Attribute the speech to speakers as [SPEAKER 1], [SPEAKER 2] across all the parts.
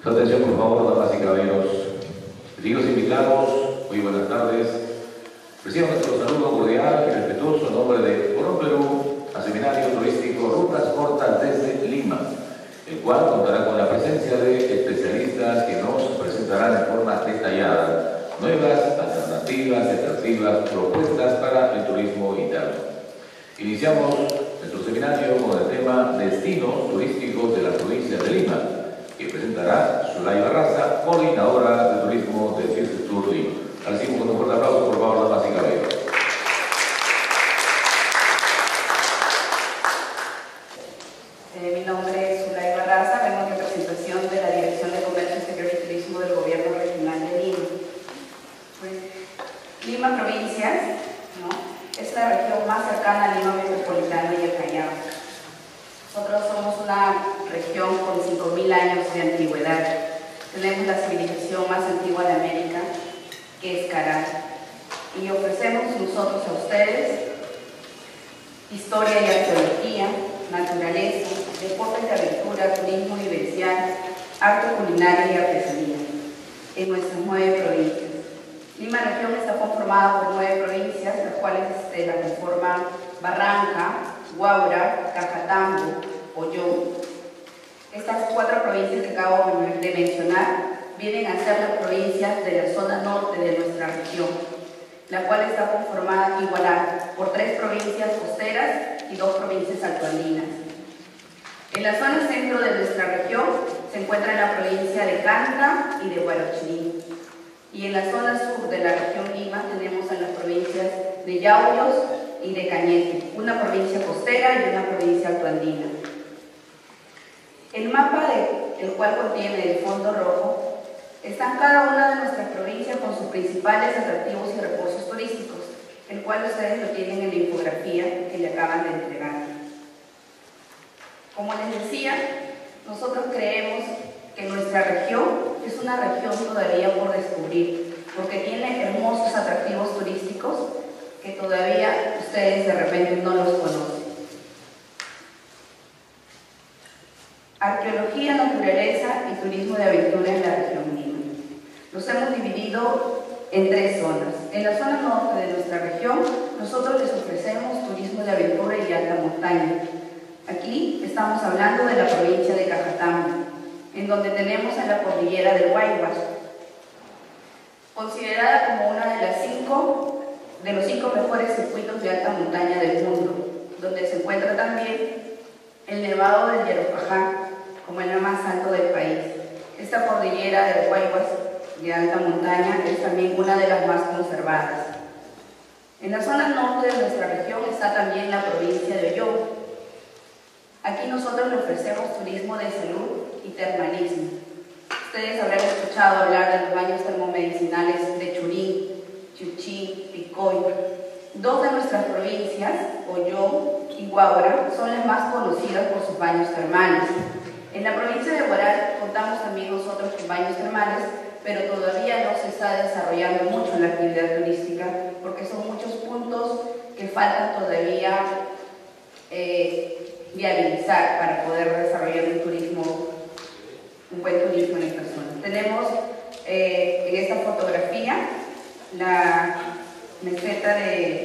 [SPEAKER 1] Su atención, por favor, damas y caballeros. Queridos invitados, muy buenas tardes. Reciban nuestro saludo cordial y respetuoso en nombre de Oro Perú a Seminario Turístico Rutas Cortas desde Lima, el cual contará con la presencia de especialistas que nos presentarán en forma detallada nuevas alternativas y atractivas propuestas para el turismo interno. Iniciamos nuestro seminario con el tema Destinos Turísticos de la provincia de Lima, que presentará Zulay Barraza, coordinadora de turismo de Fiestur Lima. Recibimos con un fuerte aplauso, por favor, damas y caballeros.
[SPEAKER 2] Mi nombre es Zulay Barraza, vengo en representación de la Dirección de Comercio Exterior y Turismo del Gobierno Regional de Lima. Pues, Lima Provincias, ¿no?, es la región más cercana a Lima Metropolitana y el Callao. Nosotros somos una región con 5.000 años de antigüedad. Tenemos la civilización más antigua de América, que es Caral. Y ofrecemos nosotros a ustedes historia y arqueología, naturaleza, deportes de aventura, turismo vivencial, arte culinario y artesanía en nuestras 9 provincias. Lima región está conformada por 9 provincias, las cuales la conforman Barranca, Huaura, Cajatambo, Ollón. Estas 4 provincias que acabo de mencionar vienen a ser las provincias de la zona norte de nuestra región, la cual está conformada igualada por 3 provincias costeras y 2 provincias altoandinas. En la zona centro de nuestra región se encuentra la provincia de Canta y de Huarochirí. Y en la zona sur de la región Lima tenemos a las provincias de Yauyos y de Cañete, una provincia costera y una provincia altoandina. El mapa el cual contiene el fondo rojo está en cada una de nuestras provincias con sus principales atractivos y recursos turísticos, el cual ustedes lo tienen en la infografía que le acaban de entregar. Como les decía, nosotros creemos que nuestra región es una región todavía por descubrir, porque tiene hermosos atractivos turísticos que todavía ustedes de repente no los conocen. Arqueología, naturaleza y turismo de aventura en la región Lima. Los hemos dividido en 3 zonas. En la zona norte de nuestra región, nosotros les ofrecemos turismo de aventura y alta montaña. Aquí estamos hablando de la provincia de Cajatambo, en donde tenemos a la cordillera del Huayhuas, considerada como una de los 5 mejores circuitos de alta montaña del mundo, donde se encuentra también el Nevado del Yaropajá, como el más alto del país. Esta cordillera del Huayhuas de alta montaña es también una de las más conservadas. En la zona norte de nuestra región está también la provincia de Ollón. Aquí nosotros le ofrecemos turismo de salud y termalismo. Ustedes habrán escuchado hablar de los baños termomedicinales de Churín, Chuchí, Picoy. 2 de nuestras provincias, Ollón y Huaura, son las más conocidas por sus baños termales. En la provincia de Huaral contamos también nosotros con baños termales, pero todavía no se está desarrollando mucho la actividad turística, porque son muchos puntos que faltan todavía viabilizar para poder desarrollar un buen turismo en esta zona. Tenemos en esta fotografía la meseta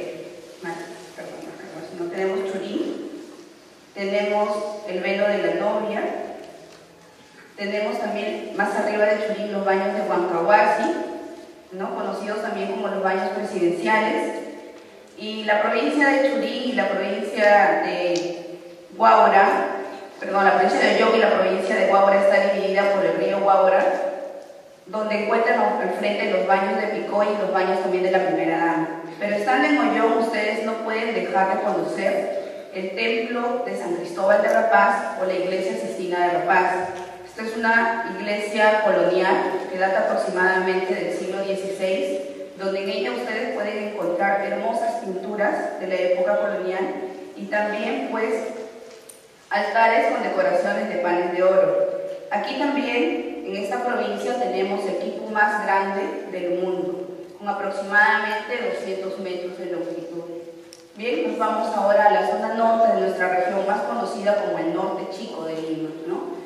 [SPEAKER 2] tenemos Churín, tenemos el Velo de la Novia, tenemos también más arriba de Churín los baños de Huancahuasi, ¿no?, conocidos también como los baños presidenciales, y la provincia de Churín y la provincia de Huaura, la provincia de Ollón y la provincia de Huaura está dividida por el río Huaura, donde encuentran al frente los baños de Picoy y los baños también de la Primera Dama. Pero estando en Ollón, ustedes no pueden dejar de conocer el templo de San Cristóbal de Rapaz o la iglesia Sistina de Rapaz. Esta es una iglesia colonial que data aproximadamente del siglo XVI, donde en ella ustedes pueden encontrar hermosas pinturas de la época colonial y también pues altares con decoraciones de panes de oro. Aquí también, en esta provincia, tenemos el quipu más grande del mundo, con aproximadamente 200 metros de longitud. Bien, nos vamos ahora a la zona norte de nuestra región, más conocida como el norte chico de Lima, ¿no?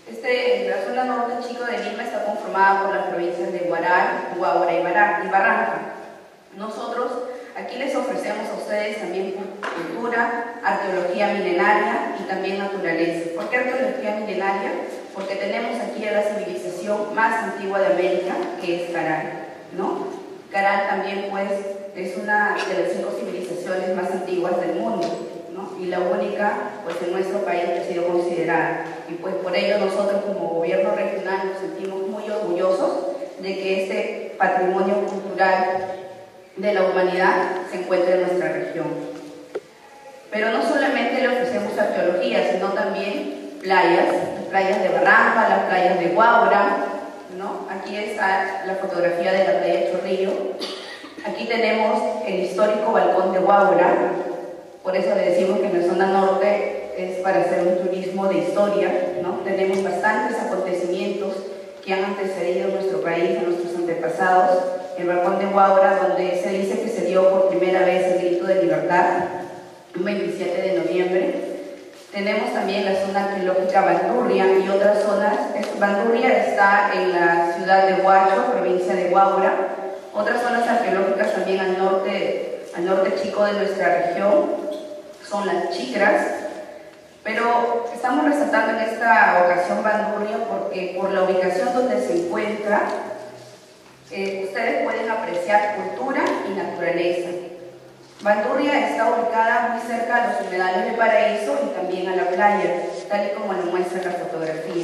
[SPEAKER 2] La zona norte chico de Lima está conformada por las provincias de Huaral, Huaura y Barranca. Nosotros aquí les ofrecemos a ustedes también cultura, arqueología milenaria y también naturaleza. ¿Por qué arqueología milenaria? Porque tenemos aquí a la civilización más antigua de América, que es Caral, ¿no? Caral también pues es una de las 5 civilizaciones más antiguas del mundo, ¿no? Y la única pues en nuestro país que ha sido considerada. Y pues por ello nosotros como gobierno regional nos sentimos muy orgullosos de que este patrimonio cultural de la humanidad se encuentre en nuestra región. Pero no solamente le ofrecemos arqueología, sino también playas, las playas de Barranca, las playas de Huaura, ¿no? Aquí está la fotografía de la playa Chorrillo. Aquí tenemos el histórico balcón de Huaura, por eso le decimos que en la zona norte es para hacer un turismo de historia, ¿no? Tenemos bastantes acontecimientos que han antecedido a nuestro país, a nuestros antepasados. El balcón de Huaura, donde se dice que se dio por primera vez el grito de libertad, un 27 de noviembre. Tenemos también la zona arqueológica Bandurria y otras zonas. Bandurria está en la ciudad de Huacho, provincia de Huaura. Otras zonas arqueológicas también al norte chico de nuestra región son las Chicras, pero estamos resaltando en esta ocasión Bandurria porque por la ubicación donde se encuentra, ustedes pueden apreciar cultura y naturaleza. Bandurria está ubicada muy cerca a los humedales de Paraíso y también a la playa, tal y como lo muestra la fotografía.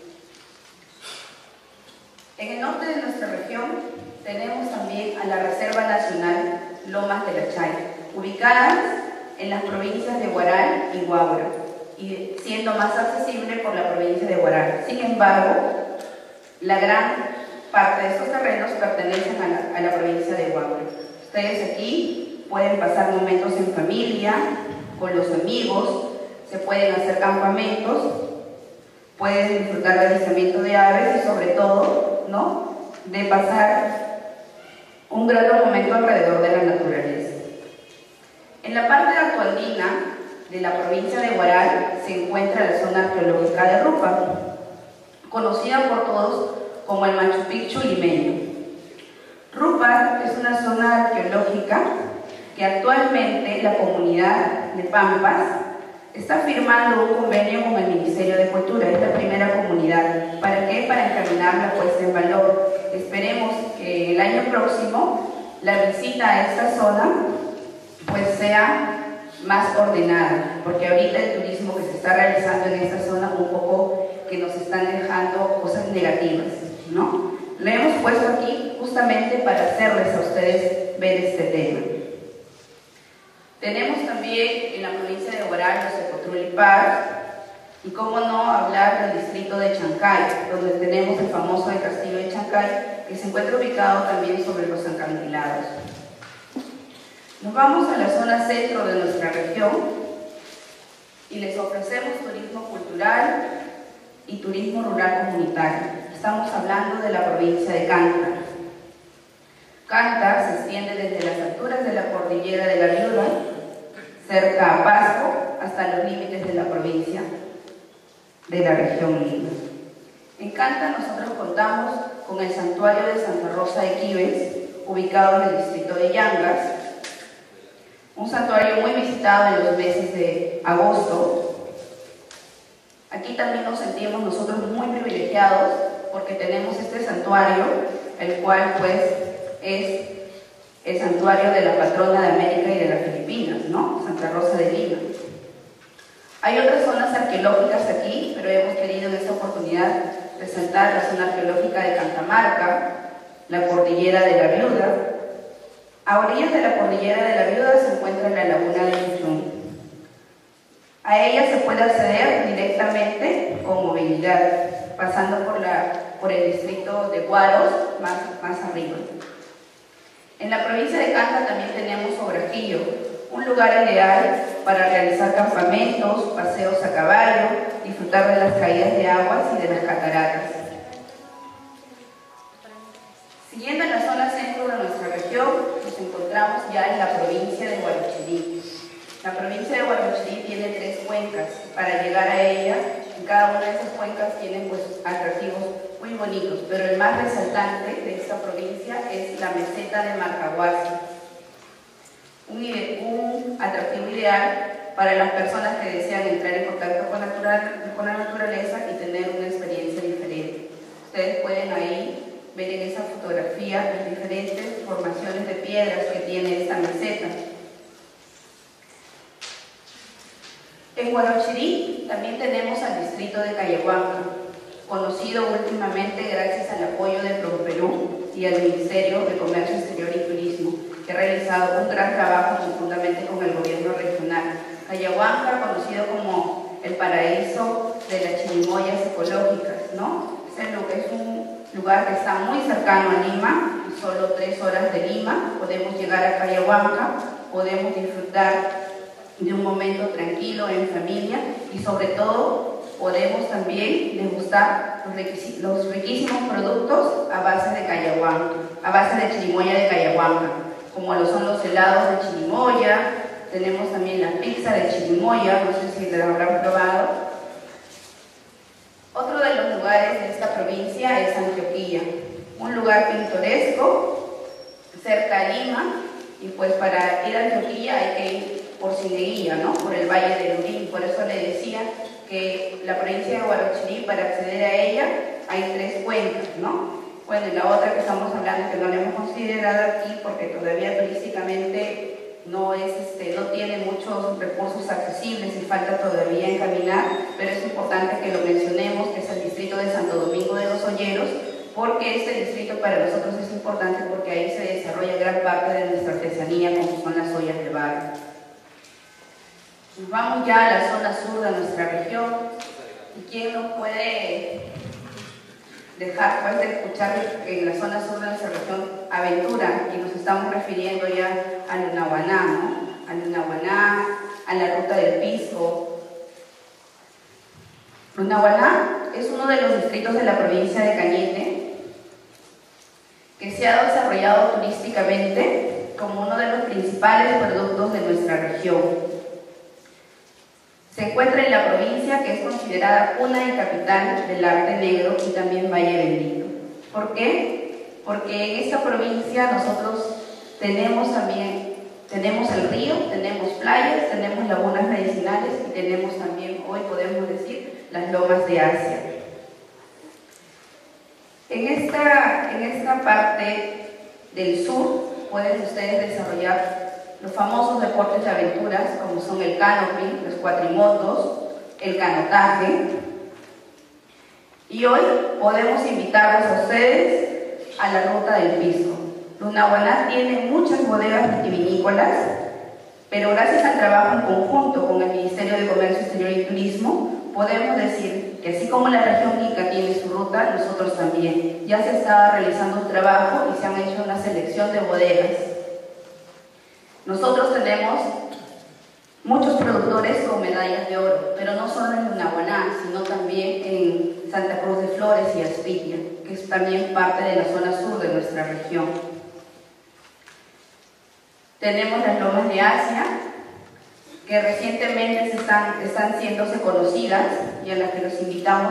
[SPEAKER 2] En el norte de nuestra región tenemos también a la Reserva Nacional Lomas de la Chay, ubicadas en las provincias de Huaral y Huaura, y siendo más accesible por la provincia de Huaral. Sin embargo, la gran parte de estos terrenos pertenecen a la provincia de Huaura. Ustedes aquí pueden pasar momentos en familia, con los amigos, se pueden hacer campamentos, pueden disfrutar del avistamiento de aves y sobre todo, ¿no?, de pasar un grato momento alrededor de la naturaleza. En la parte actuandina de la provincia de Huaral se encuentra la zona arqueológica de Rupa, conocida por todos como el Machu Picchu limeño. Rupa es una zona arqueológica que actualmente la comunidad de Pampas está firmando un convenio con el Ministerio de Cultura. Es la primera comunidad. ¿Para qué? Para encaminar la puesta en valor. Esperemos que el año próximo la visita a esta zona pues sea más ordenada, porque ahorita el turismo que se está realizando en esta zona un poco que nos están dejando cosas negativas, ¿no? Lo hemos puesto aquí justamente para hacerles a ustedes ver este tema. Tenemos también en la provincia de Huaral los Ecotrulli Park, y cómo no hablar del distrito de Chancay, donde tenemos el famoso el castillo de Chancay, que se encuentra ubicado también sobre los acantilados. Nos vamos a la zona centro de nuestra región y les ofrecemos turismo cultural y turismo rural comunitario. Estamos hablando de la provincia de Canta. Canta se extiende desde las alturas de la cordillera de la Viuda, cerca a Pasco, hasta los límites de la provincia de la región Lima. En Canta nosotros contamos con el santuario de Santa Rosa de Quibes, ubicado en el distrito de Yangas, un santuario muy visitado en los meses de agosto. Aquí también nos sentimos nosotros muy privilegiados porque tenemos este santuario, el cual pues es el santuario de la patrona de América y de las Filipinas, ¿no? Santa Rosa de Lima. Hay otras zonas arqueológicas aquí, pero hemos querido en esta oportunidad resaltar la zona arqueológica de Cantamarca, la cordillera de la Viuda. A orillas de la cordillera de la Viuda se encuentra la laguna de Chuchún. A ella se puede acceder directamente con movilidad, pasando por el distrito de Huaros, más arriba. En la provincia de Canta también tenemos Obrajillo, un lugar ideal para realizar campamentos, paseos a caballo, disfrutar de las caídas de aguas y de las cataratas. Siguiendo en la zona centro de nuestra región, nos encontramos ya en la provincia de Huarochirí. La provincia de Huarochirí tiene 3 cuencas. Para llegar a ella, en cada una de esas cuencas tienen pues atractivos muy bonitos, pero el más resaltante de esta provincia es la meseta de Marcahuasi, un atractivo ideal para las personas que desean entrar en contacto con la naturaleza y tener una experiencia diferente. Ustedes pueden ahí ver en esa fotografía las diferentes formaciones de piedras que tiene esta meseta. En Huarochirí también tenemos al distrito de Cayahuanca, conocido últimamente gracias al apoyo de PROMPERÚ y al Ministerio de Comercio Exterior y Turismo, que ha realizado un gran trabajo conjuntamente con el gobierno regional. Cayahuanca, conocido como el paraíso de las chirimoyas ecológicas, ¿no? Es un lugar que está muy cercano a Lima, solo 3 horas de Lima. Podemos llegar a Cayahuanca, podemos disfrutar de un momento tranquilo en familia y sobre todo podemos también degustar los riquísimos productos a base de Cayahuanca, a base de chirimoya de Cayahuanca, como lo son los helados de chirimoya. Tenemos también la pizza de chirimoya, no sé si la habrán probado. Otro de los lugares de esta provincia es Antioquia, un lugar pintoresco cerca a Lima, y pues para ir a Antioquia hay que ir por Cieneguilla, ¿no? Por el Valle del Urín. Por eso le decía que la provincia de Huarochirí, para acceder a ella, hay 3 cuencas, ¿no? Bueno, y la otra que estamos hablando, que no la hemos considerado aquí porque todavía turísticamente no tiene muchos recursos accesibles y falta todavía encaminar, pero es importante que lo mencionemos, que es el distrito de Santo Domingo de los Olleros, porque este distrito para nosotros es importante porque ahí se desarrolla gran parte de nuestra artesanía, como son las ollas de barro. Nos vamos ya a la zona sur de nuestra región. ¿Y quién nos puede dejar de escuchar en la zona sur de nuestra región aventura? Y nos estamos refiriendo ya a Lunahuaná, ¿no? A Lunahuaná, a la ruta del Pisco. Lunahuaná es uno de los distritos de la provincia de Cañete que se ha desarrollado turísticamente como uno de los principales productos de nuestra región. Se encuentra en la provincia que es considerada cuna y capital del arte negro y también Valle Bendito. ¿Por qué? Porque en esta provincia nosotros tenemos el río, tenemos playas, tenemos lagunas medicinales y tenemos también, hoy podemos decir, las lomas de Asia. En esta parte del sur pueden ustedes desarrollar los famosos deportes de aventuras, como son el canopy, los cuatrimotos, el canotaje. Y hoy podemos invitarlos a ustedes a la ruta del Pisco. Lunahuaná tiene muchas bodegas vitivinícolas, pero gracias al trabajo en conjunto con el Ministerio de Comercio Exterior y Turismo, podemos decir que así como la región Ica tiene su ruta, nosotros también. Ya se está realizando un trabajo y se han hecho una selección de bodegas. Nosotros tenemos muchos productores con medallas de oro, pero no solo en Lunahuaná, sino también en Santa Cruz de Flores y Aspitia, que es también parte de la zona sur de nuestra región. Tenemos las lomas de Asia, que recientemente están siéndose conocidas y a las que los invitamos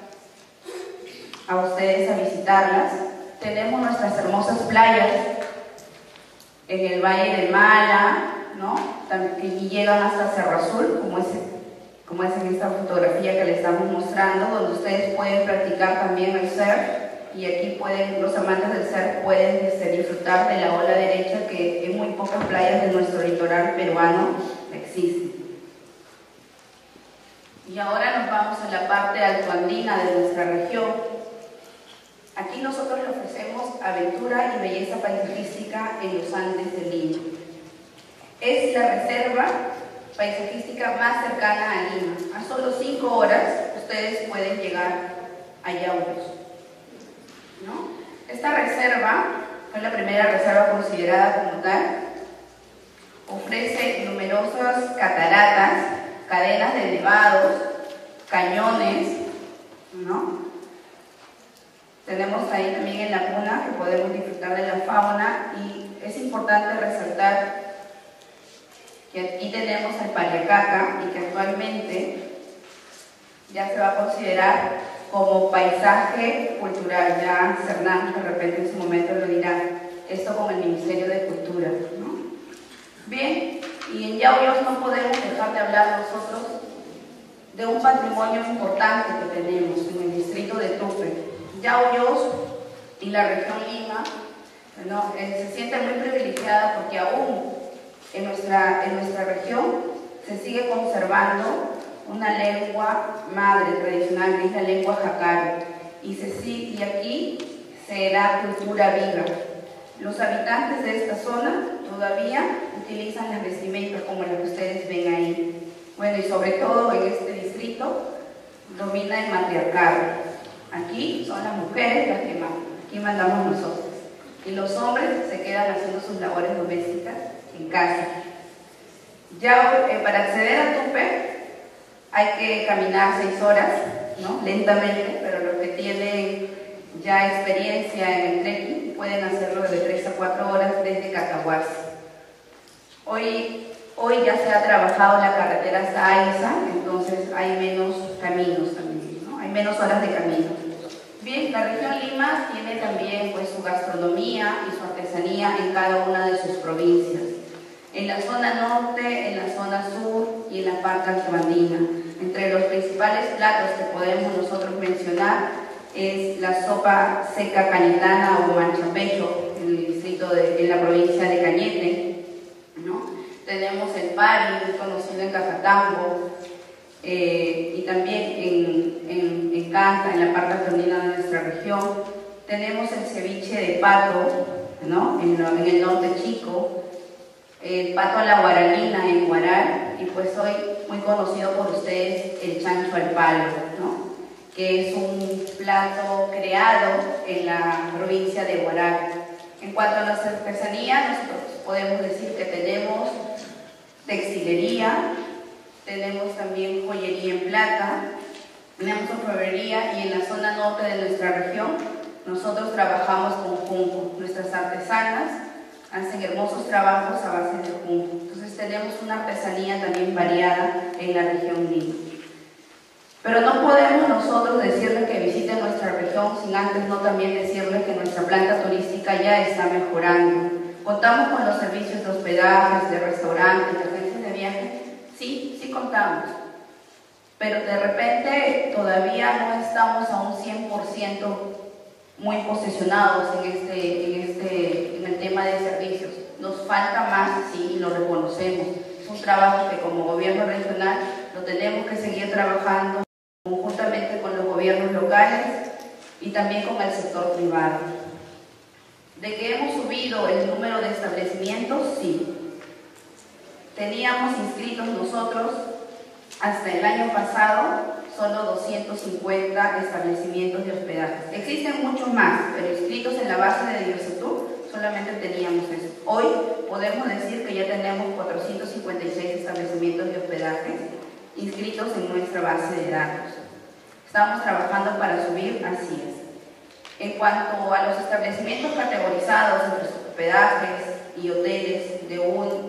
[SPEAKER 2] a ustedes a visitarlas. Tenemos nuestras hermosas playas en el Valle de Mala, ¿no? Que llegan hasta Cerro Azul, como es en esta fotografía que les estamos mostrando, donde ustedes pueden practicar también el surf, y aquí los amantes del surf pueden disfrutar de la ola derecha, que en muy pocas playas de nuestro litoral peruano existe. Y ahora nos vamos a la parte altoandina de nuestra región. Aquí nosotros le ofrecemos aventura y belleza paisajística en los Andes de Lima. Es la reserva paisajística más cercana a Lima. A solo 5 horas ustedes pueden llegar a Yauyos, ¿no? Esta reserva fue la primera reserva considerada como tal. Ofrece numerosas cataratas, cadenas de nevados, cañones, ¿no? Tenemos ahí también en la cuna que podemos disfrutar de la fauna, y es importante resaltar que aquí tenemos al Pariacaca y que actualmente ya se va a considerar como paisaje cultural. Ya Cernam de repente en su momento lo dirá, esto con el Ministerio de Cultura, ¿no? Bien, y en Yauyos no podemos dejar de hablar nosotros de un patrimonio importante que tenemos en el distrito de Tupe. Yauyos y la región Lima, ¿no? Se siente muy privilegiada porque aún en nuestra región se sigue conservando una lengua madre tradicional, que es la lengua jacaro, y aquí se da cultura viva. Los habitantes de esta zona todavía utilizan las vestimentas como las que ustedes ven ahí. Bueno, y sobre todo en este distrito domina el matriarcado. Aquí son las mujeres las que mandan, aquí mandamos nosotros. Y los hombres se quedan haciendo sus labores domésticas en casa. Ya para acceder a Tupe hay que caminar 6 horas, ¿no? Lentamente, pero los que tienen ya experiencia en el trekking pueden hacerlo de 3 a 4 horas desde Catahuasi. Hoy ya se ha trabajado la carretera hasta Aiza, entonces hay menos caminos también, ¿no? Hay menos horas de camino. Bien, la región Lima tiene también pues, su gastronomía y su artesanía en cada una de sus provincias. En la zona norte, en la zona sur y en la parte andina. Entre los principales platos que podemos nosotros mencionar es la sopa seca cañetana o manchapecho en la provincia de Cañete, ¿no? Tenemos el pari, conocido en Cajatambo, y también en Canta, en la parte andina de nuestra región. Tenemos el ceviche de pato, ¿no? en el norte chico, el pato a la guaralina en Huaral, y pues hoy muy conocido por ustedes el chancho al palo, ¿no? Que es un plato creado en la provincia de Huaral. En cuanto a nuestra artesanía, nosotros podemos decir que tenemos textilería, tenemos también joyería en plata, tenemos orfebrería, y en la zona norte de nuestra región nosotros trabajamos con junco. Nuestras artesanas hacen hermosos trabajos a base de junco. Entonces tenemos una artesanía también variada en la región Lima. Pero no podemos nosotros decirles que visiten nuestra región sin antes no también decirles que nuestra planta turística ya está mejorando. Contamos con los servicios de hospedajes, de restaurantes, de agencias de viaje. Sí contamos. Pero de repente todavía no estamos a un 100% muy posicionados en el tema de servicios. Nos falta más, sí, y lo reconocemos. Es un trabajo que como gobierno regional lo tenemos que seguir trabajando conjuntamente con los gobiernos locales y también con el sector privado. ¿De que hemos subido el número de establecimientos? Sí. Teníamos inscritos nosotros hasta el año pasado solo 250 establecimientos de hospedaje. Existen muchos más, pero inscritos en la base de Diversatur solamente teníamos eso. Hoy podemos decir que ya tenemos 456 establecimientos de hospedaje inscritos en nuestra base de datos. Estamos trabajando para subir, así es. En cuanto a los establecimientos categorizados entre hospedajes y hoteles de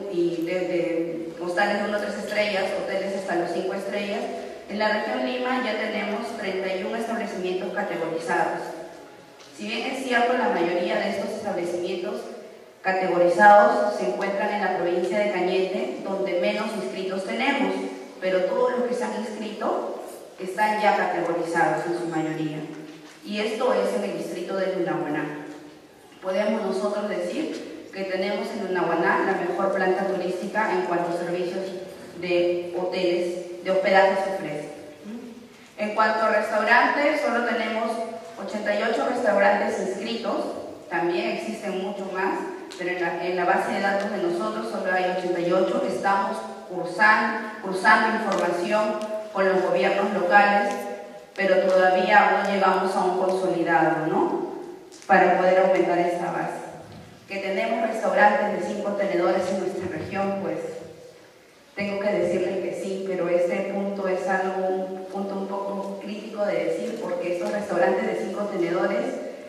[SPEAKER 2] hostales de 1 a 3 estrellas, hoteles hasta los 5 estrellas, en la región Lima ya tenemos 31 establecimientos categorizados. Si bien es cierto, la mayoría de estos establecimientos categorizados se encuentran en la provincia de Cañete, donde menos inscritos tenemos, pero todos los que se han inscrito están ya categorizados en su mayoría. Y esto es en el distrito de Lunahuaná. Podemos nosotros decir que tenemos en Lunahuaná la mejor planta turística en cuanto a servicios de hoteles, de hospedaje se ofrece. En cuanto a restaurantes, solo tenemos 88 restaurantes inscritos, también existen mucho más, pero en la base de datos de nosotros solo hay 88. Estamos cursando información con los gobiernos locales, pero todavía no llegamos a un consolidado, ¿no? Para poder aumentar esta base. Que tenemos restaurantes de 5 tenedores en nuestra región, pues tengo que decirles que sí, pero este punto es un punto un poco crítico de decir, porque estos restaurantes de 5 tenedores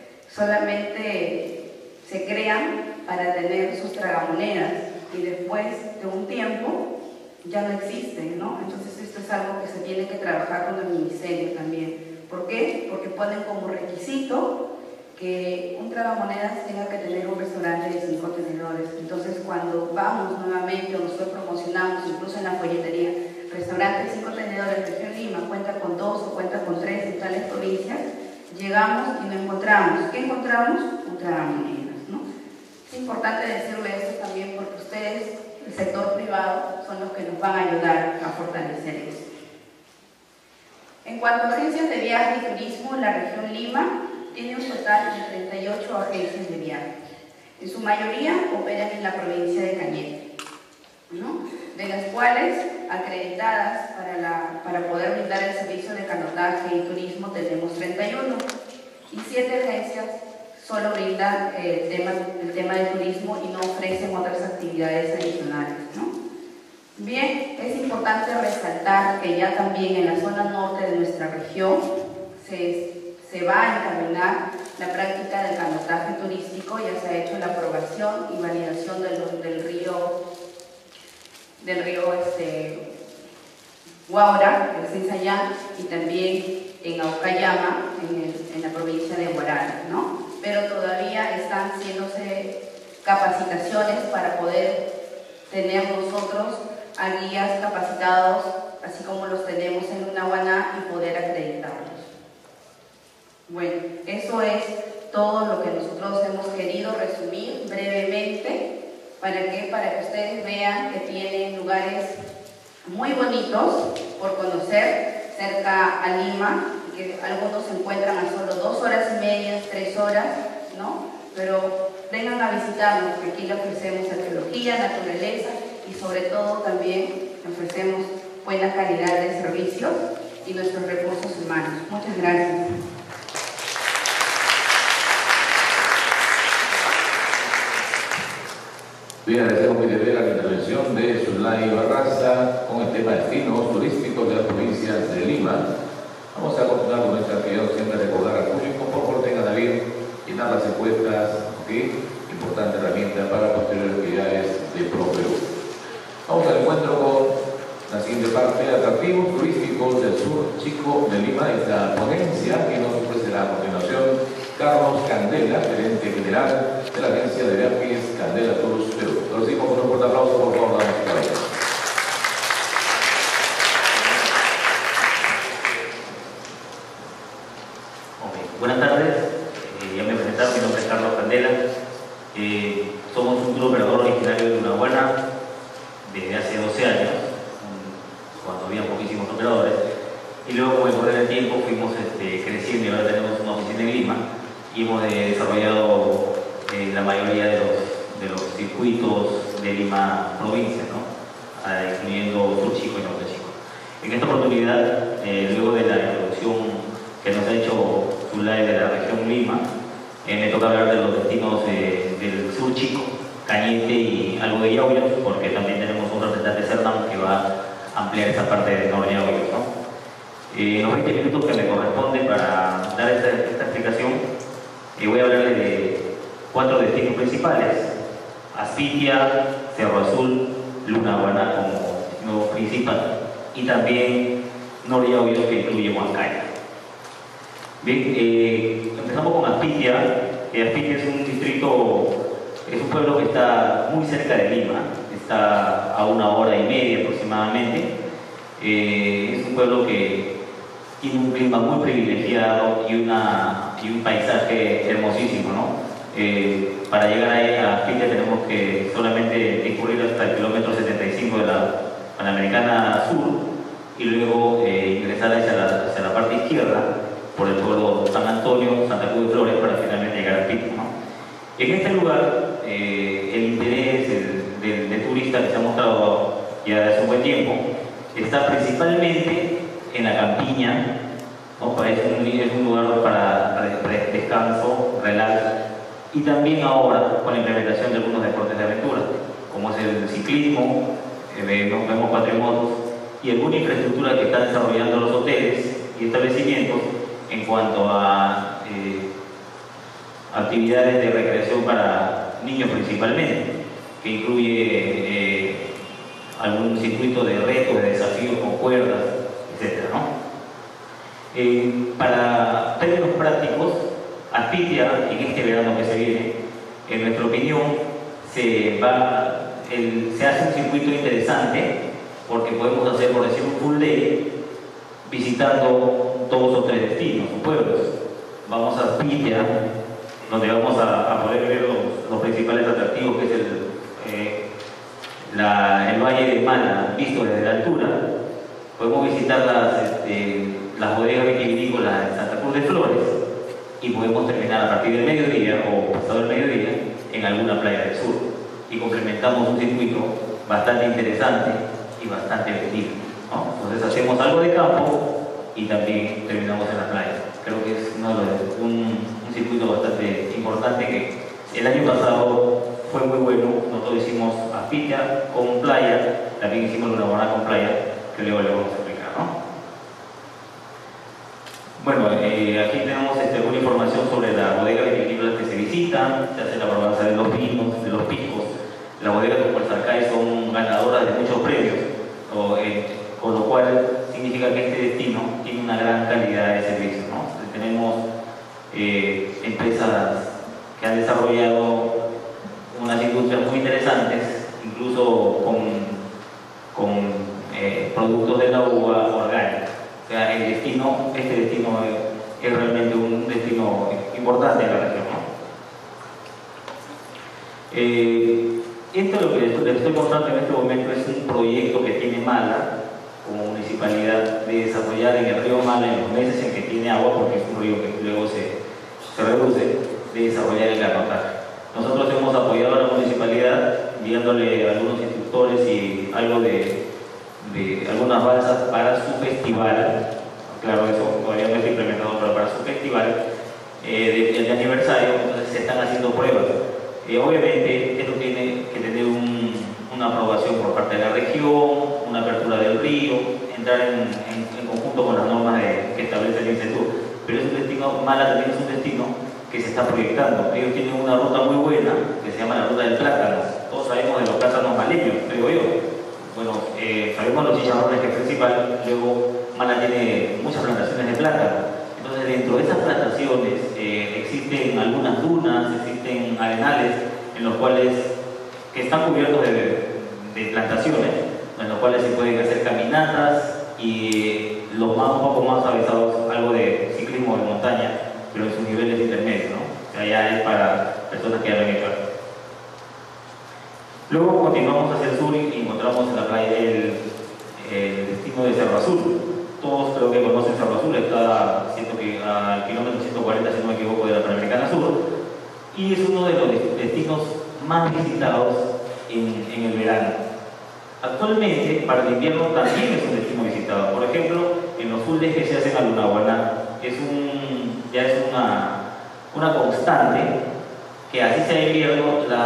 [SPEAKER 2] solamente se crean para tener sus tragamonedas y después de un tiempo ya no existen, ¿no? Entonces esto es algo que se tiene que trabajar con el ministerio también. ¿Por qué? Porque ponen como requisito que un tragamonedas tenga que tener un restaurante de 5 tenedores. Entonces cuando vamos nuevamente o nosotros promocionamos, incluso en la folletería, restaurante de 5 tenedores, región Lima, cuenta con 2 o cuenta con 3 en tales provincias, llegamos y no encontramos. ¿Qué encontramos? Un tragamonedas, ¿no? Es importante decirle esto también porque ustedes, el sector privado, son los que nos van a ayudar a fortalecer eso. En cuanto a agencias de viaje y turismo, la región Lima tiene un total de 38 agencias de viaje. En su mayoría operan en la provincia de Cañete, ¿no? De las cuales, acreditadas para poder brindar el servicio de canotaje y turismo, tenemos 31. Y 7 agencias solo brindan el tema de turismo y no ofrecen otras actividades adicionales, ¿no? Bien, es importante resaltar que ya también en la zona norte de nuestra región se va a encaminar la práctica del canotaje turístico. Ya se ha hecho la aprobación y validación del río Huaura, en Sensayán, y también en Aucayama, en la provincia de Huaral, ¿no? Pero todavía están haciéndose capacitaciones para poder tener nosotros a guías capacitados, así como los tenemos en Lunahuaná, y poder acreditarlos. Bueno, eso es todo lo que nosotros hemos querido resumir brevemente. ¿Para qué? Para que ustedes vean que tienen lugares muy bonitos por conocer cerca a Lima, que algunos se encuentran a solo 2 horas y media, 3 horas, ¿no? Pero vengan a visitarnos, que aquí le ofrecemos arqueología, naturaleza y sobre todo también ofrecemos buena calidad de servicios y nuestros recursos humanos. Muchas gracias.
[SPEAKER 1] Bien, agradecemos muy de ver la intervención de Zulay Barraza con el tema destinos turísticos de las provincias de Lima. Vamos a continuar con nuestra actividad siempre recordar al público, por favor tengan a bien llenar las encuestas, ¿okay? Importante herramienta para posteriores actividades de ProPerú. Vamos al encuentro con la siguiente parte, atractivos turísticos del sur chico de Lima, esta ponencia que nos ofrecerá a continuación Carlos Candela, gerente general de la agencia de viajes Candela Tours Perú. Lo recibimos con un fuerte aplauso, por favor, damas y caballeros.
[SPEAKER 3] Buenas tardes, ya me presentaron, mi nombre es Carlos Candela. Somos un club operador originario de Lunahuaná desde hace 12 años, cuando había poquísimos operadores, y luego con el correr del tiempo fuimos creciendo y ahora tenemos una oficina en Lima y hemos desarrollado la mayoría de los circuitos de Lima provincia, ¿no? Incluyendo Sur Chico y Norte Chico. En esta oportunidad, luego de la introducción que nos ha hecho Zulay de la región Lima, me toca hablar de los destinos del Sur Chico, Cañete y algo de Yauyos, porque también tenemos un representante CERNAM que va a ampliar esa parte de Norte Yauyos, ¿no? Los 20 minutos que me corresponden para dar esta explicación, voy a hablarle de 4 destinos principales: Aspitia, Cerro Azul, Lunahuaná como destino principal, y también Norte Yauyos, que incluye Huancayo. Bien, empezamos con Aspitia. Aspitia es un distrito, es un pueblo que está muy cerca de Lima, está a 1 hora y media aproximadamente. Es un pueblo que tiene un clima muy privilegiado y un paisaje hermosísimo, ¿no? Para llegar a Aspitia tenemos que solamente discurrir hasta el kilómetro 75 de la Panamericana Sur y luego ingresar hacia la parte izquierda por el pueblo San Antonio, Santa Cruz de Flores, para finalmente llegar a Aspitia, ¿no? En este lugar, el interés del turista que se ha mostrado ya desde hace un buen tiempo está principalmente en la campiña, ¿no? Es un lugar para descanso, relax, y también ahora con la implementación de algunos deportes de aventura, como es el ciclismo, vemos cuatrimotos y alguna infraestructura que están desarrollando los hoteles y establecimientos en cuanto a actividades de recreación para niños principalmente, que incluye algún circuito de retos, de desafíos con cuerdas, etc., ¿no? Para términos prácticos, Aspitia, en este verano que se viene, en nuestra opinión, se hace un circuito interesante, porque podemos hacer, por decir, un full day visitando 2 o 3 destinos o pueblos. Vamos a Aspitia, donde vamos a poder ver los principales atractivos, que es el Valle de Mana visto desde la altura. Podemos visitar las bodegas vitivinícolas de Santa Cruz de Flores y podemos terminar a partir del mediodía o pasado el mediodía en alguna playa del sur, y complementamos un circuito bastante interesante y bastante vendido, ¿no? Entonces hacemos algo de campo y también terminamos en la playa. Creo que es un circuito bastante importante, que el año pasado fue muy bueno. Nosotros hicimos Aspitia con playa, también hicimos Lunahuaná con playa, que luego le vamos a explicar, ¿no? Bueno, aquí tenemos una información sobre la bodega vitivinícola que se visita. Se hace la probanza de los vinos, de los piscos. Las bodegas de Cualzacay son ganadoras de muchos premios, con lo cual significa que este destino tiene una gran calidad de servicio, ¿no? Tenemos empresas que han desarrollado unas industrias muy interesantes, incluso con productos de la uva orgánica. O sea, este destino es realmente un destino importante en la región, ¿no? Esto lo que les estoy mostrando en este momento es un proyecto que tiene Mala como municipalidad de desarrollar en el río Mala, en los meses en que tiene agua, porque es un río que luego se reduce, de desarrollar el canotaje. Nosotros hemos apoyado a la municipalidad enviándole a algunos instructores y algo de algunas balsas para su festival. Claro, eso todavía no está implementado, pero para su festival de aniversario. Entonces se están haciendo pruebas. Obviamente esto tiene que tener una aprobación por parte de la región, una apertura del río, entrar en conjunto con las normas que establece el INCETUR. Pero es un destino, Mala también es un destino que se está proyectando. Ellos tienen una ruta muy buena que se llama la ruta del plátano. Todos sabemos de los plátanos maleños, creo yo. Bueno, sabemos los chicharrones, que es principal. Luego Mala tiene muchas plantaciones de plátano. Entonces, dentro de esas plantaciones existen algunas dunas, existen arenales en los cuales que están cubiertos de plantaciones, en los cuales se pueden hacer caminatas y un poco más avesados, algo de ciclismo de montaña, pero en sus niveles intermedios, ¿no? O sea, ya es para personas que ya lo han hecho. Luego continuamos hacia el sur y encontramos en la playa el destino de Cerro Azul. Todos creo que conocen Cerro Azul, está siento que al kilómetro 140, si no me equivoco, de la Panamericana Sur, y es uno de los destinos más visitados en el verano. Actualmente, para el invierno también es un destino visitado. Por ejemplo, en los full days que se hacen a Lunahuaná, ya es una constante que así sea invierno,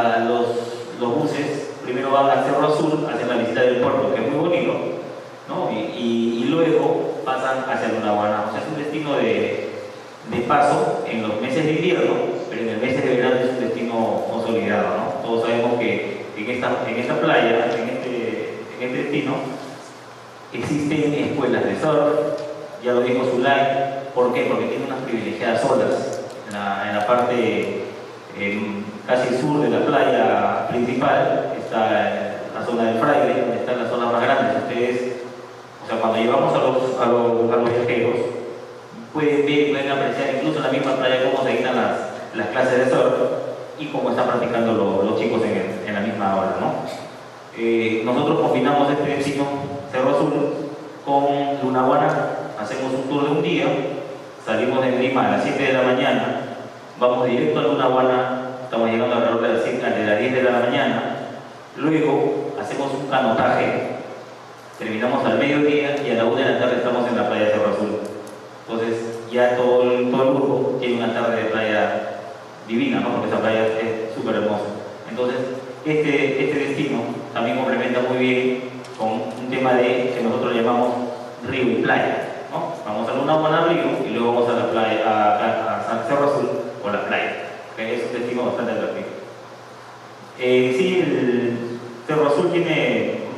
[SPEAKER 3] los buses primero van al Cerro Azul, hacen la visita del puerto, que es muy bonito, ¿no? Y luego pasan hacia Lunahuaná. O sea, es un destino de paso en los meses de invierno, pero en el mes de verano es un destino consolidado, ¿no? Todos sabemos que en esta playa, en este destino, existen escuelas de surf, ya lo dijo Zulay. ¿Por qué? Porque tiene unas privilegiadas olas en la parte casi sur de la playa principal. Está la zona del Fraile, donde están las zonas más grandes. Ustedes, o sea, cuando llevamos a los viajeros, pueden ver, pueden apreciar incluso en la misma playa cómo se dictan las clases de surf y cómo están practicando los chicos en la misma hora, ¿no? Nosotros combinamos este destino Cerro Azul con Lunahuaná. Hacemos un tour de un día, salimos de Lima a las 7 de la mañana, vamos directo a Lunahuaná, estamos llegando alrededor de las 10 de la mañana. Luego hacemos un canotaje, terminamos al mediodía y a la 1 de la tarde estamos en la playa de Cerro Azul. Entonces ya todo el grupo tiene una tarde de playa divina, ¿no? Porque esa playa es súper hermosa. Entonces este destino también complementa muy bien con un tema que nosotros llamamos río y playa, ¿no? Vamos a Lunahuaná río y luego vamos a la playa, a Cerro Azul o la playa, que es un destino bastante atractivo. Sí, el Cerro Azul tiene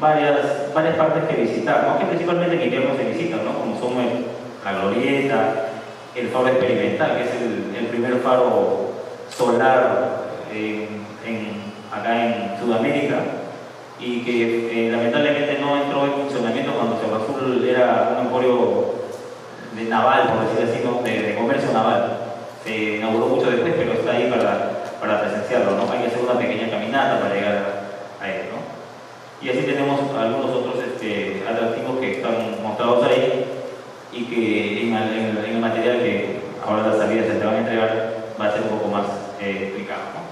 [SPEAKER 3] varias partes que visitar, ¿no? Que principalmente en invierno se visitan, ¿no? Como son la Glorieta, el faro experimental, que es el primer faro solar acá en Sudamérica, y que lamentablemente no entró en funcionamiento cuando Cerro Azul era un emporio de naval, por decirlo así, ¿no? de comercio naval. Se inauguró mucho después, pero está ahí para presenciarlo, ¿no? Hay que hacer una pequeña caminata para llegar a él, ¿no? Y así tenemos algunos otros atractivos que están mostrados ahí y que en el material que ahora las salidas se te van a entregar va a ser un poco más explicado, ¿no?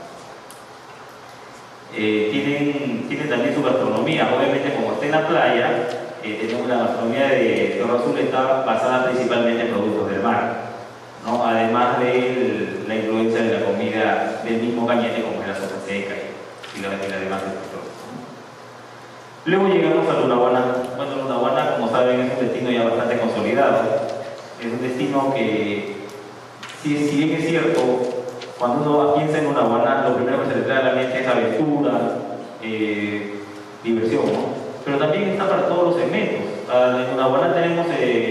[SPEAKER 3] Tienen también su gastronomía, obviamente como está en la playa, tenemos la gastronomía de Cerro Azul, está basada principalmente en productos del mar, ¿no? Además de la influencia de la comida del mismo Cañete, como es la sopa seca y la demás de productos, ¿no? Luego llegamos a Lunahuana. Bueno, Lunahuana, como saben, es un destino ya bastante consolidado. Es un destino que, si bien es cierto, cuando uno piensa en Lunahuana, lo primero que se le trae a la mente es aventura, diversión, ¿no? Pero también está para todos los segmentos. En Lunahuana tenemos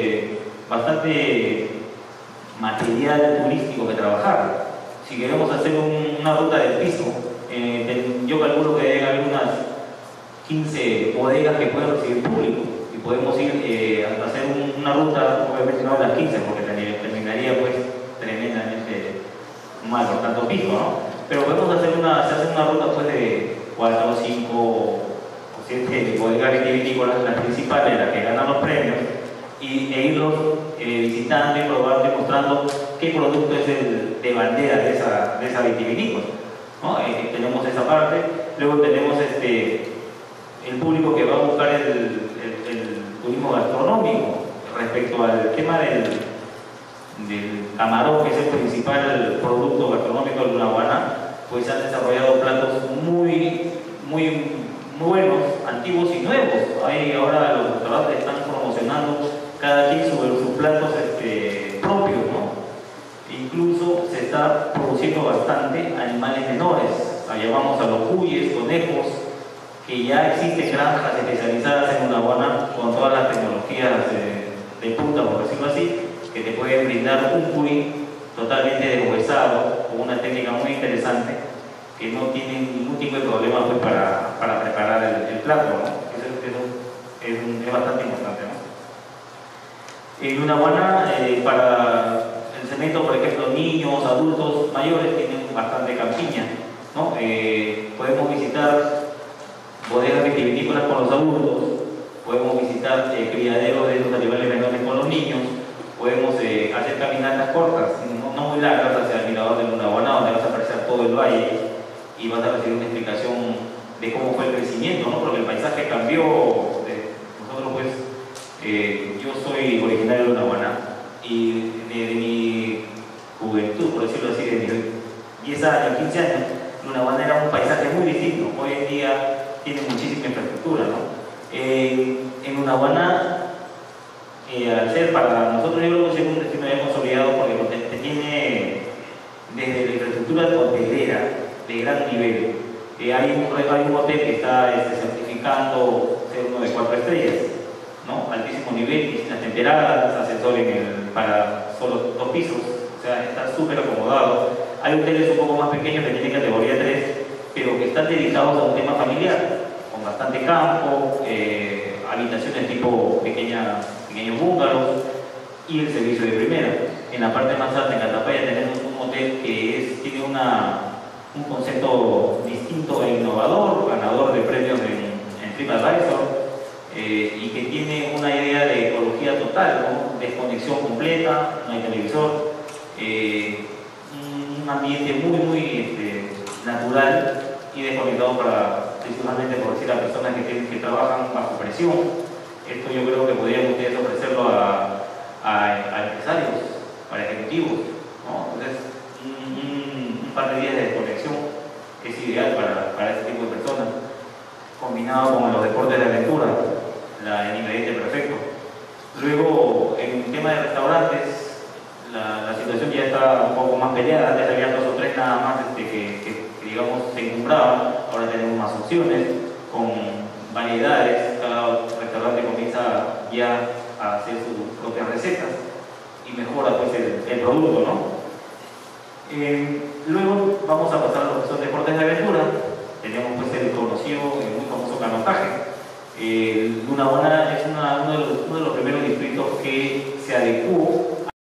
[SPEAKER 3] bastante material turístico que trabajar. Si queremos hacer una ruta del piso, yo calculo que debe haber unas 15 bodegas que pueden recibir público y podemos ir a hacer una ruta, obviamente no a las 15 porque terminaría pues tremendamente mal por tanto piso, ¿no? Pero podemos hacer se hace una ruta pues de 4, 5 o 7 bodegas vitivinícolas, las principales, las que ganan los premios, e irlos visitando y probando y mostrando qué producto es el de bandera de esa vitivinícola, ¿no? Tenemos esa parte. Luego tenemos el público que va a buscar el turismo gastronómico respecto al tema del camarón, que es el principal producto gastronómico de Lunahuana. Pues se han desarrollado platos muy buenos, antiguos y nuevos. Ahora los restaurantes están promocionando cada quien sus platos propios, ¿no? Incluso se está produciendo bastante animales menores. Allá vamos a los cuyes, conejos, que ya existen granjas especializadas en Lunahuana con todas las tecnologías de punta, por decirlo así, que te pueden brindar un cuy totalmente deshuesado, con una técnica muy interesante, que no tiene ningún tipo de problema pues, para preparar el plato, ¿no? Eso es bastante importante, ¿no? En Lunahuana, para el segmento, por ejemplo, niños, adultos, mayores, tienen bastante campiña, ¿no? Podemos visitar bodegas vitivinícolas con los adultos, podemos visitar criaderos de los animales menores con los niños, podemos hacer caminatas cortas, no muy largas, hacia el mirador de Lunahuana, donde vas a apreciar todo el valle y vas a recibir una explicación de cómo fue el crecimiento, ¿no? Porque el paisaje cambió. Nosotros pues, yo soy originario de Lunahuana y de mi juventud, por decirlo así, de mis 10 años, 15 años, Lunahuana era un paisaje muy distinto. Hoy en día tiene muchísima infraestructura, ¿no? En Lunahuana, al ser para nosotros, yo creo que es un destino ya consolidado porque tiene desde la infraestructura hotelera de gran nivel. Hay un hotel que está certificando ser uno de 4 estrellas, ¿no? Altísimo nivel, piscinas temperadas, ascensor para solo 2 pisos, o sea, está súper acomodado. Hay hoteles un poco más pequeños que tienen categoría 3, pero que están dedicados a un tema familiar, con bastante campo, habitaciones tipo pequeños búngalos y el servicio de primera. En la parte más alta, en Catapaya, tenemos un hotel que tiene un concepto distinto e innovador, ganador de premios en TripAdvisor, y que tiene una idea de ecología total, ¿no? Desconexión completa, no hay televisor, un ambiente muy natural y desconectado principalmente por decir a personas que trabajan bajo presión. Esto yo creo que podrían ustedes ofrecerlo a empresarios, para ejecutivos, ¿no? Entonces, un par de días de desconexión es ideal para este tipo de personas, combinado con los deportes de aventura, el ingrediente perfecto. Luego, en el tema de restaurantes, la situación ya está un poco más peleada. Antes había 2 o 3 nada más que digamos se encumbraban. Ahora tenemos más opciones con variedades. ya a hacer sus propias recetas y mejora pues el producto, ¿no? Luego vamos a pasar a lo que son deportes de aventura. Tenemos pues el conocido, el muy famoso canotaje. Lunahuaná es uno de los primeros distritos que se adecuó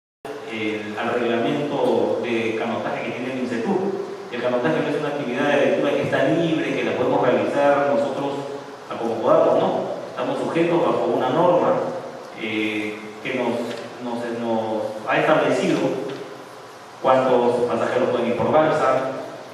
[SPEAKER 3] al reglamento de canotaje que tiene el INCETUR. El canotaje no es una actividad de aventura que está libre, que la podemos realizar nosotros a como podamos, ¿no? Estamos sujetos bajo una norma que nos ha establecido cuántos pasajeros pueden ir por balsa,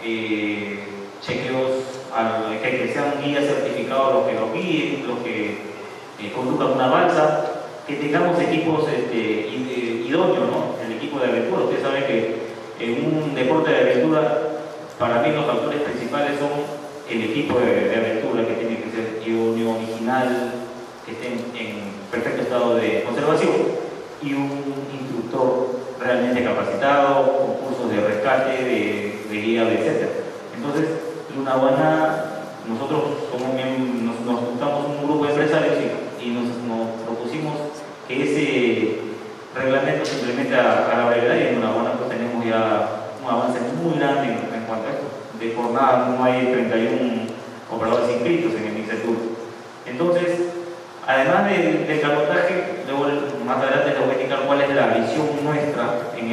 [SPEAKER 3] chequeos que sean guías certificados los que nos guíen, los que conduzcan una balsa, que tengamos equipos idóneos, ¿no? El equipo de aventura. Ustedes saben que en un deporte de aventura, para mí los factores principales son el equipo de aventura, que tiene que ser idóneo, original, que esté en perfecto estado de conservación, y un instructor realmente capacitado, con cursos de rescate, de guía, etc. Entonces, Lunahuaná, nosotros nos juntamos un grupo de empresarios y nos propusimos que ese reglamento se implemente a la brevedad, y en Lunahuaná pues tenemos ya un avance muy grande en cuanto a esto. De jornada no hay 31 operadores inscritos en el INCETUR. Entonces, además del canotaje, luego más adelante les voy a indicar cuál es la visión nuestra en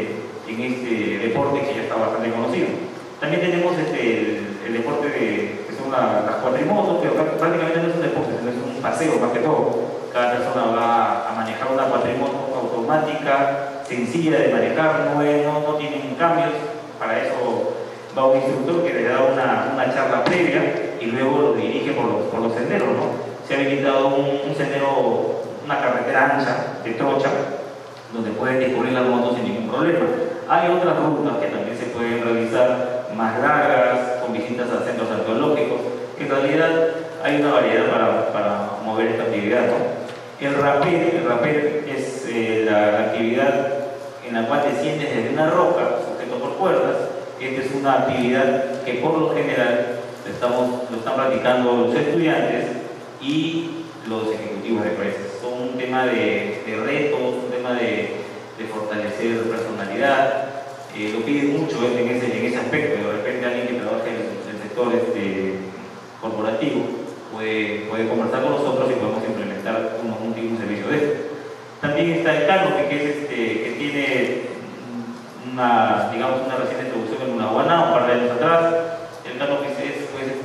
[SPEAKER 3] este deporte que ya está bastante conocido. También tenemos el deporte que son las cuatrimotos, pero prácticamente no es un deporte, sino es un paseo más que todo. Cada persona va a manejar una cuatrimoto automática, sencilla de manejar, no tienen cambios. Para eso va un instructor que le da una charla previa y luego lo dirige por los senderos, ¿no? Se ha habilitado un sendero, una carretera ancha de trocha, donde pueden discurrir las motos sin ningún problema. Hay otras rutas que también se pueden realizar, más largas, con visitas a centros arqueológicos, que en realidad hay una variedad para mover esta actividad, ¿no? El rapel es la actividad en la cual desciendes desde una roca, sujeto por cuerdas. Esta es una actividad que por lo general lo están practicando los estudiantes y los ejecutivos de empresas. Son un tema de retos, un tema de fortalecer personalidad. Lo piden mucho en ese aspecto. De repente alguien que trabaja en el sector corporativo puede conversar con nosotros y podemos implementar un servicio de esto. También está el canopy, que tiene una reciente introducción en Lunahuaná, un par de años atrás. El canopy es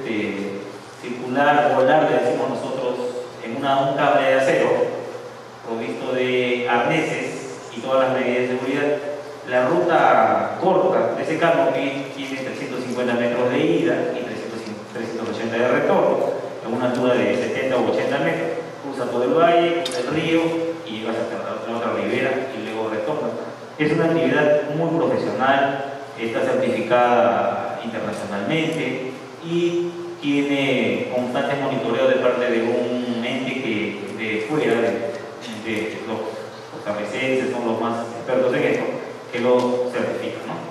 [SPEAKER 3] circular, volar, le decimos nosotros, en un cable de acero provisto de arneses y todas las medidas de seguridad. La ruta corta de ese canopy tiene 350 metros de ida y 380 de retorno, en una altura de 70 o 80 metros. Cruza todo el valle, cruza el río y llegas hasta la otra ribera y luego retorna. Es una actividad muy profesional, está certificada internacionalmente y tiene constante monitoreo de parte de un ente que de fuera, de los costarricenses, son los más expertos en esto, que lo certifican, ¿no?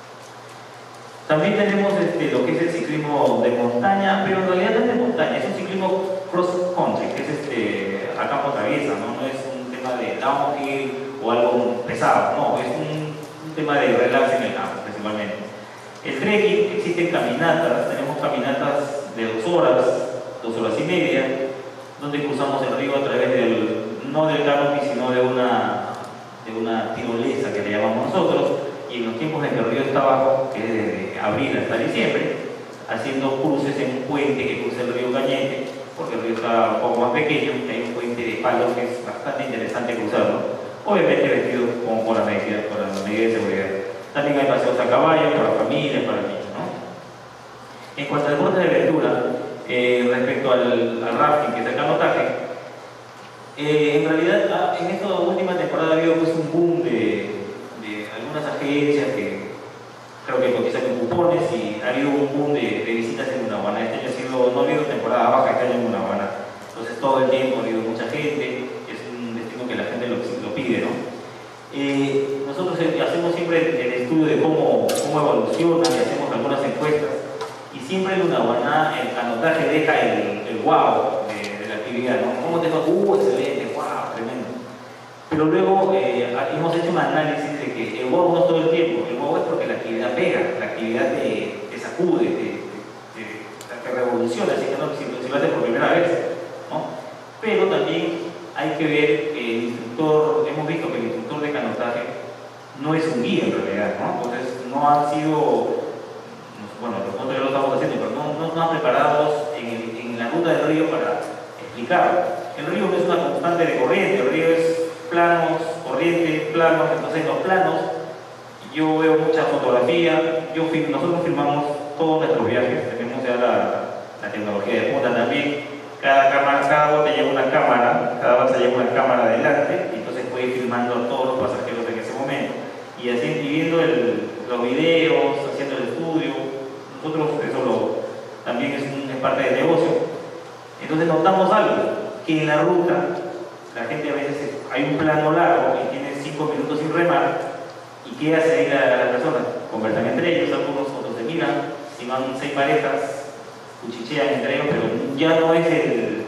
[SPEAKER 3] También tenemos lo que es el ciclismo de montaña, pero en realidad no es de montaña, es un ciclismo cross country, que es a campo traviesa, ¿no? No es un tema de downhill o algo pesado, no, es un tema de relax en el campo, principalmente. El trekking, existen caminatas, tenemos caminatas de 2 horas y media, donde cruzamos el río a través no del canopy, sino de una tirolesa que le llamamos nosotros, y en los tiempos en que el río está bajo, que es desde abril hasta diciembre, haciendo cruces en un puente que cruza el río Cañete, porque el río está un poco más pequeño, y hay un puente de palos que es bastante interesante cruzarlo, obviamente vestido con las medidas de seguridad. También hay paseos a caballo para familias, para niños, ¿no? En cuanto al deporte de aventura, respecto al rafting, que es el canotaje, en realidad en esta última temporada ha habido pues un boom de algunas agencias que creo que cotizan en cupones, y ha habido un boom de visitas en Lunahuaná. Este año no ha habido temporada baja este año en Lunahuaná, entonces todo el tiempo ha habido mucha gente, es un destino que la gente lo pide, ¿no? Nosotros hacemos siempre el estudio de cómo evoluciona y hacemos algunas encuestas, y siempre en Lunahuaná el canotaje deja el wow de la actividad, ¿no? ¿Cómo te fue? Excelente, wow, Pero luego hemos hecho un análisis de que el wow no es todo el tiempo, el wow es porque la actividad pega, la actividad te sacude, te revoluciona, así que no, si lo haces por primera vez, ¿no? Pero también hay que ver que el instructor, hemos visto que el instructor de canotaje no es un guía en realidad, ¿no? Entonces no han sido, bueno, nosotros ya lo estamos haciendo, pero no están preparados en la ruta del río para explicar. El río no es una constante de corriente, el río es planos, corriente, planos, entonces en los planos yo veo mucha fotografía, nosotros filmamos todos nuestros viajes, tenemos ya la tecnología de punta también. Cada bote lleva una cámara, cada balsa lleva una cámara adelante, y entonces puede ir filmando a todos los pasajeros en ese momento. Y así viendo los videos, haciendo el estudio, nosotros eso también es parte del negocio. Entonces notamos algo, que en la ruta la gente a veces hay un plano largo y tiene 5 minutos sin remar, y ¿qué hace ahí la persona? Conversan entre ellos, algunos otros se miran, si van 6 parejas, cuchichean entre ellos, pero ya no es el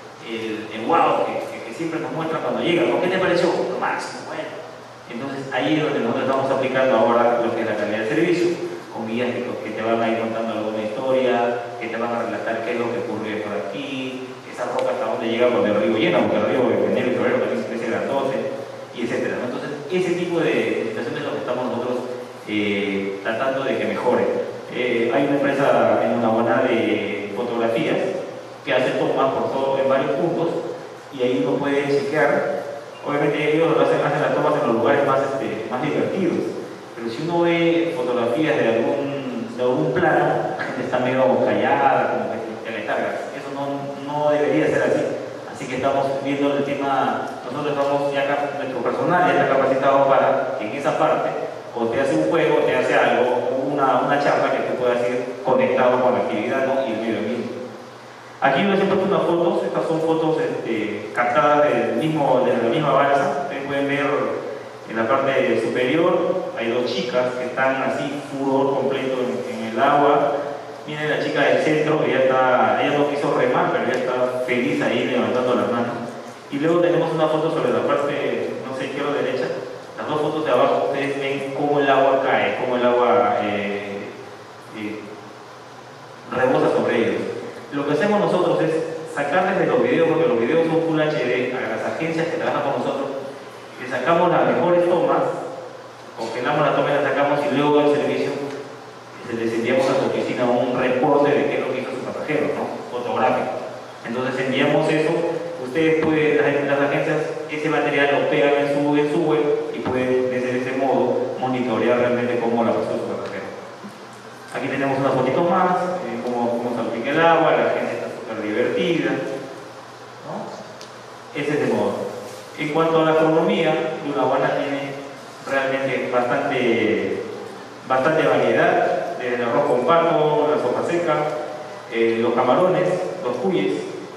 [SPEAKER 3] wow que siempre nos muestra cuando llegan. ¿Qué te pareció? Lo máximo, bueno. Entonces ahí es donde nosotros estamos aplicando ahora lo que es la calidad de servicio, con guías que te van a ir contando alguna historia, que te van a relatar qué es lo que ocurre por aquí, esa roca hasta dónde llega cuando el río llena, porque el río en enero y febrero también se crece grandote, y etcétera, ¿no? Entonces ese tipo de situaciones es lo que estamos nosotros tratando de que mejore. Hay una empresa en una buena de fotografías que hace tomas en varios puntos, y ahí uno puede chequear. Obviamente ellos hacen las tomas en los lugares más divertidos, pero si uno ve fotografías de algún plano, la gente está medio callada, como que te letargas. Eso no debería ser así. Así que estamos viendo el tema, nosotros estamos nuestro personal ya está capacitado para que en esa parte, o te hace un juego, te hace algo, una charla que tú puedas ir conectado con la actividad, ¿no? Y el medio ambiente. Aquí les he puesto unas fotos, estas son fotos captadas de la misma balsa. Ustedes pueden ver en la parte superior, hay 2 chicas que están así, furor completo en el agua. Miren la chica del centro, que ella no quiso remar, pero ya está feliz ahí levantando las manos. Y luego tenemos una foto sobre la parte, no sé, izquierda o derecha. Las 2 fotos de abajo, ustedes ven cómo el agua cae, cómo el agua rebosa sobre ellos. Lo que hacemos nosotros es sacarles de los videos, porque los videos son Full HD, a las agencias que trabajan con nosotros, les sacamos las mejores tomas, congelamos la toma y la sacamos, y luego al servicio les enviamos a su oficina un reporte de qué es lo que hizo su pasajero, ¿no? Fotográfico. Entonces enviamos eso, ustedes pueden, las agencias, ese material lo pegan en su web, y pueden desde ese modo monitorear realmente cómo la pasó su pasajero. Aquí tenemos una fotito más, cómo salpica el agua, la gente está súper divertida, ¿no? Ese es el modo. En cuanto a la astronomía, Lunahuana tiene realmente bastante variedad, desde el arroz con pato, la sopa seca, los camarones, los cuyes,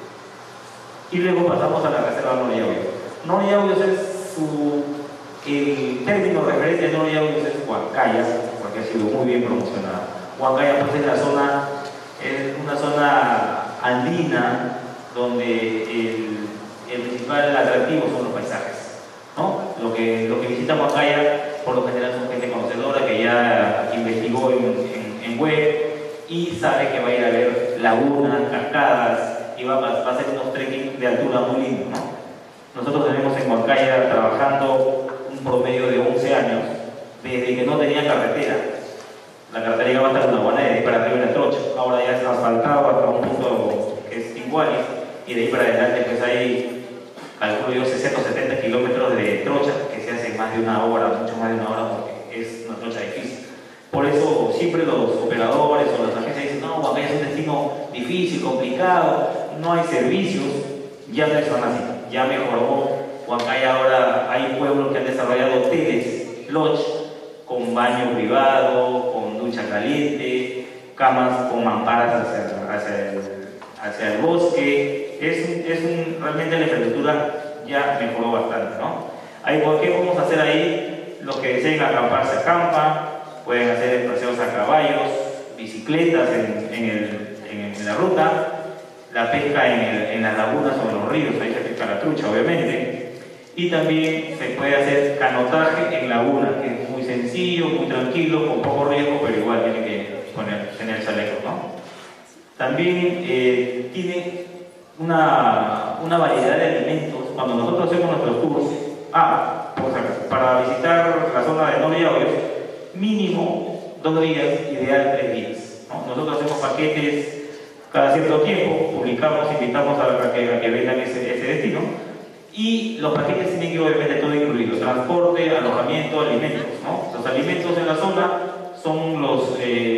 [SPEAKER 3] y luego pasamos a la reserva Noriaudios. Noriaudios es el término de referencia de Noriaudios es Huancaya, porque ha sido muy bien promocionada. Huancaya pues es una zona andina donde el principal atractivo son los paisajes, ¿no? Lo que visita Huancaya por lo general son gente conocedora que ya investigó en web y sabe que va a ir a ver lagunas, cascadas, y va a hacer unos trekking de altura muy lindos, ¿no? Nosotros tenemos en Huancaya trabajando un promedio de 11 años desde que no tenía carretera. La carretera llegaba hasta Lunahuana y de ahí para arriba era trocha. Ahora ya está asfaltado hasta un punto que es Tinguali, y de ahí para adelante pues hay, calculo yo, 60 o 70 kilómetros de trocha que se hace en más de una hora, mucho más de una hora, porque es una trocha difícil. Por eso siempre los operadores o las agencias dicen, no, Huancaya es un destino difícil, complicado, no hay servicios. Ya no son así, ya mejoró. Huancaya ahora hay pueblos que han desarrollado hoteles, lodge, con baño privado, con ducha caliente, camas con mamparas hacia el bosque. Realmente la infraestructura ya mejoró bastante, ¿no? ¿Qué podemos hacer ahí? Los que deseen acampar se acampan, pueden hacer paseos a caballos, bicicletas en la ruta, la pesca en las lagunas o en los ríos, ahí se pesca la trucha obviamente, Y también se puede hacer canotaje en laguna, que es muy sencillo, muy tranquilo, con poco riesgo, pero igual tiene que tener chaleco, ¿no? También tiene una variedad de alimentos. Cuando nosotros hacemos nuestros tours, para visitar la zona de Norte Yauyos, mínimo 2 días, ideal 3 días, ¿no? Nosotros hacemos paquetes cada cierto tiempo, publicamos, invitamos a que vengan ese destino, y los paquetes tienen que obviamente todo incluido: transporte, alojamiento, alimentos, ¿no? Los alimentos en la zona son los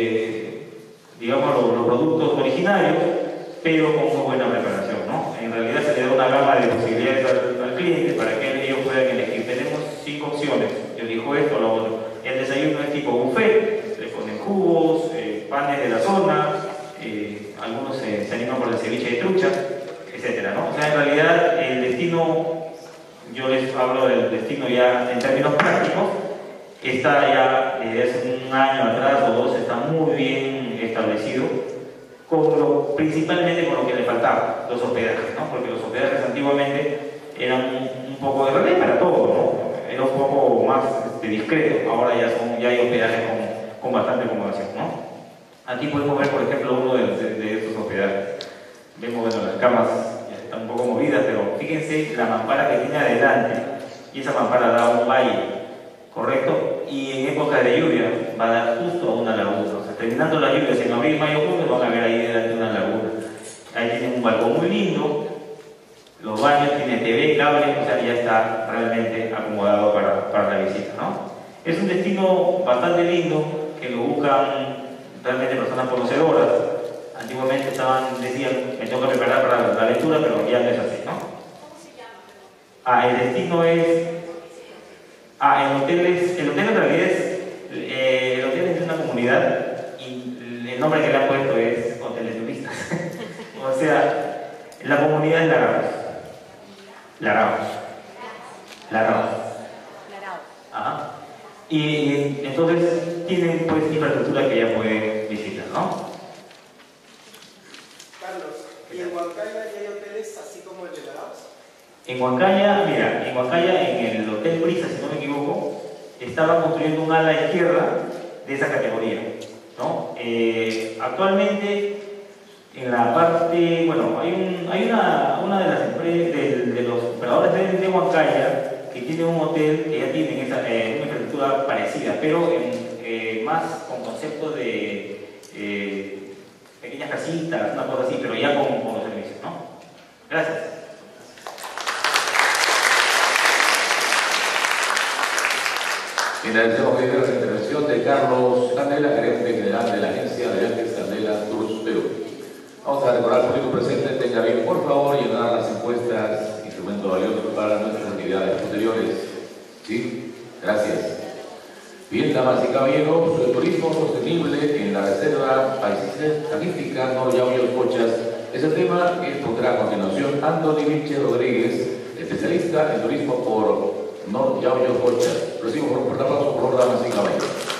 [SPEAKER 3] productos originarios, pero con muy buena preparación, ¿no? En realidad se le da una gama de posibilidades al cliente para que ellos puedan elegir. Tenemos 5 opciones: yo elijo esto o lo otro. El desayuno es tipo buffet, le ponen jugos, panes de la zona, algunos se animan por el ceviche de trucha, etcétera, ¿no? O sea, en realidad el destino, yo les hablo del destino ya en términos prácticos, está ya desde hace un año atrás o 2, está muy bien establecido, principalmente con lo que le faltaba, los hospedajes, ¿no? Porque los hospedajes antiguamente eran un poco, de realidad para todo, ¿no? Era un poco más discreto. Ahora ya hay hospedajes con bastante acomodación, ¿no? Aquí podemos ver, por ejemplo, uno de estos hospedajes. Vemos, bueno, las camas ya están un poco movidas, pero fíjense la mampara que tiene adelante, y esa mampara da a un valle, ¿correcto? Y en época de lluvia va a dar justo a una laguna. O sea, terminando las lluvias en abril, mayo, junio, van a ver ahí delante una laguna. Ahí tiene un balcón muy lindo, los baños, tiene TV, cable, o sea, ya está realmente acomodado para la visita, ¿no? Es un destino bastante lindo, que lo buscan realmente personas conocedoras. Antiguamente decían, me tengo que preparar para la lectura, pero ya no es así, ¿no?
[SPEAKER 4] ¿Cómo se llama?
[SPEAKER 3] El destino es... el hotel en realidad el hotel es de una comunidad, y el nombre que le han puesto es Hotel de Turistas. O sea, la comunidad es Laraos. Ajá. Y entonces tienen pues infraestructura que ya pueden visitar, ¿no?
[SPEAKER 5] Carlos, ¿y en Huancayo hay hoteles así como el de Laraos?
[SPEAKER 3] En Huancaya, en el Hotel Brisa, si no me equivoco, estaban construyendo un ala izquierda de esa categoría, ¿no? Actualmente, en la parte, bueno, hay una de las empresas, de los operadores de Huancaya, que tiene un hotel que ya tienen una infraestructura parecida, pero más con concepto de pequeñas casitas, una cosa así, pero ya con los servicios, ¿no? Gracias.
[SPEAKER 1] Agradecemos hoy la intervención de Carlos Candela, gerente general de la agencia de viajes Candela Tours Perú. Vamos a recordar al público presente, tenga bien, por favor, llenar las encuestas, instrumento valioso para nuestras actividades posteriores. ¿Sí? Gracias. Bien, damas y caballeros, el turismo sostenible en la reserva paisajística Norte Yauyos Cochas es el tema que expondrá a continuación Anthony Vinche Rodríguez, especialista en turismo por Norte Yauyos Cochas. Recibimos por un fuerte aplauso, por favor, damas y caballeros.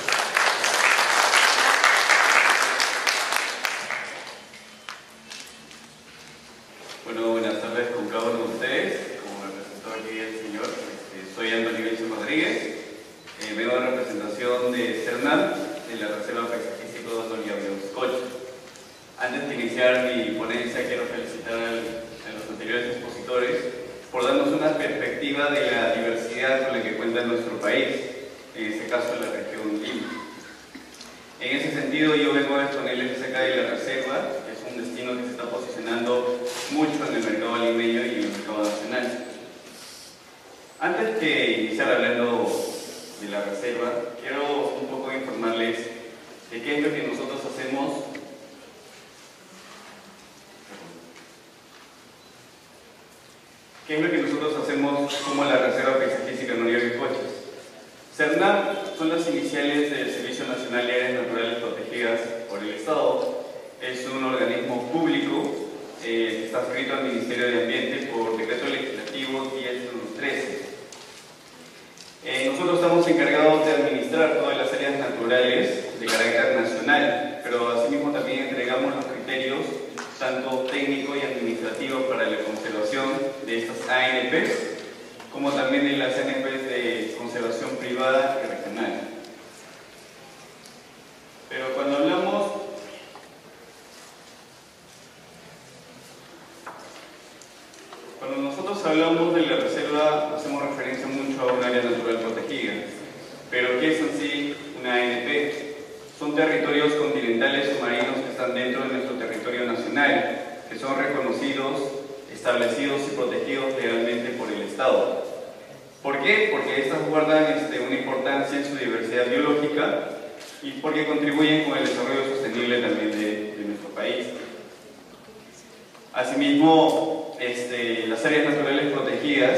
[SPEAKER 6] Bueno, buenas tardes con cada uno de ustedes. Como me presentó aquí el señor, soy Anthony Vinche Rodríguez. Vengo en representación de CERNAM, de la Reserva Paisajística Norte Yauyos Cochas. Antes de iniciar mi ponencia, quiero felicitar a los anteriores expositores por darnos una perspectiva de la diversidad con la que cuenta nuestro país, en este caso la región Lima. En ese sentido, yo vengo a exponerles acerca de la reserva, que es un destino que se está posicionando mucho en el mercado limeño y en el mercado nacional. Antes de iniciar hablando de la reserva, quiero un poco informarles de qué es lo que nosotros hacemos como la Reserva Paisajística Norte Yauyos Cochas. CERNAM son las iniciales del Servicio Nacional de Áreas Naturales Protegidas por el Estado. Es un organismo público que está adscrito al Ministerio de Ambiente por Decreto Legislativo 10-13. Nosotros estamos encargados de administrar todas las áreas naturales de carácter nacional, pero asimismo también entregamos los criterios tanto técnico y administrativo para la conservación de estas ANPs, como también privada y regional. Pero cuando nosotros hablamos de la reserva, hacemos referencia mucho a un área natural protegida. Pero ¿qué es en sí una ANP? Son territorios continentales o marinos que están dentro de nuestro territorio nacional, que son reconocidos, establecidos y protegidos legalmente por el Estado. ¿Por qué? Porque estas guardan una importancia en su diversidad biológica y porque contribuyen con el desarrollo sostenible también de nuestro país. Asimismo, las áreas naturales protegidas,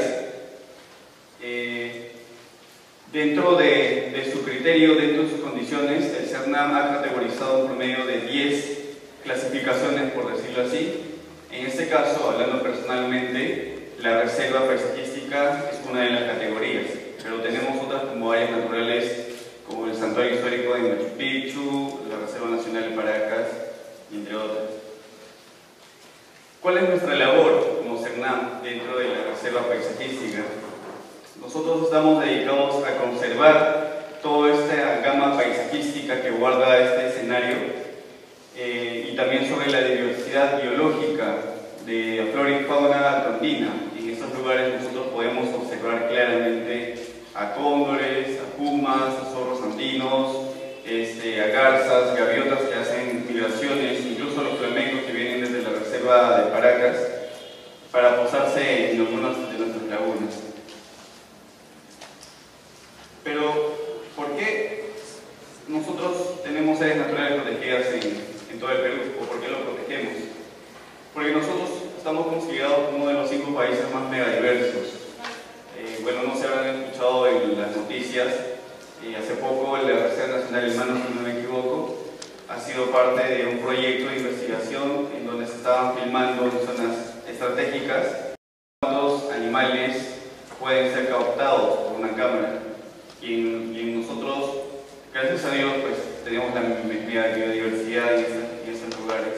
[SPEAKER 6] dentro de su criterio, dentro de sus condiciones, el CERNAM ha categorizado un promedio de 10 clasificaciones, por decirlo así. En este caso, hablando personalmente, la reserva paisajística es una de las categorías, pero tenemos otras como áreas naturales como el Santuario Histórico de Machu Picchu, la Reserva Nacional de Paracas, entre otras. ¿Cuál es nuestra labor como CERNAM dentro de la reserva paisajística? Nosotros estamos dedicados a conservar toda esta gama paisajística que guarda este escenario y también sobre la diversidad biológica de flora y fauna andina. En estos lugares nosotros podemos observar claramente a cóndores, a pumas, a zorros andinos, a garzas, gaviotas que hacen migraciones, incluso los flamencos que vienen desde la reserva de Paracas para posarse en algunas de nuestras lagunas. Pero, ¿por qué nosotros tenemos áreas naturales protegidas en todo el Perú? ¿O por qué lo protegemos? Porque nosotros estamos considerados como uno de los 5 países más megadiversos. Bueno, no se habrán escuchado en las noticias. Hace poco la Reserva Nacional del Mano, si no me equivoco, ha sido parte de un proyecto de investigación en donde se estaban filmando en zonas estratégicas cuántos animales pueden ser captados por una cámara. Y nosotros, gracias a Dios, pues tenemos la biodiversidad en estos lugares.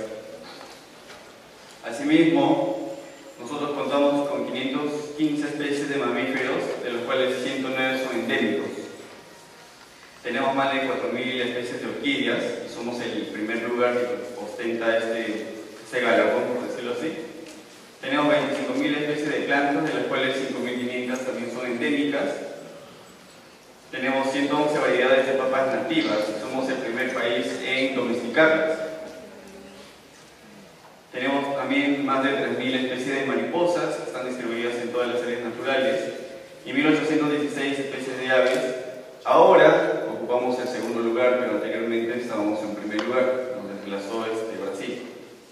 [SPEAKER 6] Asimismo, nosotros contamos con 515 especies de mamíferos, de los cuales 109 son endémicos. Tenemos más de 4.000 especies de orquídeas y somos el primer lugar que ostenta este galardón, por decirlo así. Tenemos 25.000 especies de plantas, de las cuales 5.500 también son endémicas. Tenemos 111 variedades de papas nativas y somos el primer país en domesticarlas. Tenemos también más de 3.000 especies de mariposas que están distribuidas en todas las áreas naturales y 1.816 especies de aves. Ahora ocupamos el segundo lugar, pero anteriormente estábamos en primer lugar, nos desplazó Brasil.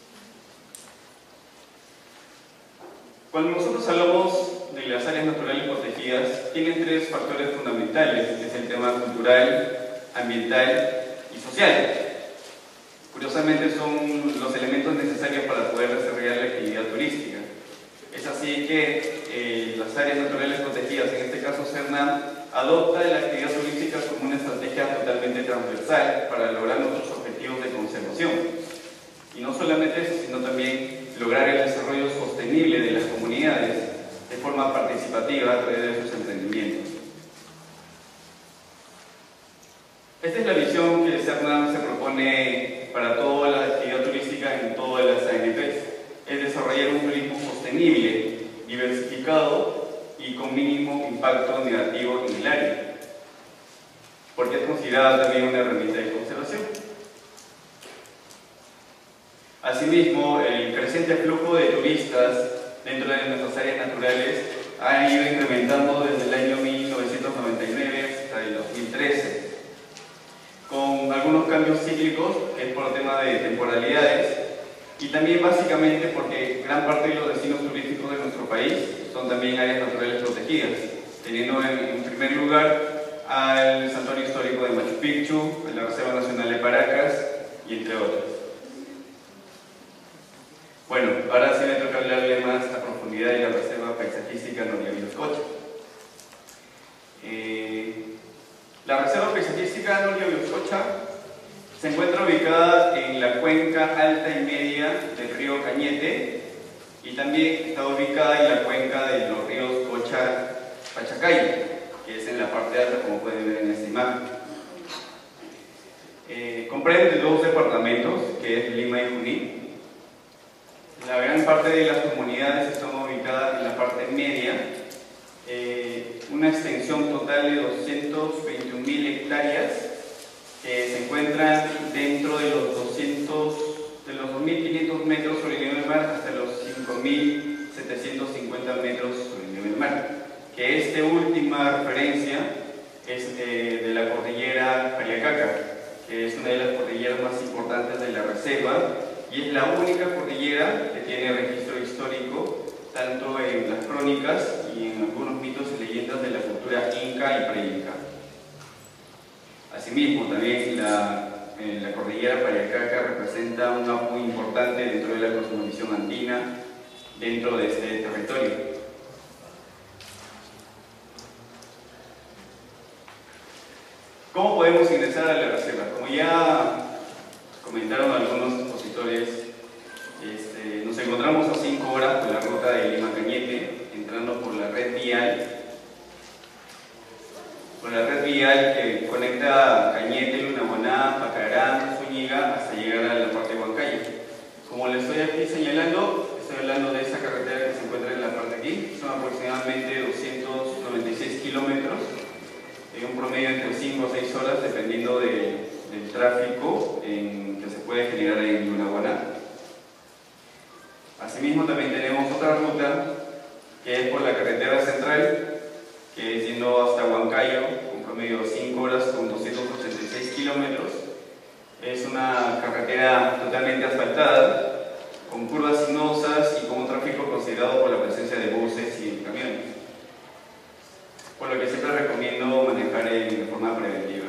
[SPEAKER 6] Cuando nosotros hablamos de las áreas naturales protegidas, tienen 3 factores fundamentales, que es el tema cultural, ambiental y social. Curiosamente son los elementos necesarios para poder desarrollar la actividad turística. Es así que las áreas naturales protegidas, en este caso CERNAM, adopta la actividad turística como una estrategia totalmente transversal para lograr nuestros objetivos de conservación. Y no solamente eso, sino también lograr el desarrollo sostenible de las comunidades de forma participativa a través de sus emprendimientos. Esta es la visión que CERNAM se propone para toda la actividad turística en todas las ANPs, es desarrollar un turismo sostenible, diversificado y con mínimo impacto negativo en el área, porque es considerada también una herramienta de conservación. Asimismo, el creciente flujo de turistas dentro de nuestras áreas naturales ha ido incrementando desde el año 1999 hasta el 2013, con algunos cambios cíclicos, que es por tema de temporalidades, y también básicamente porque gran parte de los destinos turísticos de nuestro país son también áreas naturales protegidas, teniendo en primer lugar al Santuario Histórico de Machu Picchu, la Reserva Nacional de Paracas y entre otras. Bueno, ahora sí me toca hablarle más a profundidad de la Reserva Paisajística Noriabí-Uscocha. La Reserva Paisajística Noriabí-Uscocha se encuentra ubicada en la cuenca alta y media del río Cañete y también está ubicada en la cuenca de los ríos Cocha-Pachacay, que es en la parte alta, como pueden ver en esta imagen. Comprende dos departamentos, que es Lima y Junín. La gran parte de las comunidades están ubicadas en la parte media, una extensión total de 221.000 hectáreas que se encuentran dentro de los 2.500 metros sobre el nivel del mar hasta los 5.750 metros sobre el nivel del mar, que esta última referencia es de la cordillera Pariacaca, que es una de las cordilleras más importantes de la reserva y es la única cordillera que tiene registro histórico tanto en las crónicas y en algunos mitos y leyendas de la cultura inca y pre-inca. Asimismo, también la cordillera Pariacaca representa un hub muy importante dentro de la cosmovisión andina dentro de este territorio. ¿Cómo podemos ingresar a la reserva? Como ya comentaron algunos expositores, nos encontramos a 5 horas por la ruta de Lima Cañete, entrando por la red vial que conecta Cañete, Lunahuaná, Pacarán, Zúñiga hasta llegar a la parte de Huancayo. Como les estoy aquí señalando, estoy hablando de esta carretera que se encuentra en la parte de aquí, son aproximadamente 296 kilómetros, en un promedio entre 5 o 6 horas dependiendo del tráfico que se puede generar en Lunahuaná. Asimismo también tenemos otra ruta que es por la carretera central, que es yendo hasta Huancayo, un promedio de 5 horas con 286 kilómetros. Es una carretera totalmente asfaltada, con curvas sinuosas y con un tráfico considerado por la presencia de buses y camiones, por lo que siempre recomiendo manejar de forma preventiva.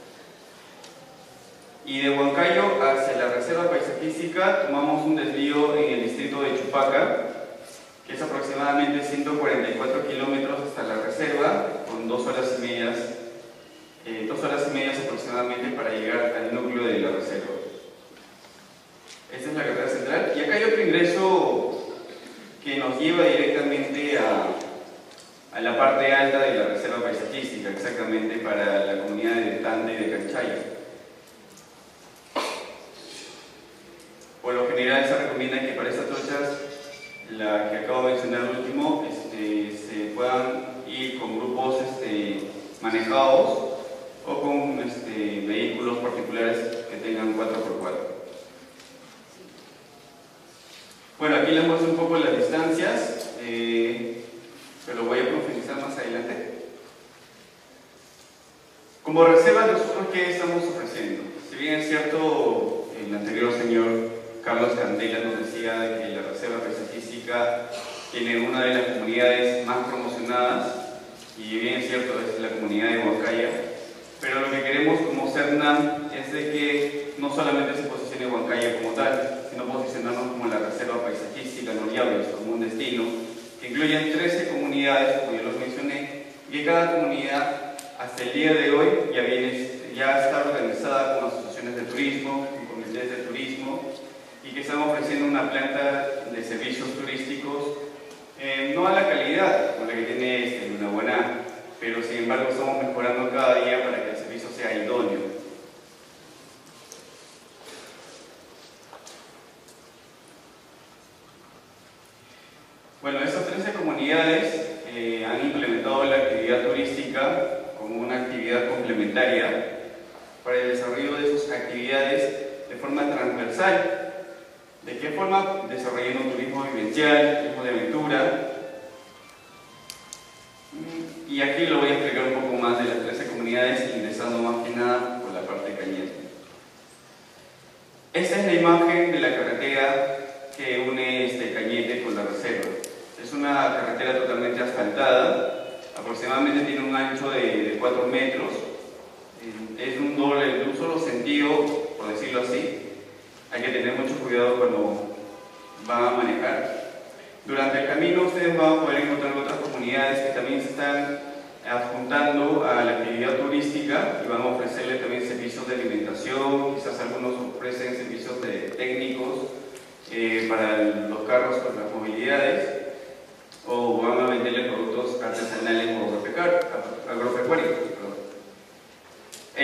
[SPEAKER 6] Y de Huancayo hacia la reserva paisajística tomamos un desvío en el distrito de Chupaca, que es aproximadamente 144 kilómetros hasta la reserva, con 2 horas y media aproximadamente para llegar al núcleo de la reserva. Esta es la carretera central. Y acá hay otro ingreso que nos lleva directamente a la parte alta de la reserva paisajística, exactamente para la comunidad de Tante y de Canchaya. Por lo general se recomienda que para estas trochas, la que acabo de mencionar al último, se puedan ir con grupos manejados o con vehículos particulares que tengan 4x4. Bueno, aquí les muestro un poco las distancias, pero voy a profundizar más adelante. Como reserva, nosotros ¿qué estamos ofreciendo? Si bien es cierto, el anterior señor Carlos Candela nos decía que la reserva paisajística tiene una de las comunidades más promocionadas, y bien es cierto, es la comunidad de Huancaya, pero lo que queremos como CERNAM es de que no solamente se posicione Huancaya como tal, sino posicionarnos como la reserva paisajística Noriables, como un destino que incluyen 13 comunidades, como ya los mencioné, y que cada comunidad hasta el día de hoy ya está organizada con asociaciones de turismo, con comités de turismo, y que están ofreciendo una planta de servicios turísticos no a la calidad como la que tiene Lunahuaná, pero sin embargo estamos mejorando cada día para que el servicio sea idóneo. Bueno, estas 13 comunidades han implementado la actividad turística como una actividad complementaria para el desarrollo de sus actividades de forma transversal. ¿De qué forma? Desarrollando un turismo vivencial, turismo de aventura. Y aquí lo voy a explicar un poco más de las 13 comunidades, ingresando más que nada por la parte de Cañete. Esta es la imagen de la carretera que une Cañete con la reserva. Es una carretera totalmente asfaltada, aproximadamente tiene un ancho de 4 metros. Es de un solo sentido, por decirlo así. Hay que tener mucho cuidado cuando van a manejar. Durante el camino ustedes van a poder encontrar otras comunidades que también se están adjuntando a la actividad turística y van a ofrecerle también servicios de alimentación, quizás algunos ofrecen servicios técnicos para los carros con las movilidades, o van a venderle productos artesanales o agropecuarios.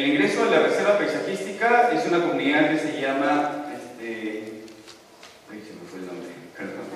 [SPEAKER 6] El ingreso a la reserva paisajística es una comunidad que se llama, ay, se me fue el nombre, perdón.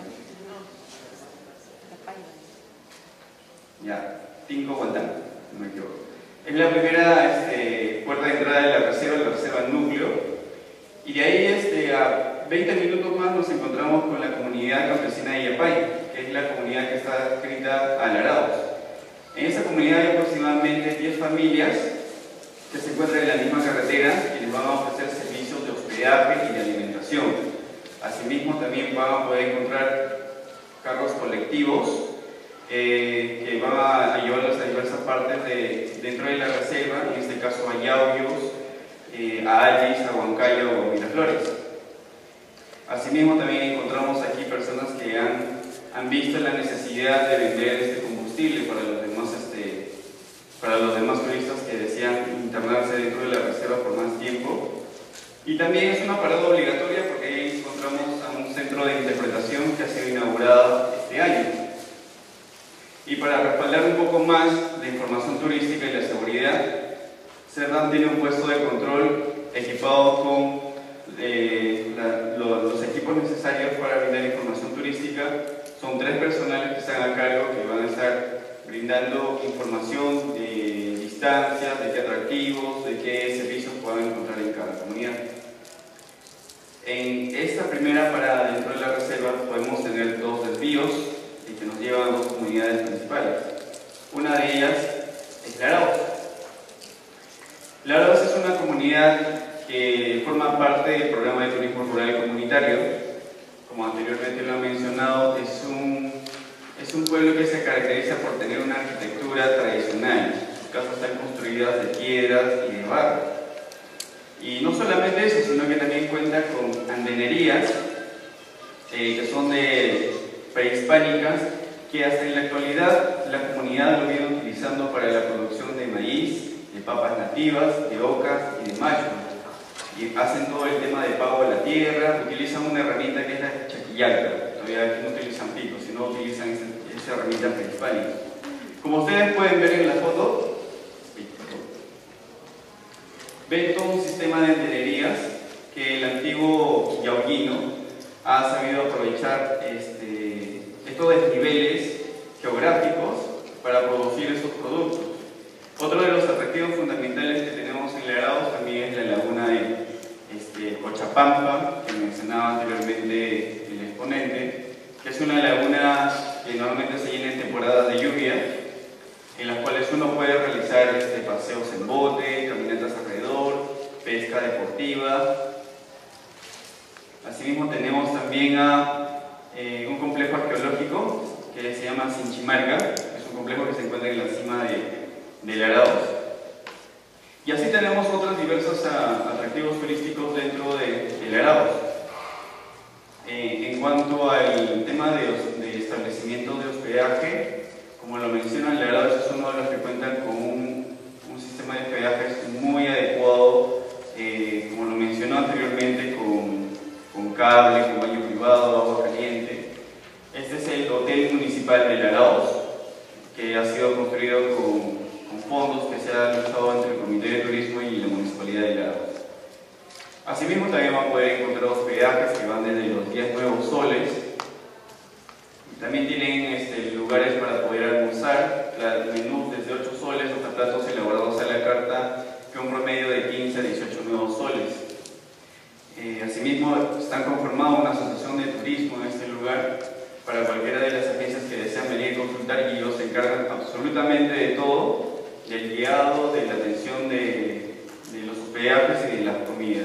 [SPEAKER 6] Ya, Tinco Guantán, no me equivoco. Es la primera puerta de entrada de la reserva núcleo, y de ahí a 20 minutos más nos encontramos con la comunidad campesina de Yapay, que es la comunidad que está adscrita a Laraos. En esa comunidad hay aproximadamente 10 familias que se encuentran en la misma carretera, quienes van a ofrecer servicios de hospedaje y de alimentación. Asimismo, también van a poder encontrar carros colectivos que van a llevarlos a diversas partes dentro de la reserva, en este caso a Yauyos, a Allis, a Huancayo o a Miraflores. Asimismo, también encontramos aquí personas que han visto la necesidad de vender este combustible para los demás turistas que desean internarse dentro de la reserva por más tiempo. Y también es una parada obligatoria porque ahí encontramos a un centro de interpretación que ha sido inaugurado este año. Y para respaldar un poco más la información turística y la seguridad, Cerdán tiene un puesto de control equipado con los equipos necesarios para brindar información turística. Son 3 personales que están a cargo, que van a estar brindando información de distancias, de qué atractivos, de qué servicios puedan encontrar en cada comunidad. En esta primera parada dentro de la reserva podemos tener 2 desvíos que nos llevan a 2 comunidades principales. Una de ellas es Laraos. Laraos es una comunidad que forma parte del programa de turismo rural comunitario. Como anteriormente lo he mencionado, es un pueblo que se caracteriza por tener una arquitectura tradicional. Sus casas están construidas de piedras y de barro. Y no solamente eso, sino que también cuenta con andenerías que son prehispánicas, que hasta en la actualidad la comunidad lo viene utilizando para la producción de maíz, de papas nativas, de ocas y de macho. Y hacen todo el tema de pago de la tierra, utilizan una herramienta que es la chaquillalca. Todavía aquí no utilizan picos, sino utilizan esa herramienta prehispánica. Como ustedes pueden ver en la foto, ven todo un sistema de andenerías que el antiguo yauguino ha sabido aprovechar estos desniveles geográficos para producir esos productos. Otro de los atractivos fundamentales que tenemos en Laraos también es la laguna de Cochapampa, que mencionaba anteriormente el exponente, que es una laguna que normalmente se llena en temporadas de lluvia, en las cuales uno puede realizar paseos en bote, caminatas alrededor, pesca deportiva. Asimismo tenemos también un complejo arqueológico que se llama Sinchimarca, es un complejo que se encuentra en la cima de Laraos. Y así tenemos otros diversos atractivos turísticos dentro de Laraos. En cuanto al tema de establecimiento de hospedaje, como lo mencionan, Laraos es uno de los que cuentan con un sistema de hospedajes muy adecuado, como lo mencionó anteriormente, con cable, con baño privado, agua caliente. Este es el Hotel Municipal de Laraos, que ha sido construido con fondos que se han usado entre el Comité de Turismo y la Municipalidad de Laraos. Asimismo, también van a poder encontrar hospedajes que van desde los 10 nuevos soles. También tienen lugares para poder almorzar, menús desde 8 soles hasta platos elaborados a la carta, que un promedio de 15 a 18 nuevos soles. Asimismo, están conformados una asociación de turismo en este lugar. Para cualquiera de las agencias que desean venir a consultar, y ellos se encargan absolutamente de todo, del guiado, de la atención de los hospedajes y de las comidas.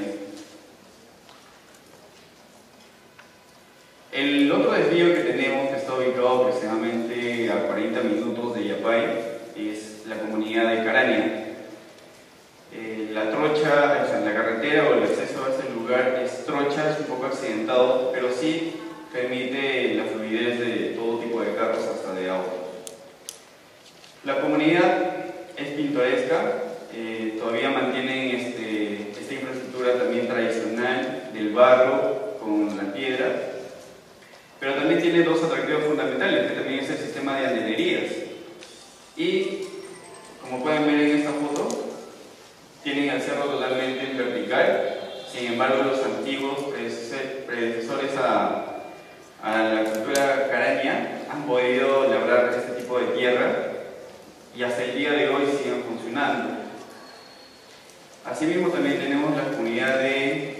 [SPEAKER 6] El otro desvío que tenemos, que está ubicado aproximadamente a 40 minutos de Yapay, es la comunidad de Caraña. La trocha, o sea, la carretera o el acceso a este lugar es trocha, es un poco accidentado, pero sí permite la fluidez de todo tipo de carros, hasta de autos. La comunidad es pintoresca, todavía mantienen esta infraestructura también tradicional del barro con la piedra, pero también tiene 2 atractivos fundamentales, que también es el sistema de andenerías. Y como pueden ver en esta foto, tienen el cerro totalmente en vertical. Sin embargo, los antiguos predecesores a la cultura caraña han podido labrar este tipo de tierra y hasta el día de hoy siguen funcionando. Asimismo, también tenemos la comunidad de...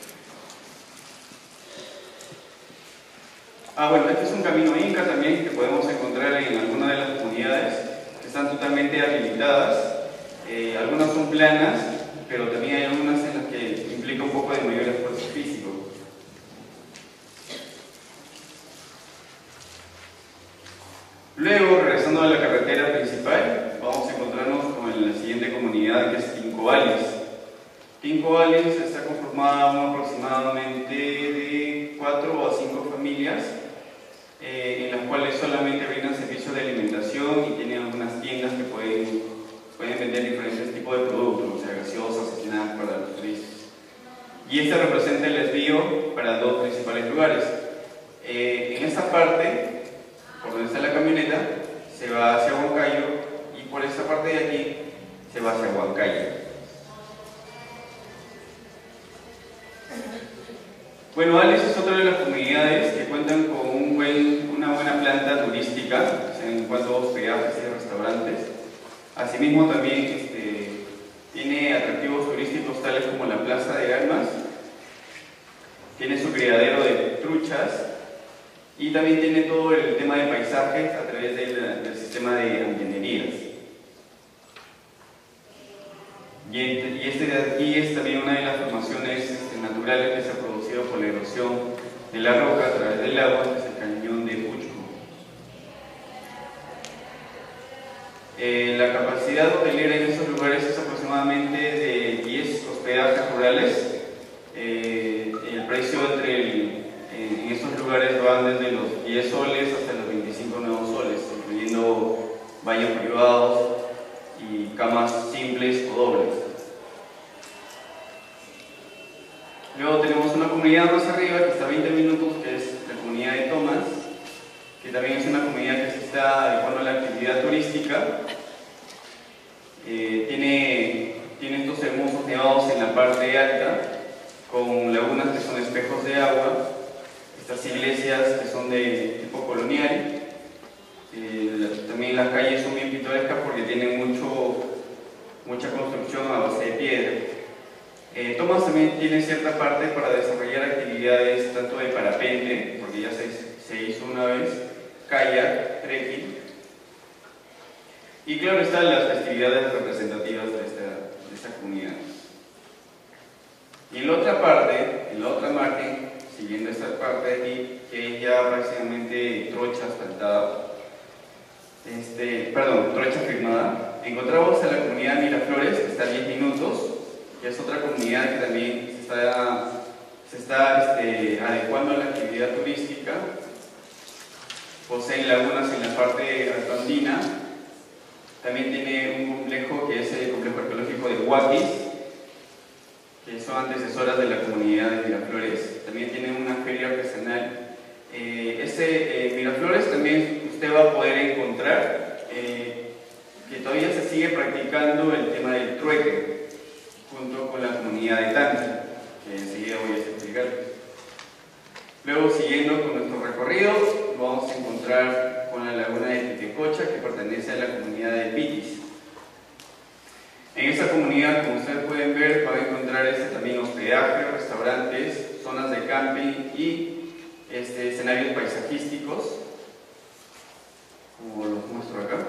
[SPEAKER 6] este es un camino inca también que podemos encontrar en algunas de las comunidades que están totalmente habilitadas. Algunas son planas, pero también hay algunas en las que implica un poco de mayor esfuerzo físico. Luego, regresando a la carretera principal, vamos a encontrarnos con la siguiente comunidad, que es Tincoales. Tincoales está conformada aproximadamente de 4 a 5 familias, en las cuales solamente brindan servicios de alimentación y tienen algunas tiendas que pueden vender diferentes tipos de productos, o sea, gaseosas, snacks para los turistas. Y este representa el desvío para 2 principales lugares. En esta parte, por donde está la camioneta, se va hacia Huancayo, y por esta parte de aquí se va hacia Huancayo. Bueno, Ales es otra de las comunidades que cuentan con una buena planta turística, o sea, en cuanto a hospedajes y restaurantes. Asimismo, también tiene atractivos turísticos tales como la Plaza de Armas, tiene su criadero de truchas y también tiene todo el tema de paisajes a través del sistema de antenerías. Y este de aquí es también una de las formaciones naturales que se ha producido por la erosión de la roca a través del agua, que es el cañón de Puchco. La capacidad hotelera en estos lugares es aproximadamente de 10 hospedajes rurales. El precio en estos lugares van desde los 10 soles hasta los 25 nuevos soles, incluyendo baños privados y camas simples o dobles. Luego tenemos una comunidad más arriba que está a 20 minutos, que es la comunidad de Tomás, que también es una comunidad que se está adecuando a la actividad turística. Tiene estos hermosos nevados en la parte alta, con lagunas que son espejos de agua, estas iglesias que son de tipo colonial. También las calles son bien pintorescas porque tienen mucha construcción a base de piedra. Tomás también tiene cierta parte para desarrollar actividades tanto de parapente, porque ya se hizo una vez, kayak, trekking, y claro están las festividades representativas de esta comunidad. Y en la otra parte, en la otra margen, siguiendo esta parte de aquí, que es ya prácticamente trocha asfaltada, trocha firmada, encontramos a la comunidad Miraflores, que está a 10 minutos, que es otra comunidad que también se está adecuando a la actividad turística. Poseen lagunas en la parte altoandina. También tiene un complejo que es el complejo arqueológico de Huaquis, que son antecesoras de la comunidad de Miraflores. También tiene una feria artesanal. Miraflores también usted va a poder encontrar que todavía se sigue practicando el tema del trueque, junto con la comunidad de Tanti, que enseguida voy a explicar. Luego, siguiendo con nuestro recorrido, vamos a encontrar con la laguna de Titecocha, que pertenece a la comunidad de Pitis. En esta comunidad, como ustedes pueden ver, van a encontrar también hospedaje, restaurantes, zonas de camping y escenarios paisajísticos, como los muestro acá.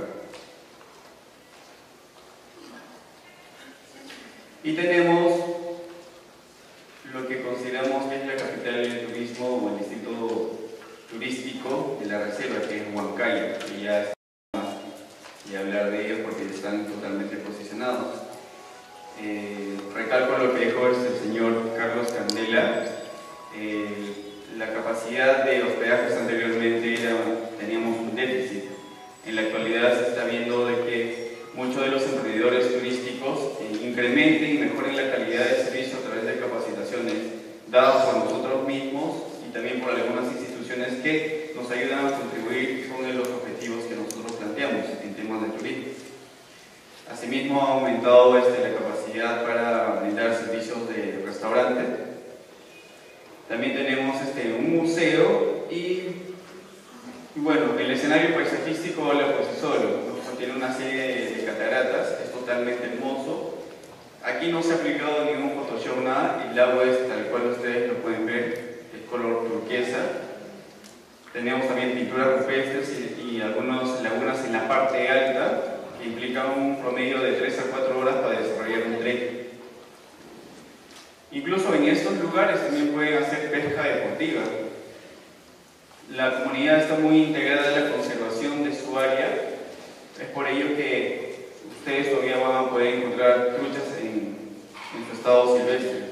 [SPEAKER 6] Y tenemos lo que consideramos que es la capital del turismo o el distrito turístico de la reserva, que es Huancayo, que ya está y hablar de ellos porque están totalmente posicionados. Recalco lo que dijo el señor Carlos Candela. La capacidad de hospedajes anteriormente teníamos un déficit. En la actualidad se está viendo de que muchos de los emprendedores turísticos incrementen y mejoren la calidad de servicio a través de capacitaciones dadas por nosotros mismos y también por algunas instituciones que nos ayudan a contribuir con los objetivos que nosotros planteamos en temas de turismo. Asimismo, ha aumentado la capacidad capacidad para brindar servicios de restaurante. También tenemos un museo y bueno, el escenario paisajístico habla por sí solo. Tiene una serie de cataratas, es totalmente hermoso. Aquí no se ha aplicado ningún Photoshop, nada, el agua es tal cual ustedes lo pueden ver, es color turquesa. Tenemos también pinturas rupestres y algunas lagunas en la parte alta que implican un promedio de 3 a 4 horas para desarrollar un trekking. Incluso en estos lugares también pueden hacer pesca deportiva. La comunidad está muy integrada en la conservación de su área, es por ello que ustedes todavía van a poder encontrar truchas en su estado silvestre.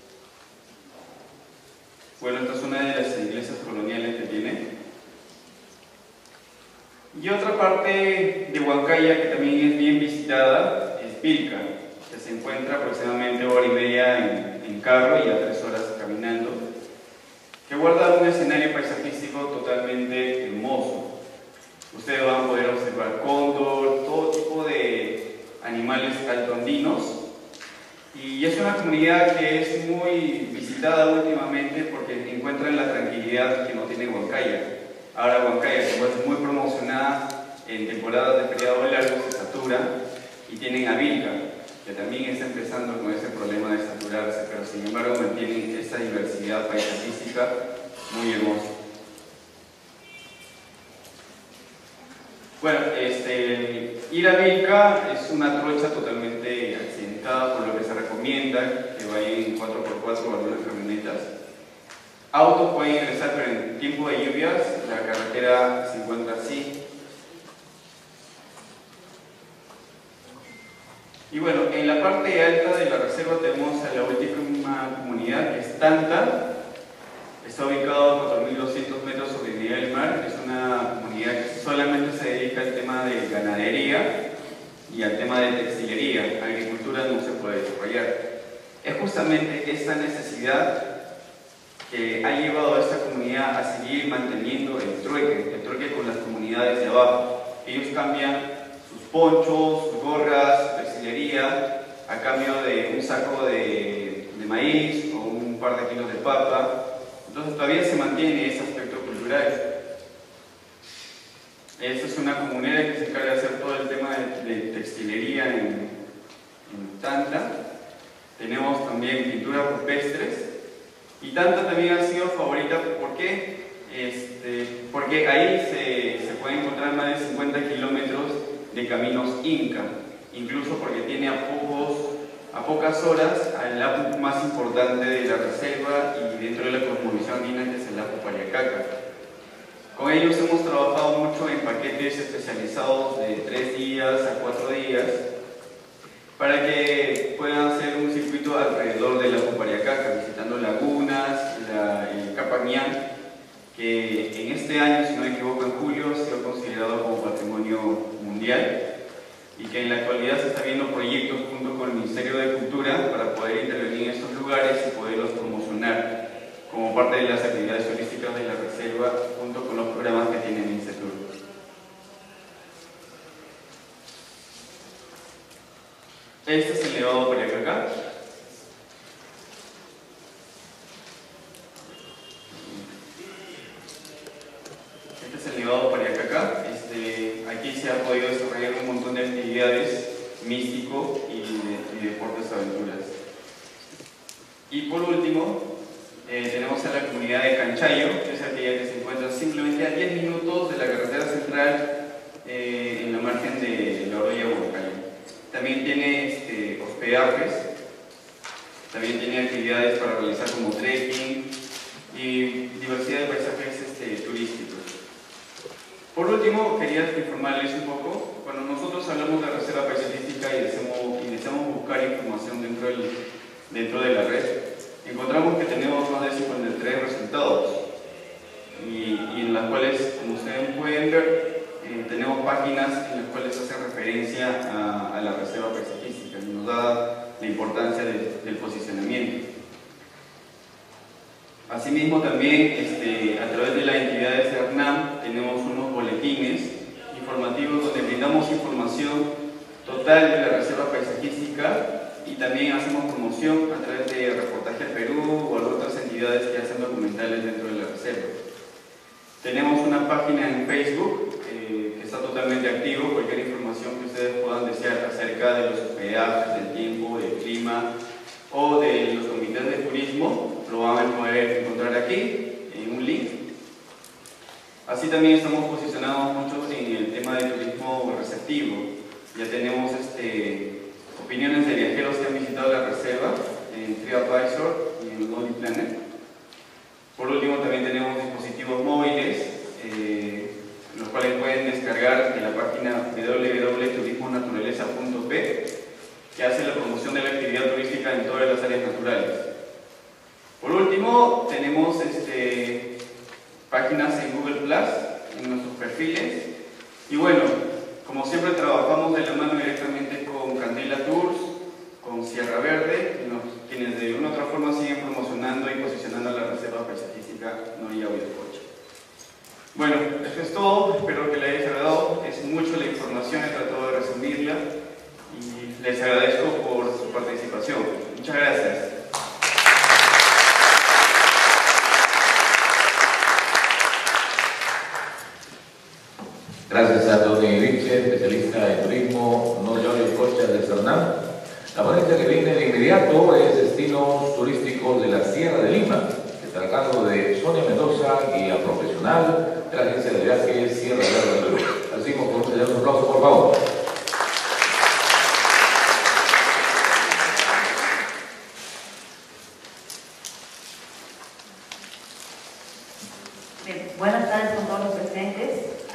[SPEAKER 6] Bueno, esta es una de las iglesias coloniales que tiene. Y otra parte de Huancaya que también es bien visitada es Vilca, que se encuentra aproximadamente 1 hora y media en carro y a 3 horas caminando, que guarda un escenario paisajístico totalmente hermoso. Ustedes van a poder observar cóndor, todo tipo de animales altoandinos, y es una comunidad que es muy visitada últimamente porque encuentran la tranquilidad que no tiene Huancaya. Ahora Huancaya, como es muy promocionada en temporadas de feriado largo, se satura, y tienen a Vilca, que también está empezando con ese problema de saturarse, pero sin embargo mantienen esa diversidad paisajística muy hermosa. Bueno, ir a Vilca es una trocha totalmente accidentada, por lo que se recomienda que vayan en 4x4 o algunas camionetas. Autos pueden ingresar, pero en tiempo de lluvias la carretera se encuentra así. Y bueno, en la parte alta de la reserva tenemos a la última comunidad, que es Tanta. Está ubicado a 4.200 metros sobre el nivel del mar. Es una comunidad que solamente se dedica al tema de ganadería y al tema de textilería. Agricultura no se puede desarrollar. Es justamente esta necesidad que ha llevado a esta comunidad a seguir manteniendo el trueque con las comunidades de abajo. Ellos cambian sus ponchos, sus gorras, textilería, a cambio de un saco de maíz o un par de kilos de papa. Entonces todavía se mantiene ese aspecto cultural. Esta es una comunidad que se encarga de hacer todo el tema de textilería en Tanta. Tenemos también pinturas rupestres. Y Tanta también ha sido favorita, ¿por qué? Porque ahí se pueden encontrar más de 50 kilómetros de caminos inca, incluso porque tiene a pocas horas al lago más importante de la reserva y dentro de la cosmovisión andina, que es el lago Pariacaca. Con ellos hemos trabajado mucho en paquetes especializados de 3 días a 4 días para que puedan hacer un circuito alrededor del lago Pariacaca, visitando lagunas, el Capañán, que en este año, si no me equivoco, en julio, ha sido considerado como patrimonio mundial, y que en la actualidad se está viendo proyectos junto con el Ministerio de Cultura para poder intervenir en estos lugares y poderlos promocionar como parte de las actividades turísticas de la reserva, junto con los programas que tiene el Insetur. Este es el Nevado Pariacaca. Este es el Nevado Pariacaca. Aquí se ha podido desarrollar un montón de actividades místico y deportes aventuras. Y por último, tenemos a la comunidad de Canchayo, que es aquella que se encuentra simplemente a 10 minutos de la carretera central en la margen de la orilla de Huancaya. También tiene hospedajes, también tiene actividades para realizar como trekking y diversidad de paisajes turísticos. Por último, quería informarles un poco. Cuando nosotros hablamos de reserva paisajística y deseamos buscar información dentro de la red, encontramos que tenemos más de 53 resultados y en las cuales, como ustedes pueden ver, tenemos páginas en las cuales hace referencia a la reserva paisajística y nos da la importancia del posicionamiento. Asimismo, también a través de las entidades de ARNAM tenemos unos boletines informativos donde brindamos información total de la reserva paisajística y también hacemos promoción a través de Reportaje al Perú o otras entidades que hacen documentales dentro de la reserva. Tenemos una página en Facebook que está totalmente activo. Cualquier información que ustedes puedan desear acerca de los hospedajes, del tiempo, del clima o de los comités de turismo lo van a poder encontrar aquí en un link. Así también estamos posicionados mucho en el tema de turismo receptivo. Ya tenemos opiniones de viajeros que han visitado la reserva en TripAdvisor y en Lonely Planet. Por último, también tenemos dispositivos móviles, los cuales pueden descargar en la página www.turismonaturaleza.p, que hace la promoción de la actividad turística en todas las áreas naturales. Por último, tenemos páginas en Google Plus, en nuestros perfiles. Y bueno, como siempre trabajamos de la mano directamente con Candela Tours, con Sierra Verde, quienes de una u otra forma siguen promocionando y posicionando la reserva paisajística Noria Huaycocha. Bueno, eso es todo, espero que les haya agradado. Es mucho la información, he tratado de resumirla y les agradezco por su participación. Muchas gracias.
[SPEAKER 1] Gracias a Tony Vinche, especialista en turismo Noria Huaycocha de Cernam. La ponencia que viene de inmediato es Destinos Turísticos de la Sierra de Lima, que está a cargo de Sonia Mendoza, guía profesional de la agencia de viajes Sierra Verde Perú. Así como por un aplauso, por favor.
[SPEAKER 7] Buenas tardes con todos los presentes.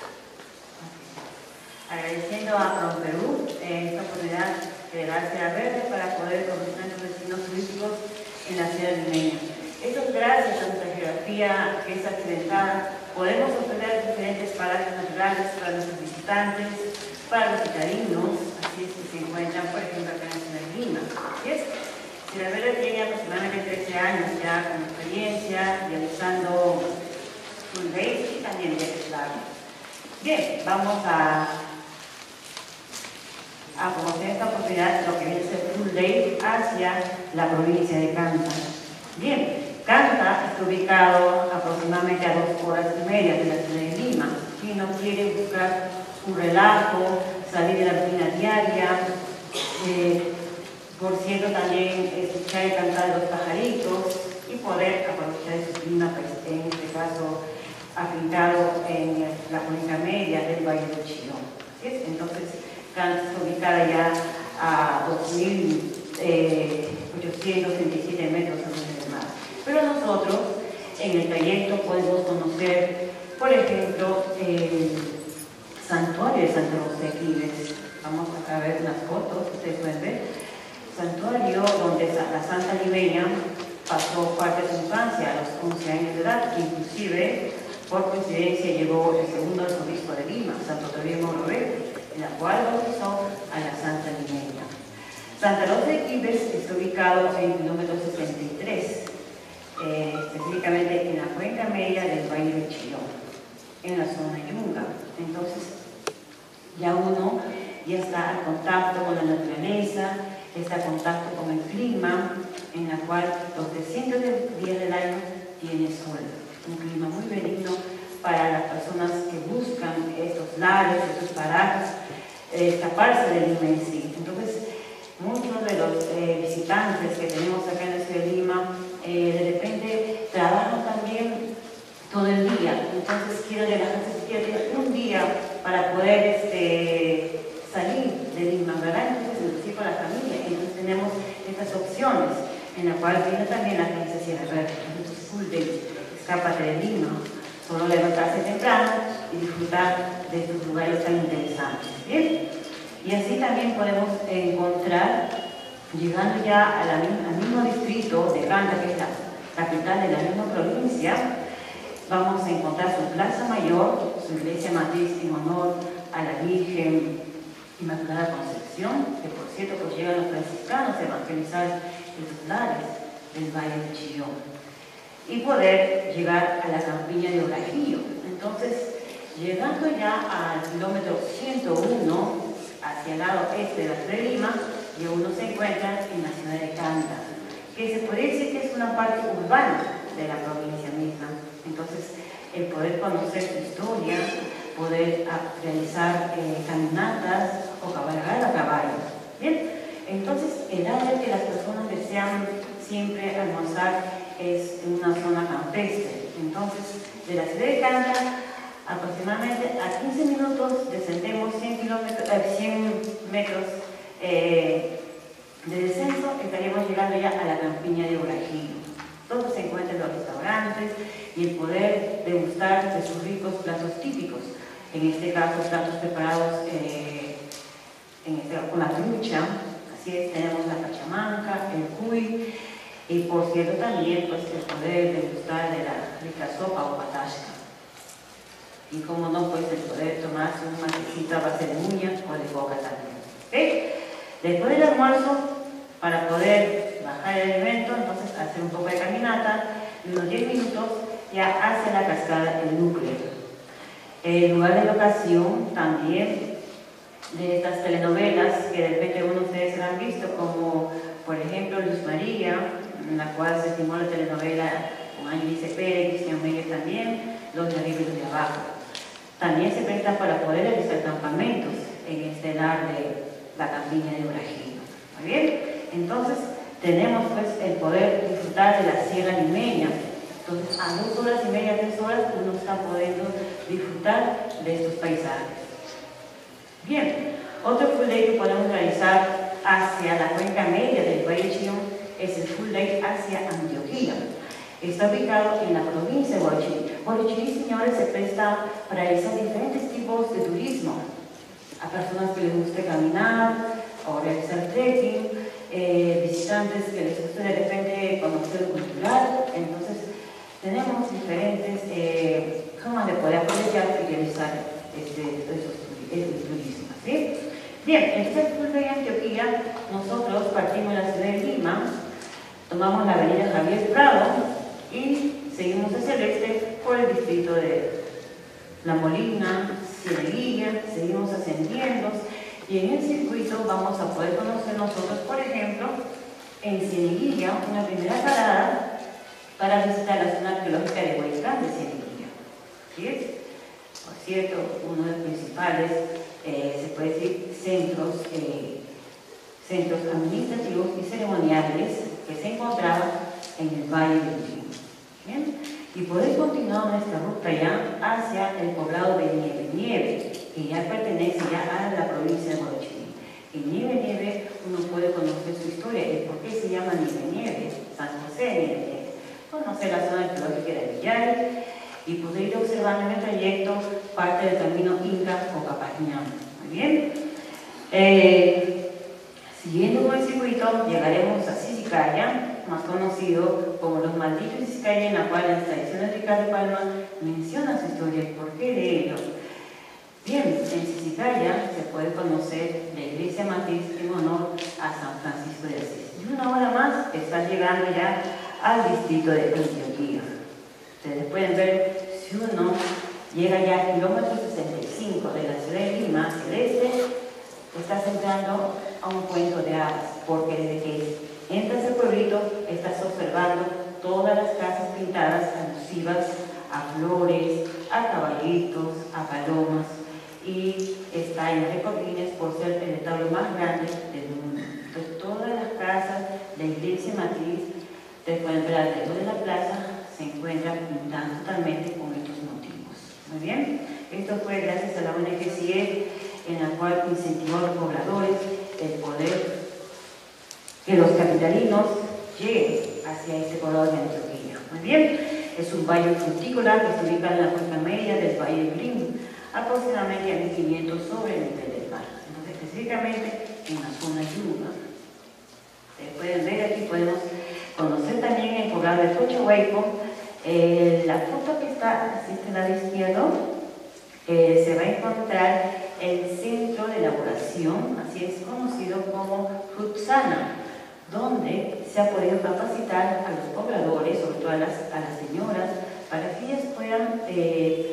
[SPEAKER 7] Agradeciendo a PROMPERÚ esta oportunidad de darse a verde para poder promocionar los destinos turísticos en la ciudad limeña. Esto es gracias a nuestra geografía que es accidentada. Podemos ofrecer diferentes parajes naturales para nuestros visitantes, para los citadinos, así es que se encuentran, por ejemplo, acá en la ciudad de Lima. Sierra Verde tiene aproximadamente 13 años ya con experiencia, realizando full days y también viajes largos. Bien, vamos a conocer esta oportunidad, lo que viene a ser full day hacia la provincia de Canta. Bien, Canta está ubicado aproximadamente a 2 horas y media de la ciudad de Lima. Quien no quiere buscar un relajo, salir de la rutina diaria, por cierto también escuchar el cantar de los pajaritos y poder aprovechar ese clima, pues, en este caso afincado en la cuenca media del Valle del Chillón. Entonces, Canta está ubicada ya a 2.837 metros sobre el mar. Pero nosotros, en el trayecto, podemos conocer, por ejemplo, el santuario de Santa Rosa de Quibes. Vamos a ver unas fotos, ustedes pueden ver. Santuario donde la Santa Limeña pasó parte de su infancia a los 11 años de edad, que inclusive, por coincidencia, llegó el segundo arzobispo de Lima, Santo Toribio Morobet, en la cual bautizó a la Santa Limeña. Santa Rosa de Quibes está ubicado en el kilómetro 63, específicamente en la cuenca media del Valle del Chillón, en la zona Yunga. Entonces, ya uno ya está en contacto con la naturaleza, está en contacto con el clima, en la cual los 300 días del año tiene sol. Un clima muy benigno para las personas que buscan estos lares, estos parajes, escaparse del Lima en sí. Entonces, muchos de los visitantes que tenemos acá en la ciudad de Lima, de repente trabajan también todo el día, entonces quieren relajarse, quieren un día para poder salir de Lima, ¿verdad? Entonces, sí, con la familia, entonces tenemos estas opciones, en la cual viene también la agencia Sierra Verde, entonces full day. Escápate de Lima, solo levantarse temprano y disfrutar de estos lugares tan interesantes. ¿Bien? Y así también podemos encontrar, llegando ya al mismo distrito de Canta, que es la capital de la misma provincia, vamos a encontrar su plaza mayor, su iglesia matriz en honor a la Virgen Inmaculada Concepción, que por cierto pues llegan los franciscanos a evangelizar los lares del Valle del Chillón, y poder llegar a la campiña de Orajillo. Entonces, llegando ya al kilómetro 101, hacia el lado este de la ciudad de Lima, y uno se encuentra en la ciudad de Canta, que se puede decir que es una parte urbana de la provincia misma. Entonces, el poder conocer su historia, poder realizar caminatas o cabalgar a caballo. Bien, entonces el área que las personas desean siempre almorzar es en una zona campestre. Entonces, de la ciudad de Canta, aproximadamente a 15 minutos descendemos 100 metros de descenso, estaríamos llegando ya a la campiña de Urajillo, donde se encuentran los restaurantes y el poder degustar de sus ricos platos típicos. En este caso, platos preparados con la trucha, así es, tenemos la cachamanca, el cuy, y por cierto también pues, el poder degustar de la rica sopa o patashka. Y como no, pues el poder tomarse un matecito a base de muña o de coca también. ¿Okay? Después del almuerzo, para poder bajar el evento, entonces hacer un poco de caminata y unos 10 minutos ya hacia la cascada del núcleo. El lugar de locación también de estas telenovelas que de repente algunos de ustedes han visto, como por ejemplo Luz María, en la cual se filmó la telenovela con Ángel Pérez, Cristian Meyer también, Los de arriba y los de abajo. También se presta para poder realizar campamentos en este lar de la campiña de Urajillo. ¿Muy bien? Entonces, tenemos pues el poder disfrutar de la sierra limeña. Entonces, a 2 horas y media, 3 horas, uno está pudiendo disfrutar de estos paisajes. Bien, otro full day que podemos realizar hacia la cuenca media del Valle Chillón es el full day hacia Antioquia. Está ubicado en la provincia de Huarochirí. Huarochirí, señores, se presta para realizar diferentes tipos de turismo. A personas que les guste caminar o realizar trekking, visitantes que les guste de repente conocer lo cultural. Entonces, tenemos diferentes formas de poder aprovechar y realizar esos turismo. ¿Sí? Bien, en este full day Antioquia, nosotros partimos de la ciudad de Lima, tomamos la avenida Javier Prado y seguimos hacia el este por el distrito de La Molina, Cieneguilla, seguimos ascendiendo y en el circuito vamos a poder conocer nosotros, por ejemplo, en Cieneguilla, una primera parada para visitar la zona arqueológica de Huaycán de Cieneguilla. ¿Sí es? Por cierto, uno de los principales, se puede decir, centros administrativos y ceremoniales que se encontraban en el Valle del Chillón. ¿Bien? Y poder continuar nuestra ruta ya hacia el poblado de Nieve, que ya pertenece ya a la provincia de Huarochirí. En Nieve uno puede conocer su historia y por qué se llama Nieve, San José de Nieve, conocer la zona arqueológica de Villay y poder ir observando en el trayecto parte del camino Inca o Capañán. Muy bien. Siguiendo con el circuito, llegaremos a Sisicaya, más conocido como los malditos de Sisicaya, en la cual las tradiciones de Ricardo Palma mencionan su historia y por qué de ello. Bien, en Sisicaya se puede conocer la iglesia matriz en honor a San Francisco de Asís. Y una hora más está llegando ya al distrito de Antioquia. Ustedes pueden ver, si uno llega ya al kilómetro 65 de la ciudad de Lima, hacia el este, estás entrando a un cuento de hadas, porque desde que entras al pueblito estás observando todas las casas pintadas alusivas a flores, a caballitos, a palomas, y está en récord Guinness por ser el retablo más grande del mundo. Entonces, todas las casas, la iglesia matriz, ustedes pueden ver alrededor de la plaza, se encuentran pintadas totalmente con estos motivos. Muy bien, esto fue gracias a la ONG CIE, en la cual incentivó a los pobladores el poder que los capitalinos lleguen hacia este poblado de Antioquia. Muy bien, es un valle frutícola que se ubica en la cuenca media del Valle del Rin, aproximadamente a 1500 sobre el nivel del mar. Entonces, específicamente en la zona yunga. Ustedes pueden ver aquí, podemos conocer también el poblado de Cochahuayco. La foto que está así este lado izquierdo, se va a encontrar el centro de elaboración, así es conocido como Frutsana, donde se ha podido capacitar a los pobladores, sobre todo a las señoras, para que ellas puedan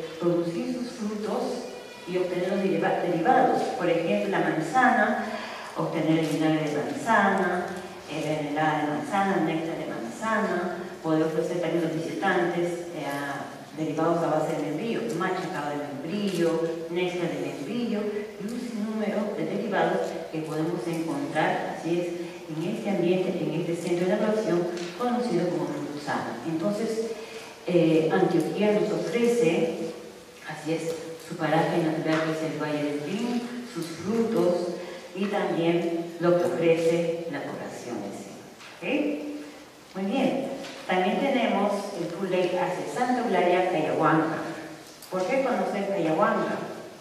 [SPEAKER 7] producir sus frutos y obtener los derivados. Por ejemplo, la manzana obtener el vinagre de manzana, mermelada de manzana, néctar de manzana, poder ofrecer también a los visitantes derivados a base de membrillo, machacado de membrillo, néctar de membrillo y un sinnúmero de derivados que podemos encontrar, así es, en este ambiente, en este centro de elaboración conocido como Frutsana. Entonces, Antioquia nos ofrece, así es, su paraje natural que es el Valle del Rin, sus frutos y también lo que ofrece la población en sí. ¿Okay? Muy bien. También tenemos el Full Day hacia Santa Eulalia, Cayahuanca. ¿Por qué conocer Cayahuanca?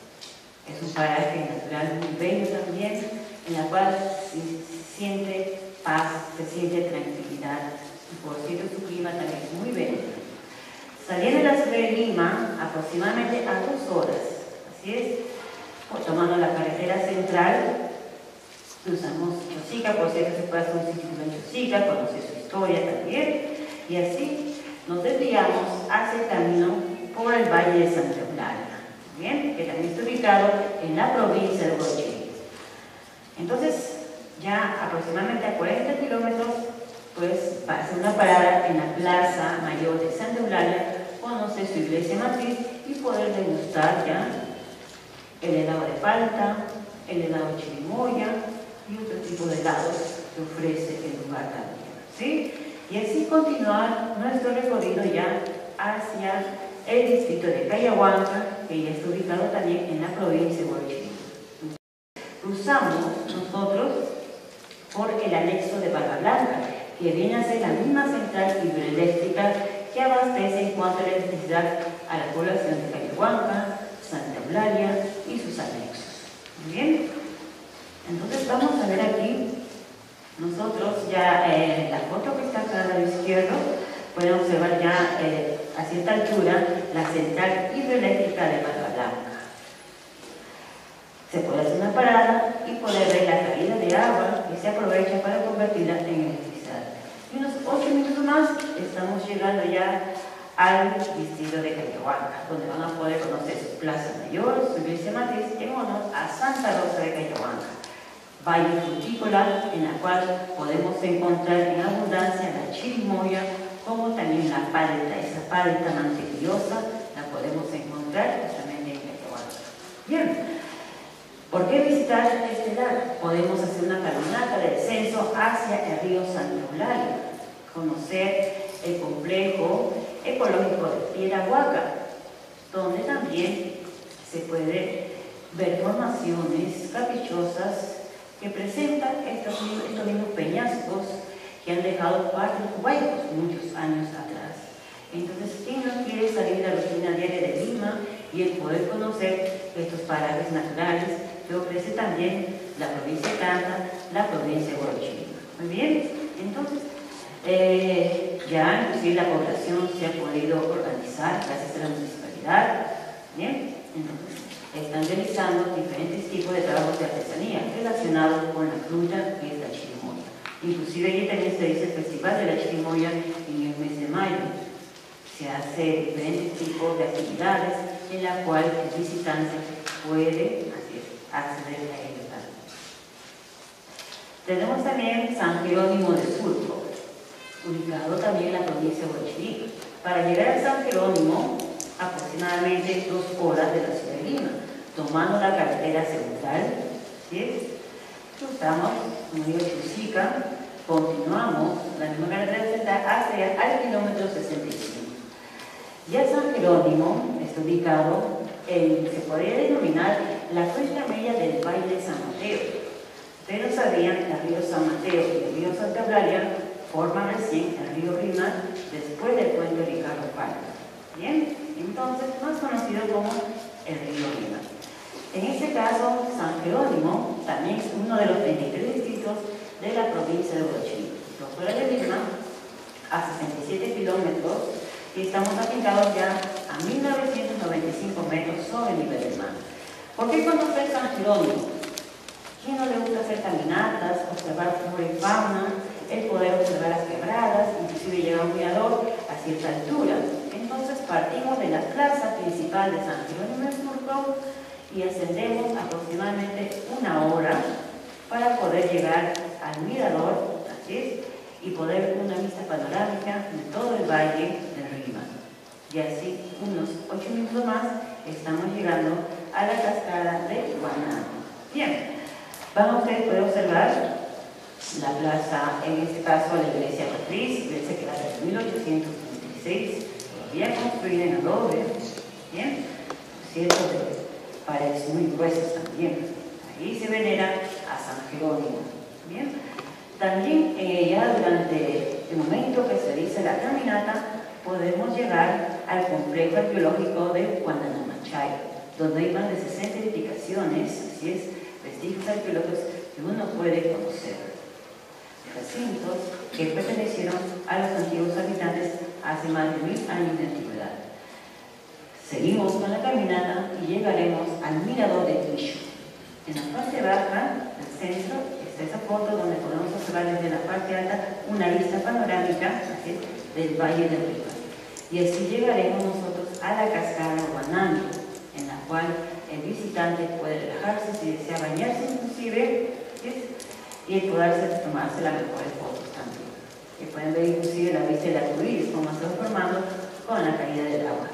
[SPEAKER 7] Es un paraje natural muy bello también, en la cual se siente paz, se siente tranquilidad. Y por cierto, su clima también es muy bello. Saliendo de la ciudad de Lima, aproximadamente a 2 horas, así es, tomando la carretera central, cruzamos Chosica, por cierto, se puede hacer un sitio en Chosica, conocer su historia también, y así nos desviamos hacia el camino por el Valle de Santa Eulalia, ¿bien? Que también está ubicado en la provincia de Huarochirí. Entonces, ya aproximadamente a 40 kilómetros, pues va a hacer una parada en la Plaza Mayor de Santa Eulalia, conocer su iglesia matriz y poder degustar ya el helado de palta, el helado de chirimoya y otro tipo de helados que ofrece el lugar también, ¿sí? Y así continuar nuestro recorrido ya hacia el distrito de Cayahuanca, que ya está ubicado también en la provincia de Huarochirí. Cruzamos nosotros por el anexo de Barra Blanca, que viene a ser la misma central hidroeléctrica que abastece en cuanto a electricidad a la población de Cayahuanca, Santa Eulalia y sus anexos. Muy bien. Entonces vamos a ver aquí, nosotros ya en la foto que está acá al lado izquierdo, pueden observar ya a cierta altura la central hidroeléctrica de Barra Blanca. Se puede hacer una parada y poder ver la caída de agua que se aprovecha para convertirla en electricidad. Y unos 8 minutos más estamos llegando ya al distrito de Cayahuanca, donde van a poder conocer su plaza mayor, su iglesia matriz, en honor a Santa Rosa de Cayahuanca. Valle frutícola, en la cual podemos encontrar en abundancia la chirimoya, como también la palta, esa palta mantequillosa, la podemos encontrar justamente en Cayahuanca. Bien, ¿por qué visitar este lago? Podemos hacer una caminata de descenso hacia el río Santa Eulalia, conocer el complejo ecológico de Piedra Huaca, donde también se puede ver formaciones caprichosas que presentan estos mismos peñascos que han dejado partes huecos muchos años atrás. Entonces, ¿quién no quiere salir de la rutina diaria de Lima y el poder conocer estos parajes naturales que ofrece también la provincia de Tanta, la provincia de Huarochirí? Muy bien, entonces, ya inclusive la población se ha podido organizar gracias a la municipalidad. Bien, entonces están realizando diferentes tipos de trabajos de artesanía relacionados con la fruta que es la chirimoya. Inclusive allí también se dice el Festival de la Chirimoya en el mes de mayo. Se hace diferentes tipos de actividades en la cual el visitante puede acceder a ello también. Tenemos también San Jerónimo de Surco, ubicado también en la provincia de Huarochirí. Para llegar a San Jerónimo, aproximadamente 2 horas de la ciudad de Lima, tomando la carretera central, ¿sí? Cruzamos, como digo, Chosica, continuamos la misma carretera central hacia al kilómetro 65. Ya San Jerónimo está ubicado en, se podría denominar, la cuesta media del Valle de San Mateo. Ustedes sabían que el río San Mateo y el río Santa Eulalia forman recién el río Rímac después del puente Ricardo Palma. Bien, entonces más conocido como el río Rímac. En este caso, San Jerónimo también es uno de los 23 distritos de la provincia de Huarochirí. Fuera de Lima, a 67 kilómetros, y estamos afincados ya a 1995 metros sobre el nivel del mar. ¿Por qué conocer San Jerónimo? ¿Quién no le gusta hacer caminatas, observar flora y fauna, el poder observar las quebradas, inclusive llegar a un mirador a cierta altura? Entonces partimos de la plaza principal de San Jerónimo de Surco y ascendemos aproximadamente 1 hora para poder llegar al mirador, así es, y poder ver una vista panorámica de todo el valle del Rímac. Y así, unos 8 minutos más, estamos llegando a la cascada de Guanamo. Bien, van a ustedes poder observar la plaza, en este caso la iglesia matriz, iglesia que data de 1836, todavía construida en adobe, bien, cierto, de paredes muy gruesas también. Ahí se venera a San Jerónimo, bien. También ya durante el momento que se dice la caminata, podemos llegar al complejo arqueológico de Guananamachay, donde hay más de 60 edificaciones, así es, vestigios arqueológicos que uno puede conocer. Recintos que pertenecieron a los antiguos habitantes hace más de 1000 años de antigüedad. Seguimos con la caminata y llegaremos al mirador de Quillo. En la parte baja del centro está esa foto donde podemos observar desde la parte alta una vista panorámica, así, del Valle del Rímac. Y así llegaremos nosotros a la cascada Guanamo, en la cual el visitante puede relajarse si desea bañarse inclusive, ¿sí? Y poder tomarse las mejores fotos también. Y pueden ver inclusive la vista del arco iris, como se va formando con la caída del agua.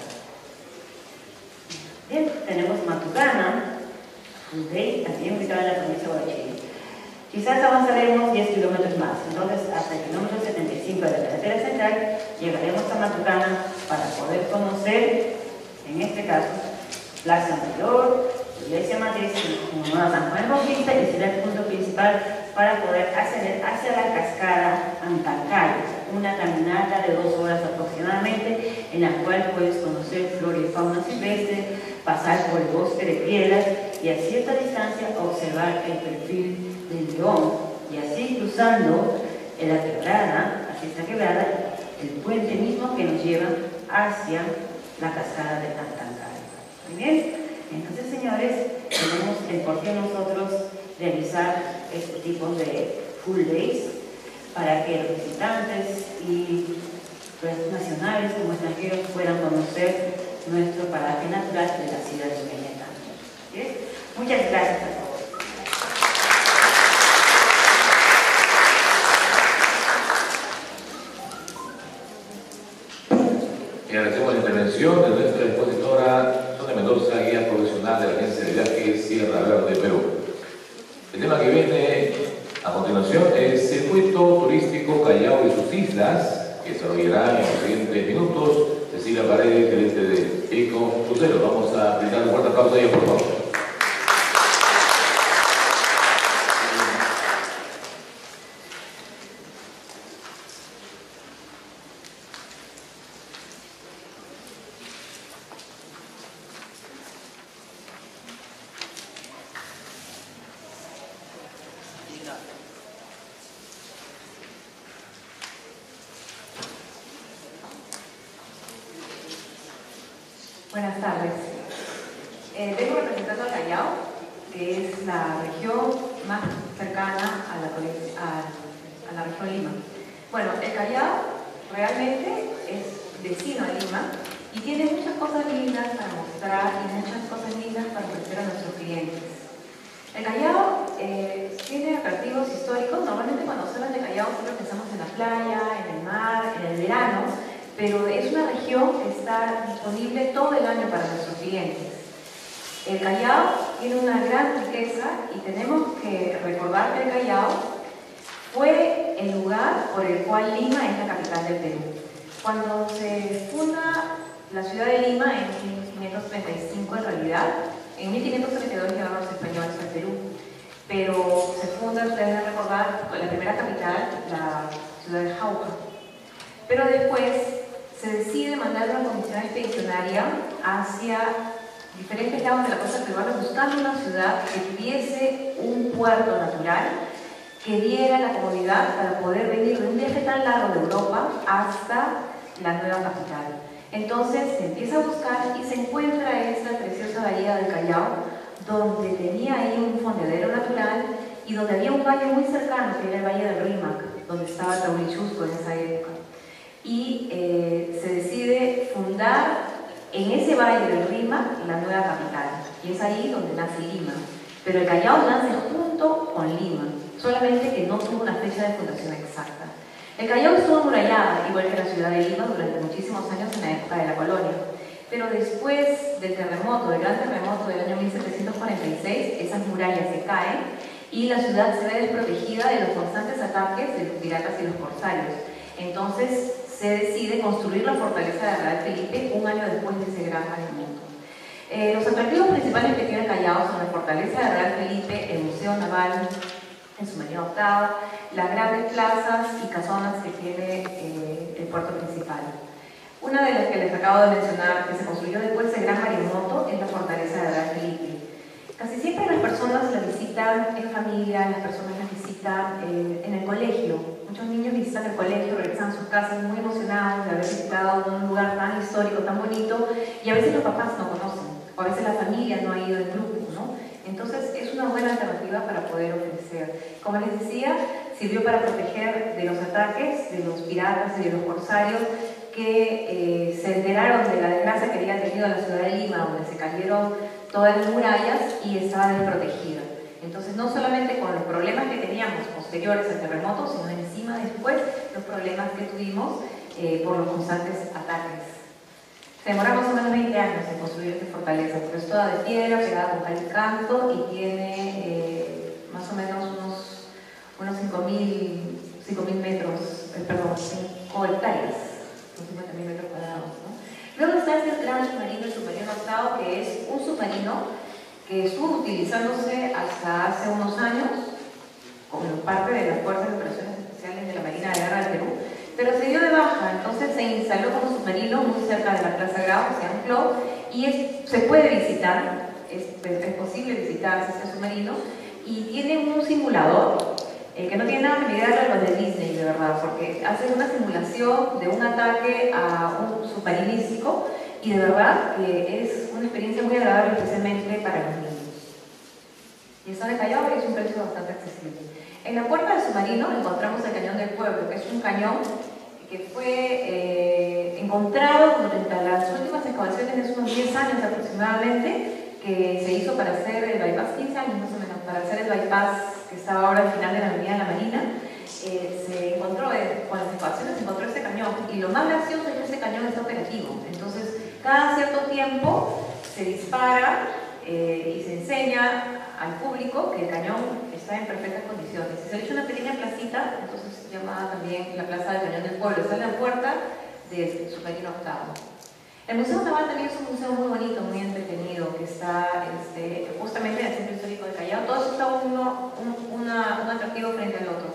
[SPEAKER 7] Bien, tenemos Matucana, también ubicada en la provincia de Huachini. Quizás avanzaremos 10 kilómetros más, entonces hasta el kilómetro 75 de la carretera central llegaremos a Matucana para poder conocer, en este caso, Plaza Mayor, Iglesia Matriz, Nueva San Juan Bautista, y será el punto principal para poder acceder hacia la cascada Antancay, una caminata de 2 horas aproximadamente, en la cual puedes conocer flora y fauna silvestre, pasar por el bosque de piedras y a cierta distancia observar el perfil del león, y así cruzando en la quebrada, hacia esta quebrada, el puente mismo que nos lleva hacia la cascada de Antancay. Muy bien. Entonces, señores, tenemos el por qué nosotros realizar este tipo de full days para que los visitantes y los nacionales como extranjeros puedan conocer nuestro paraje natural de la ciudad de Umeña. ¿Sí? Muchas gracias a todos.
[SPEAKER 1] Y agradecemos la intervención de nuestra expositora Mendoza, guía profesional de la Agencia de Viajes Sierra Verde, Perú. El tema que viene a continuación es Circuito Turístico Callao y sus islas, que se desarrollará en los siguientes minutos. Cecilia Paredes, gerente de Eco Crucero. Vamos a brindar un fuerte aplauso a ella, por favor.
[SPEAKER 2] Buenas tardes. Vengo representando a Callao, que es la región más cercana a la región Lima. Bueno, el Callao realmente es vecino a Lima y tiene muchas cosas lindas para mostrar y muchas cosas lindas para ofrecer a nuestros clientes. El Callao tiene atractivos históricos. Normalmente cuando se habla de Callao siempre pensamos en la playa, en el mar, en el verano, pero es una región que está disponible todo el año para nuestros clientes. El Callao tiene una gran riqueza y tenemos que recordar que el Callao fue el lugar por el cual Lima es la capital del Perú. Cuando se funda la ciudad de Lima en 1535 en realidad, en 1532 llegaron los españoles al Perú, pero se funda, ustedes deben recordar, la primera capital, la ciudad de Jauja. Pero después se decide mandar una comisión expedicionaria hacia diferentes lados de la costa peruana buscando una ciudad que tuviese un puerto natural que diera la comodidad para poder venir de un viaje tan largo de Europa hasta la nueva capital. Entonces se empieza a buscar y se encuentra esta preciosa bahía del Callao, donde tenía ahí un fondeadero natural y donde había un valle muy cercano, que era el Valle del Rímac, donde estaba Taurichusco en esa época. Y se decide fundar en ese Valle del Rímac la nueva capital, y es ahí donde nace Lima.
[SPEAKER 8] pero el Callao nace junto con Lima, solamente que no tuvo una fecha de fundación exacta. El Callao estuvo amurallada, igual que la ciudad de Lima, durante muchísimos años en la época de la colonia. Pero después del terremoto, del gran terremoto del año 1746, esas murallas se caen y la ciudad se ve desprotegida de los constantes ataques de los piratas y los corsarios. Entonces se decide construir la fortaleza de Real Felipe un año después de ese gran maremoto. Los atractivos principales que tiene el Callao son la fortaleza de Real Felipe, el Museo Naval en su mayoría octava, las grandes plazas y casonas que tiene el puerto principal. Una de las que les acabo de mencionar, que se construyó después del gran maremoto, es la fortaleza de Real Felipe. Casi siempre las personas la visitan en familia, las personas la visitan en el colegio. Muchos niños visitan el colegio, regresan a sus casas muy emocionados de haber visitado un lugar tan histórico, tan bonito, y a veces los papás no conocen, o a veces la familia no ha ido en grupo, ¿no? Entonces es una buena alternativa para poder ofrecer. Como les decía, sirvió para proteger de los ataques de los piratas y de los corsarios que se enteraron de la desgracia que había tenido la ciudad de Lima, donde se cayeron todas las murallas y estaba desprotegida. Entonces, no solamente con los problemas que teníamos posteriores al terremoto, sino encima después los problemas que tuvimos por los constantes ataques. Se demora más o menos 20 años en construir esta fortaleza, porque es toda de piedra, pegada con cal y canto, y tiene más o menos unos 5.000 metros, perdón, 5 hectáreas, 50.000 metros cuadrados, ¿no? Luego está este gran submarino, el submarino octavo, que es un submarino que estuvo utilizándose hasta hace unos años como parte de las Fuerzas de Operaciones Especiales de la Marina de Guerra del Perú, pero se dio de baja, entonces se instaló como submarino muy cerca de la Plaza Grau, se ancló, y se puede visitar, es posible visitar este submarino, y tiene un simulador que no tiene nada que mirar a los de Disney, de verdad, porque hace una simulación de un ataque a un submarinístico, y de verdad que es una experiencia muy agradable, especialmente para los niños. Y está en el Callao y es un precio bastante accesible. En la puerta del submarino encontramos el Cañón del Pueblo, que es un cañón que fue encontrado durante las últimas excavaciones de unos 10 años aproximadamente, que se hizo para hacer el bypass, 15 años más o menos, para hacer el bypass que estaba ahora al final de la avenida de la Marina. Se encontró, con las excavaciones se encontró este cañón, y lo más gracioso es que este cañón está operativo. Entonces, cada cierto tiempo se dispara y se enseña al público que el cañón está en perfectas condiciones. Se le echa una pequeña placita, entonces llamada también la Plaza del Cañón del Pueblo, está en la puerta del submarino octavo. El Museo Naval también es un museo muy bonito, muy entretenido, que está justamente en el Centro Histórico de Callao. Todo eso está un atractivo frente al otro.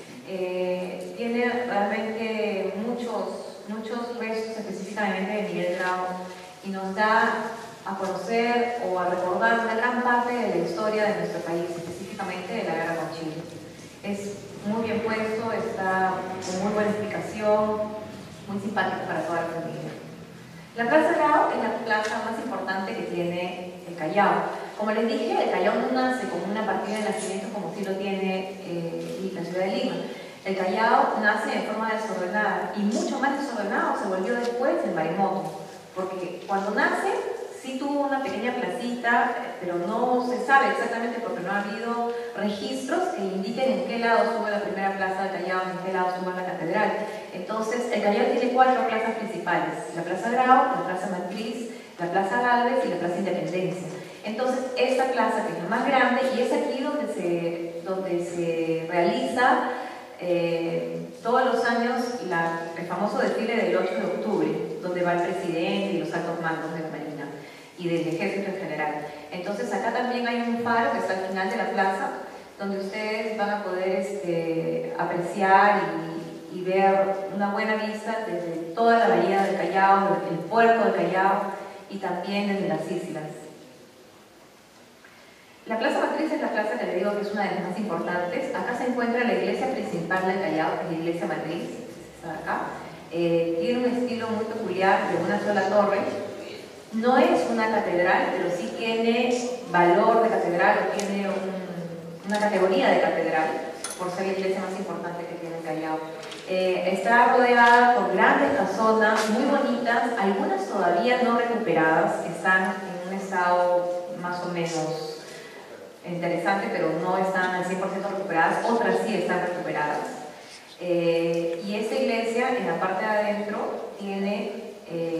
[SPEAKER 8] Tiene realmente muchos restos específicamente de Miguel Grau, y nos da a conocer o a recordar una gran parte de la historia de nuestro país, específicamente de la guerra con Chile. Es muy bien puesto, está con muy buena explicación, muy simpático para toda la familia. La Plaza Grau es la plaza más importante que tiene el Callao. Como les dije, el Callao no nace como una partida de nacimiento como sí lo tiene la ciudad de Lima. El Callao nace de forma desordenada, y mucho más desordenado se volvió después del maremoto, porque cuando nace sí tuvo una pequeña placita, pero no se sabe exactamente porque no ha habido registros que indiquen en qué lado estuvo la primera plaza del Callao, en qué lado estuvo la catedral. Entonces, el Callao tiene 4 plazas principales: la Plaza Grau, la Plaza Matriz, la Plaza Gálvez y la Plaza Independencia. Entonces, esta plaza, que es la más grande, y es aquí donde se realiza todos los años el famoso desfile del 8 de octubre, donde va el presidente y los altos mandos de la Marina y del Ejército en general. Entonces, acá también hay un faro que está al final de la plaza, donde ustedes van a poder apreciar y ver una buena vista desde toda la bahía del Callao, desde el puerto del Callao y también desde las islas. La Plaza Matriz es la plaza que le digo que es una de las más importantes. Acá se encuentra la iglesia principal del Callao, que es la iglesia Matriz, está acá. Tiene un estilo muy peculiar de una sola torre. No es una catedral, pero sí tiene valor de catedral, o tiene una categoría de catedral, por ser la iglesia más importante que tiene el Callao. Está rodeada por grandes casonas muy bonitas, algunas todavía no recuperadas, están en un estado más o menos interesante, pero no están al 100% recuperadas, otras sí están recuperadas. Y esta iglesia en la parte de adentro tiene,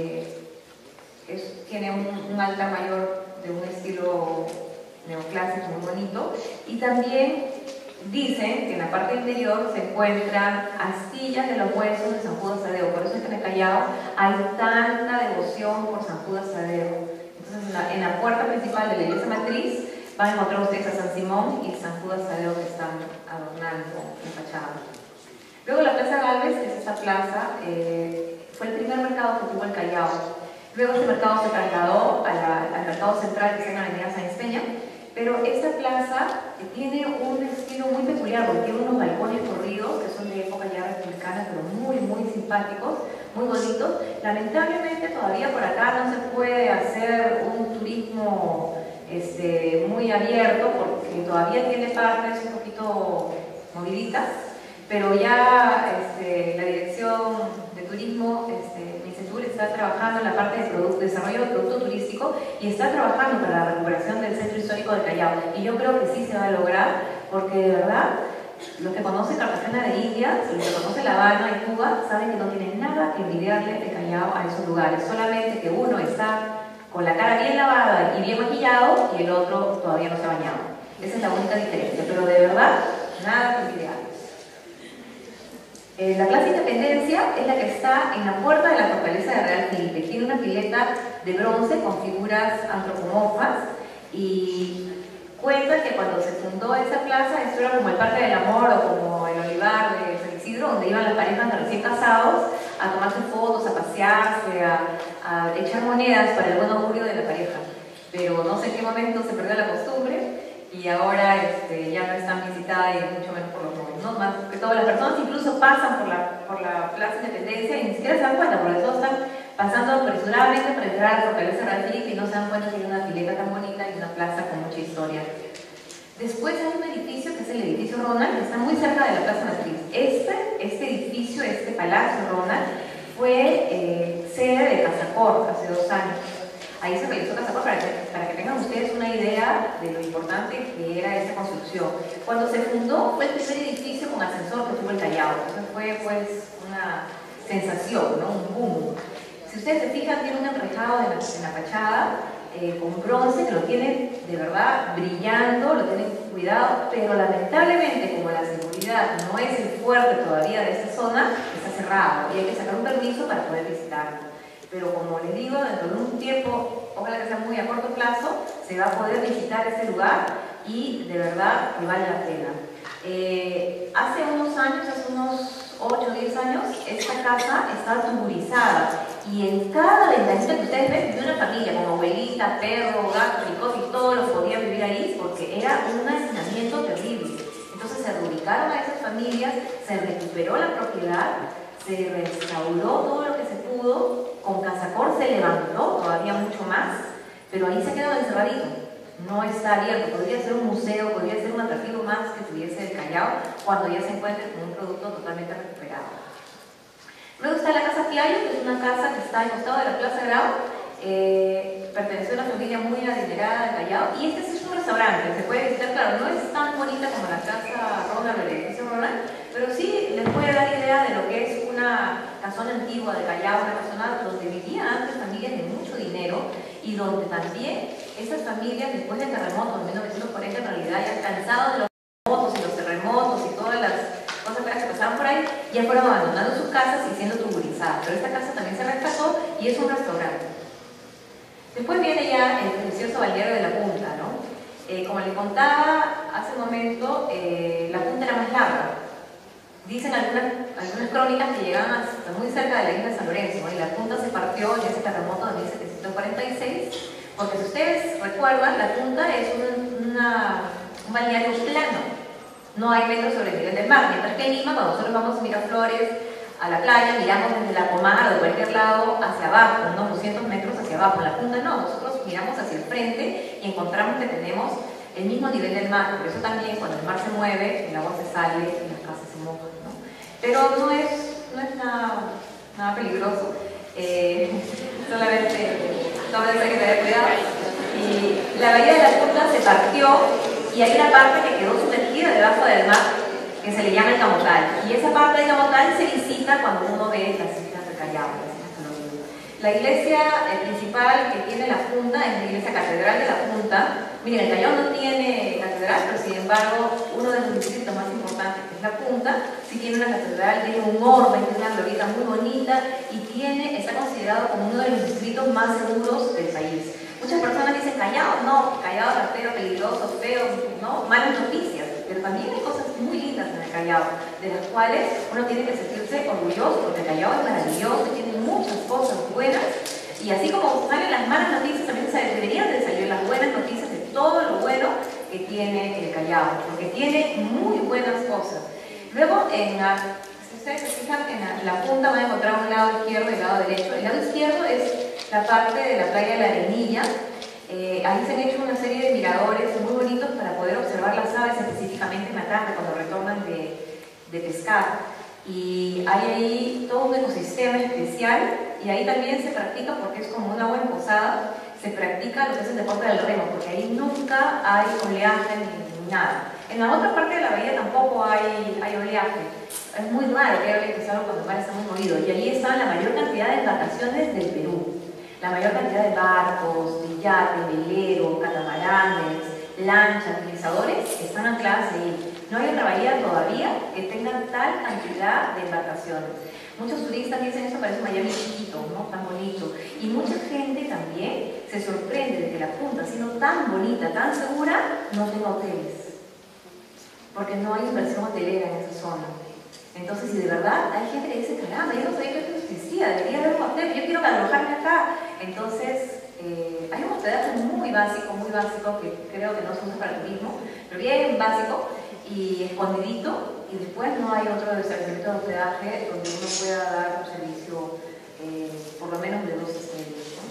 [SPEAKER 8] tiene un altar mayor de un estilo neoclásico muy bonito, y también dicen que en la parte interior se encuentran astillas de los huesos de San Judas Tadeo. Por eso es que en el Callao hay tanta devoción por San Judas Tadeo. Entonces en la puerta principal de la iglesia matriz van a encontrar ustedes a San Simón y San Judas Tadeo, que están adornando la fachada. Luego la Plaza Galvez, que es esta plaza, fue el primer mercado que tuvo el Callao. Luego ese mercado se trasladó al mercado central, que está en la avenida Sáenz Peña, pero esta plaza tiene un estilo muy peculiar, porque tiene unos balcones corridos que son de época ya republicana, pero muy, muy simpáticos, muy bonitos. Lamentablemente todavía por acá no se puede hacer un turismo muy abierto, porque todavía tiene partes un poquito moviditas, pero ya la dirección de turismo, Micetur, está trabajando en la parte de desarrollo de producto turístico y está trabajando para la recuperación del centro histórico de Callao. Y yo creo que sí se va a lograr, porque de verdad, los que conocen Cartagena de Indias, los que conocen La Habana y Cuba, saben que no tienen nada que envidiarle de Callao a esos lugares, solamente que uno está con la cara bien lavada y bien maquillado y el otro todavía no se ha bañado. Esa es la única diferencia, pero de verdad, nada que envidiarles. La Plaza Independencia es la que está en la puerta de la fortaleza de Real Felipe. Tiene una pileta de bronce con figuras antropomorfas y cuentan que cuando se fundó esa plaza, esto era como el Parque del Amor o como el Olivar de San Isidro, donde iban las parejas de recién casados a tomarse fotos, a pasearse, a echar monedas para el buen augurio de la pareja. Pero no sé en qué momento se perdió la costumbre y ahora ya no es tan visitada y mucho menos por los jóvenes, ¿no? Más que todas las personas incluso pasan por la Plaza Independencia y ni siquiera se dan cuenta, porque todos están pasando apresuradamente para entrar a la fortaleza Real Felipe y no se dan cuenta que hay una pileta tan bonita y una plaza con mucha historia. Después hay un edificio que es el edificio Ronald, que está muy cerca de la Plaza Matriz. Este edificio, este Palacio Ronald, fue sede de Casacor hace 2 años. Ahí se realizó Casacor para que tengan ustedes una idea de lo importante que era esta construcción. Cuando se fundó, fue el primer edificio con ascensor que tuvo el Callao. Eso fue pues una sensación, ¿no? Un boom. Si ustedes se fijan, tiene un enrejado en la fachada con bronce que lo tienen de verdad brillando, lo tienen cuidado, pero lamentablemente, como la seguridad no es el fuerte todavía de esta zona, está cerrado y hay que sacar un permiso para poder visitarlo. Pero como les digo, dentro de un tiempo, ojalá que sea muy a corto plazo, se va a poder visitar este lugar y de verdad que vale la pena. Hace unos años, hace unos 8 o 10 años, esta casa estaba tuburizada y en cada ventanita que ustedes ven vivía una familia, como abuelita, perro, gato, chicos, y todos los podían vivir ahí porque era un hacinamiento terrible. Entonces se reubicaron a esas familias, se recuperó la propiedad, se restauró todo lo que se pudo, con Casacor se levantó todavía mucho más, pero ahí se ha quedado encerradito, no está abierto. Podría ser un museo, podría ser un atractivo más que tuviese el Callao cuando ya se encuentre con un producto totalmente recuperado. Luego está la Casa Fiallo, que es una casa que está al costado de la Plaza Grau, perteneció a una familia muy adinerada de Callao, y este sí es un restaurante, se puede visitar, claro, no es tan bonita como la Casa Ronald, el edificio Ronald, pero sí les puede dar idea de lo que es una casona antigua de Callao, una casona donde vivían antes familias de mucho dinero y donde también esas familias, después del terremoto de 1940, en realidad ya cansados de los terremotos y los terremotos y todas las cosas feas que pasaban por ahí, ya fueron abandonando sus casas y siendo tuburizadas. Pero esta casa también se rescató y es un restaurante. Después viene ya el precioso balneario de la Punta, ¿no? Como les contaba hace un momento, la Punta era más larga. Dicen algunas crónicas que llegaban hasta muy cerca de la isla de San Lorenzo, ¿no? Y la Punta se partió en ese terremoto de 1746, porque si ustedes recuerdan, la Punta es un balneario plano, no hay metros sobre el nivel del mar, mientras que en Lima, cuando nosotros vamos a Miraflores, a la playa, miramos desde la Pomar o de cualquier lado hacia abajo, unos 200 metros hacia abajo. En la Punta no, nosotros miramos hacia el frente y encontramos que tenemos el mismo nivel del mar. Por eso también cuando el mar se mueve, el agua se sale y las casas se mojan, ¿no? Pero no es nada peligroso, solamente hay que tener cuidado. Y la bahía de la Punta se partió y hay una parte que quedó sumergida debajo del mar que se le llama el Camotal, y esa parte del Camotal se visita cuando uno ve las islas de Callao. La iglesia principal que tiene la Junta es la iglesia catedral de la Junta. Miren, el Callao no tiene catedral, pero sin embargo uno de los distritos más importantes, que es la Junta, sí tiene una catedral, tiene un orden, tiene una glorieta muy bonita y está considerado como uno de los distritos más seguros del país. Muchas personas dicen Callao, no, Callao ratero, peligroso, feo, no, malas noticias, pero también hay cosas muy lindas en el Callao, de las cuales uno tiene que sentirse orgulloso, porque el Callao es maravilloso, tiene muchas cosas buenas, y así como salen las malas noticias, también deberían de salir las buenas noticias de todo lo bueno que tiene el Callao, porque tiene muy buenas cosas. Luego, si ustedes se fijan, en la punta van a encontrar un lado izquierdo y el lado derecho. El lado izquierdo es la parte de la playa de la Arenilla. Ahí se han hecho una serie de miradores muy bonitos para poder observar las aves, específicamente en la tarde, cuando retornan de pescar. Y hay ahí todo un ecosistema especial, y ahí también se practica, porque es como una buena posada, se practica lo que es el deporte del remo, porque ahí nunca hay oleaje ni nada. En la otra parte de la bahía tampoco hay oleaje. Es muy raro que haya oleaje cuando el mar está muy movido, y ahí están la mayor cantidad de embarcaciones del Perú. La mayor cantidad de barcos, de yates, veleros, catamaranes, lanchas, deslizadores están ancladas ahí. No hay otra bahía todavía que tenga tal cantidad de embarcaciones. Muchos turistas dicen eso parece Miami chiquito, ¿no? Tan bonito. Y mucha gente también se sorprende de que la punta, siendo tan bonita, tan segura, no tenga hoteles. Porque no hay inversión hotelera en esa zona. Entonces, si de verdad hay gente que dice, caramba, yo no sabía que esto existía, debería haber un hotel, yo quiero alojarme acá. Entonces, hay un hospedaje muy básico, que creo que no se usa para turismo, pero bien básico y escondidito, y después no hay otro establecimiento de hospedaje donde uno pueda dar un servicio por lo menos de 2 estrellas, ¿no?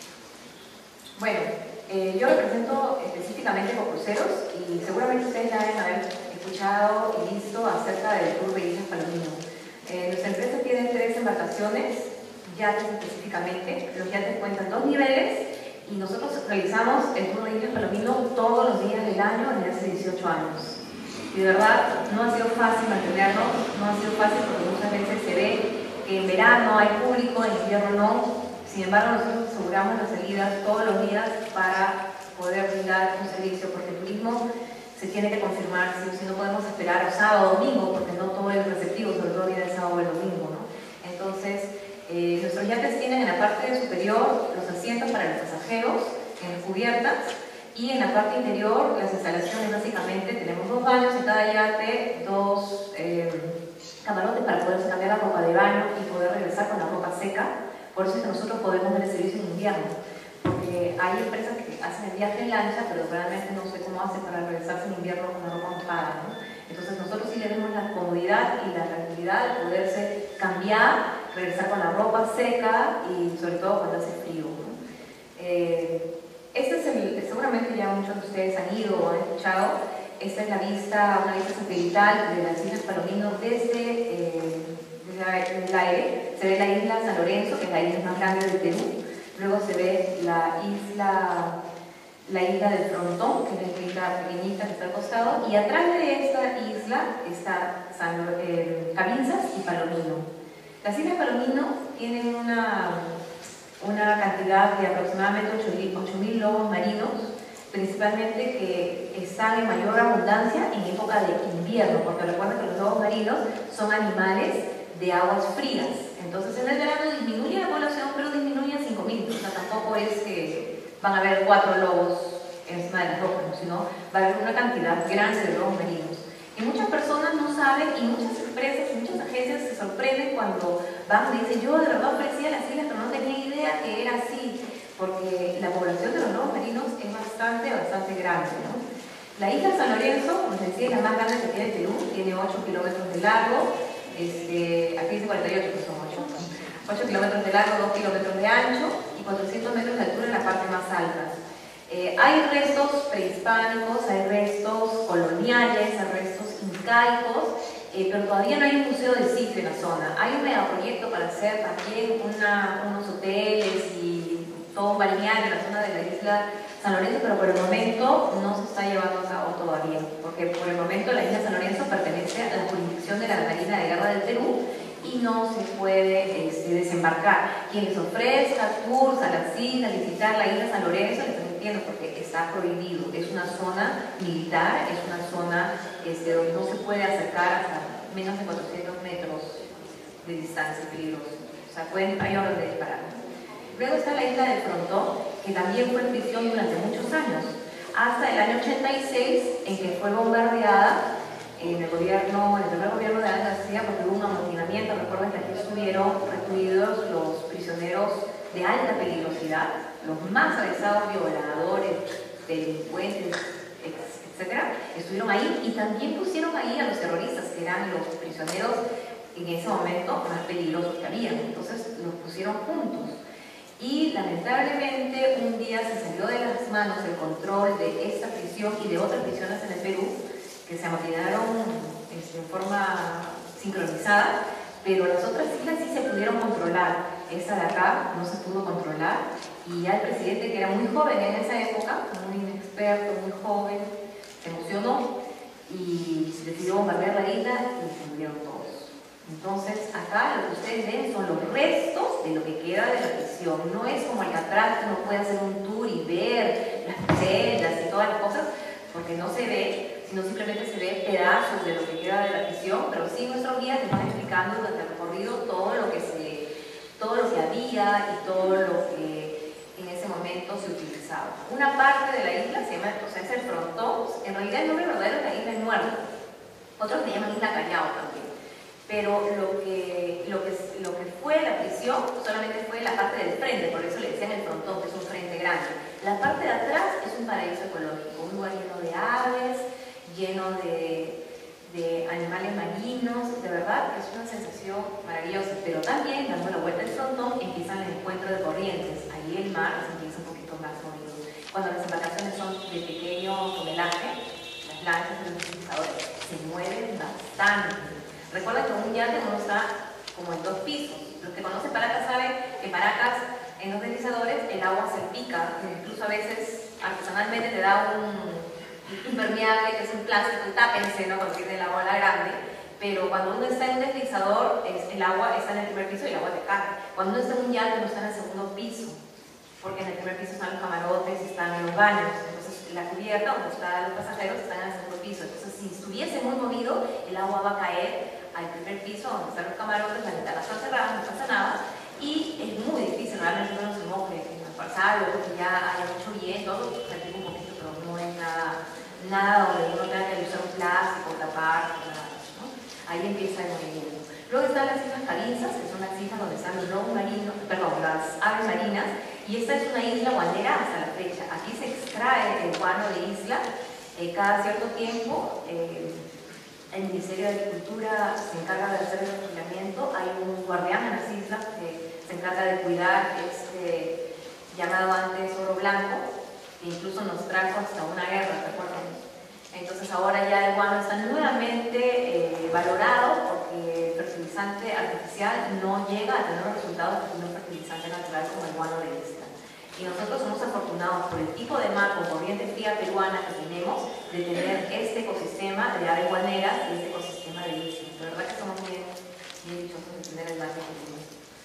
[SPEAKER 8] Bueno, yo represento específicamente Ecocruceros, y seguramente ustedes ya deben haber escuchado y visto acerca del tour de Islas Palomino. Nuestra empresa tiene 3 embarcaciones, yates específicamente. Los yates cuentan 2 niveles, y nosotros realizamos el tour de Islas Palomino todos los días del año desde hace 18 años. Y de verdad no ha sido fácil mantenerlo, no ha sido fácil porque muchas veces se ve que en verano hay público, en invierno no. Sin embargo, nosotros aseguramos las salidas todos los días para poder brindar un servicio, porque el turismo se tiene que confirmar, si no podemos esperar a sábado o domingo, porque no todo es receptivo, sobre todo viene el sábado o el domingo, ¿no? Entonces, nuestros yates tienen en la parte superior los asientos para los pasajeros, en las cubiertas, y en la parte interior las instalaciones básicamente tenemos 2 baños en cada yate, 2 camarotes para poder cambiar la ropa de baño y poder regresar con la ropa seca. Por eso es que nosotros podemos dar el servicio en invierno, porque hay empresas que hacen el viaje en lancha, pero realmente no sé cómo hacen para regresarse en invierno con la ropa mojada, ¿no? Entonces nosotros sí le damos la comodidad y la tranquilidad de poderse cambiar, regresar con la ropa seca y sobre todo cuando hace frío, ¿no? Este es seguramente ya muchos de ustedes han ido o han escuchado. Esta es una vista satelital de las Islas Palomino desde el aire. Se ve la isla San Lorenzo, que es la isla más grande del Perú. Luego se ve la isla del Frontón, que es la isla pequeñita que está al costado. Y atrás de esta isla está Cabinzas y Palomino. Las Islas Palomino tienen una cantidad de aproximadamente 8.000 lobos marinos, principalmente que están en mayor abundancia en época de invierno, porque recuerden que los lobos marinos son animales de aguas frías. Entonces en el verano disminuye la población, pero disminuye a 5.000. O sea, tampoco es que van a haber 4 lobos encima de las rocas, sino va a haber una cantidad grande de lobos marinos. Y muchas personas no saben, y muchas empresas y muchas agencias se sorprenden cuando van y dicen, yo de verdad ofrecía las islas, pero no tenía idea que era así, porque la población de los lobos marinos es bastante grande, ¿no? La isla San Lorenzo, como les decía, es la más grande que tiene Perú, tiene 8 kilómetros de largo, aquí dice 48, que son 8 kilómetros de largo, 2 kilómetros de ancho y 400 metros de altura en la parte más alta. Hay restos prehispánicos, hay restos coloniales, hay restos incaicos, pero todavía no hay un museo de sitio en la zona. Hay un megaproyecto para hacer también unos hoteles y todo un balneario en la zona de la isla San Lorenzo, pero por el momento no se está llevando a cabo todavía, porque por el momento la isla San Lorenzo pertenece a la jurisdicción de la Marina de Guerra del Perú y no se puede desembarcar. Quien les ofrezca tours a las islas, visitar la isla San Lorenzo, les entiendo porque está prohibido. Es una zona militar, es una zona donde no se puede acercar hasta menos de 400 metros de distancia, peligroso. O sea, hay orden de disparar. Luego está la isla del Frontón, que también fue prisión durante muchos años, hasta el año 86, en que fue bombardeada en el primer gobierno de Alan García, porque hubo un amotinamiento. Recuerden que aquí estuvieron recluidos los prisioneros de alta peligrosidad, los más avisados violadores, delincuentes, etc. Estuvieron ahí y también pusieron ahí a los terroristas, que eran los prisioneros en ese momento más peligrosos que había. Entonces los pusieron juntos. Y lamentablemente un día se salió de las manos el control de esta prisión y de otras prisiones en el Perú, que se amotinaron en forma sincronizada, pero las otras islas sí se pudieron controlar. Esta de acá no se pudo controlar y ya el presidente, que era muy joven en esa época, muy inexperto, muy joven, se emocionó y decidió bombardear la isla y se murieron todos. Entonces acá lo que ustedes ven son los restos de lo que queda de la prisión. No es como Alcatraz, que uno puede hacer un tour y ver las celdas y todas las cosas, porque no se ve, sino simplemente se ve pedazos de lo que queda de la prisión, pero sí nuestros guías te van explicando durante el recorrido todo lo que había y todo lo que en ese momento se utilizaba. Una parte de la isla se llama, o sea, es el Frontón. En realidad el nombre verdadero es la isla Muerta. Otros le llaman Isla Callao también. Pero lo que fue la prisión solamente fue la parte del frente, por eso le decían el Frontón, que es un frente grande. La parte de atrás es un paraíso ecológico, un lugar lleno de aves, lleno de animales marinos, de verdad es una sensación maravillosa. Pero también, dando la vuelta al Frontón, empiezan el encuentro de corrientes. Allí el mar se empieza un poquito más movido. Cuando las embarcaciones son de pequeño tonelaje, las lanchas de los utilizadores se mueven bastante. Recuerda que un yate uno está como en 2 pisos. Los que conocen Paracas saben que Paracas, en los deslizadores, el agua se pica. Incluso a veces artesanalmente te da un impermeable, que es un plástico, y tápense, ¿no? Cuando tiene la bola grande. Pero cuando uno está en un deslizador, el agua está en el primer piso y el agua te cae. Cuando uno está en un yate, uno está en el segundo piso, porque en el primer piso están los camarotes, están los baños. Entonces la cubierta donde están los pasajeros están en el segundo piso. Entonces si estuviese muy movido, el agua va a caer al primer piso donde están los camarotes, las ventanas están cerradas, no pasa nada, y es muy difícil, realmente uno se moje en el pasado, porque ya haya mucho viento, se pica un poquito, pero no es nada donde uno tenga que usar un plástico, tapar, nada, ¿no? Ahí empieza el movimiento. Luego están las islas Carinzas, que son las islas donde están los lobos marinos, perdón, las aves marinas, y esta es una isla guanera hasta la fecha. Aquí se extrae el guano de isla cada cierto tiempo. El Ministerio de Agricultura se encarga de hacer el vigilamiento. Hay un guardián en las islas que se encarga de cuidar llamado antes oro blanco, que incluso nos trajo hasta una guerra, ¿recuerdan? Entonces ahora ya el guano está nuevamente valorado, porque el fertilizante artificial no llega a tener los resultados de un fertilizante natural como el guano de isla. Y nosotros somos afortunados por el tipo de mar con corriente fría peruana que tenemos, de tener este ecosistema de aves guaneras y este ecosistema de islas. De verdad que somos bien dichosos de tener el mar que tenemos.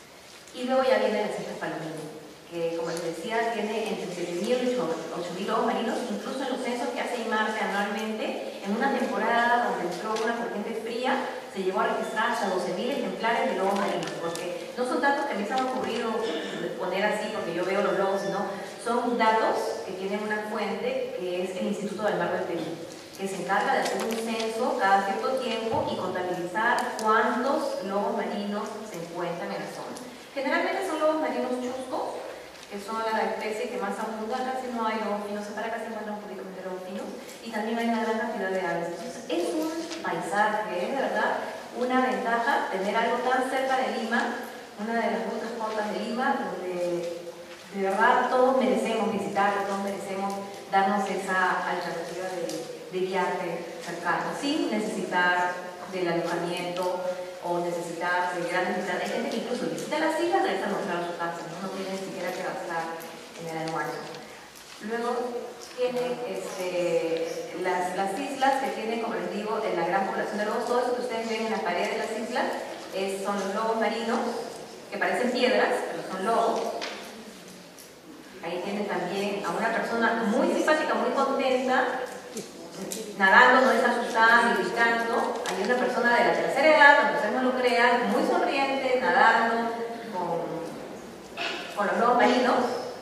[SPEAKER 8] Y luego ya vienen las islas Palomino, que como les decía, tiene entre 7.000 y 8.000 lobos marinos. Incluso en los censos que hace IMARPE anualmente, en una temporada donde entró una corriente fría, se llegó a registrar hasta 12.000 ejemplares de lobos marinos, porque no son datos que a mí se me han ocurrido poner así porque yo veo los lobos, sino son datos que tienen una fuente, que es el Instituto del Mar del Perú, que se encarga de hacer un censo cada cierto tiempo y contabilizar cuántos lobos marinos se encuentran en la zona. Generalmente son lobos marinos chuscos, que son la especie que más abunda. Casi no hay lobos finos, para acá se encuentran un poquito de lobos finos, y también hay una gran cantidad de aves. Entonces es un paisaje, es de verdad una ventaja tener algo tan cerca de Lima, una de las rutas cortas de Lima, donde de verdad todos merecemos visitarlo, todos merecemos darnos esa alternativa de viaje cercano, sin necesitar del alojamiento o necesitar de grandes distancias. Hay gente que incluso visita las islas, regresa a mostrar su casa, no tiene ni siquiera que gastar en el almuerzo. Luego tiene las islas que tienen, como les digo, en la gran población de lobos. Todo eso que ustedes ven en la pared de las islas son los lobos marinos, que parecen piedras, pero son lobos. Ahí tienen también a una persona muy simpática, muy contenta, nadando, no está asustada ni gritando. Hay una persona de la tercera edad, aunque ustedes no lo crean, muy sonriente, nadando con los lobos marinos.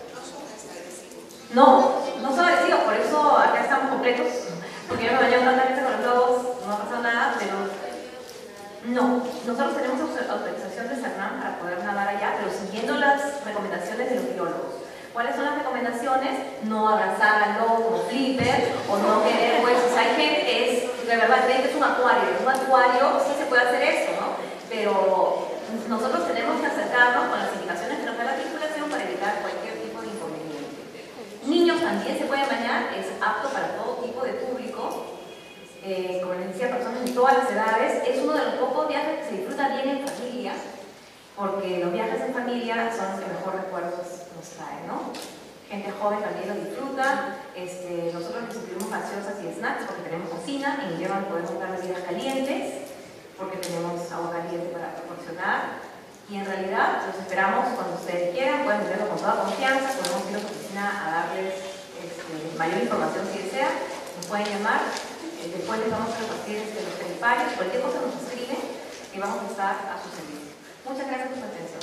[SPEAKER 8] No son agresivos, por eso acá estamos completos, porque yo me bañé tantas veces con los lobos, no ha pasado nada, pero no. Nosotros tenemos autorización de Cernam para poder nadar allá, pero siguiendo las recomendaciones de los biólogos. ¿Cuáles son las recomendaciones? No abrazar al lobo como flipper o no querer huesos. Hay gente que de verdad cree que es un acuario. En un acuario sí se puede hacer eso, ¿no? Pero nosotros tenemos que acercarnos con las indicaciones que nos da la tripulación para evitar cualquier tipo de inconveniente. Niños también se pueden bañar, es apto para todo tipo de público. Como les decía, personas de todas las edades. Es uno de los pocos viajes que se disfruta bien en familia, porque los viajes en familia son los que mejor recuerdos nos traen, ¿no? Gente joven también lo disfruta. Nosotros les incluimos gaseosas y snacks porque tenemos cocina. En Yerevan podemos dar bebidas calientes porque tenemos agua caliente para proporcionar. Y en realidad los esperamos cuando ustedes quieran, pueden venirlo con toda confianza, podemos ir a la oficina a darles mayor información si desean, nos pueden llamar, después les vamos a repartir los telefarios, cualquier cosa nos escriben y vamos a estar a su servicio. Muchas gracias por su atención.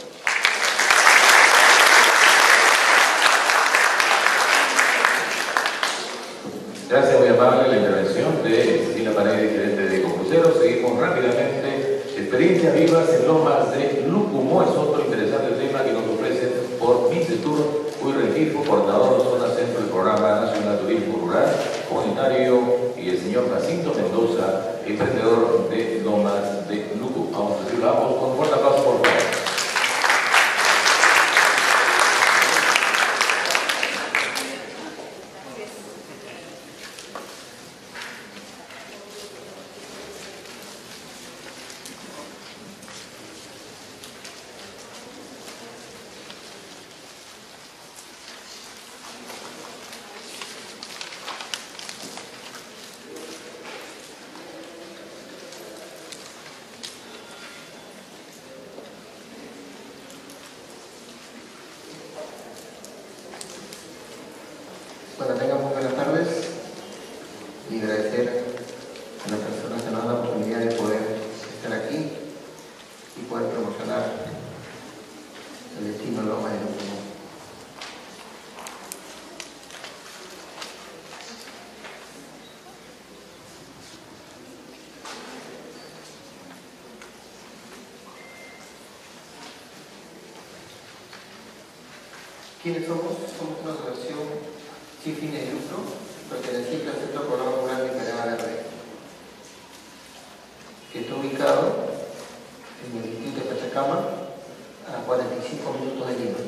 [SPEAKER 1] Gracias, muy amable la intervención de Cecilia Paredes, gerente de Ecocruceros. Seguimos rápidamente. Experiencias vivas en Lomas de Lucumó es otro interesante tema que nos ofrecen por Micetur, Uy Regifo, coordinador de zona centro del Programa Nacional de Turismo Rural Comunitario, y el señor Jacinto Mendoza, emprendedor de Lomas de Lucumó. Vamos a decirlo, vamos con un fuerte aplauso, por favor.
[SPEAKER 9] Bueno, tengan muy buenas tardes y agradecer a las personas que nos dan la oportunidad de poder estar aquí y poder promocionar el destino Lomas de Lucumó. ¿Quiénes somos? Somos una asociación sin fines de lucro, perteneciente al Centro Programa Rural de Caraba Verde, que está ubicado en el distrito de Pachacama, a 45 minutos de Lima.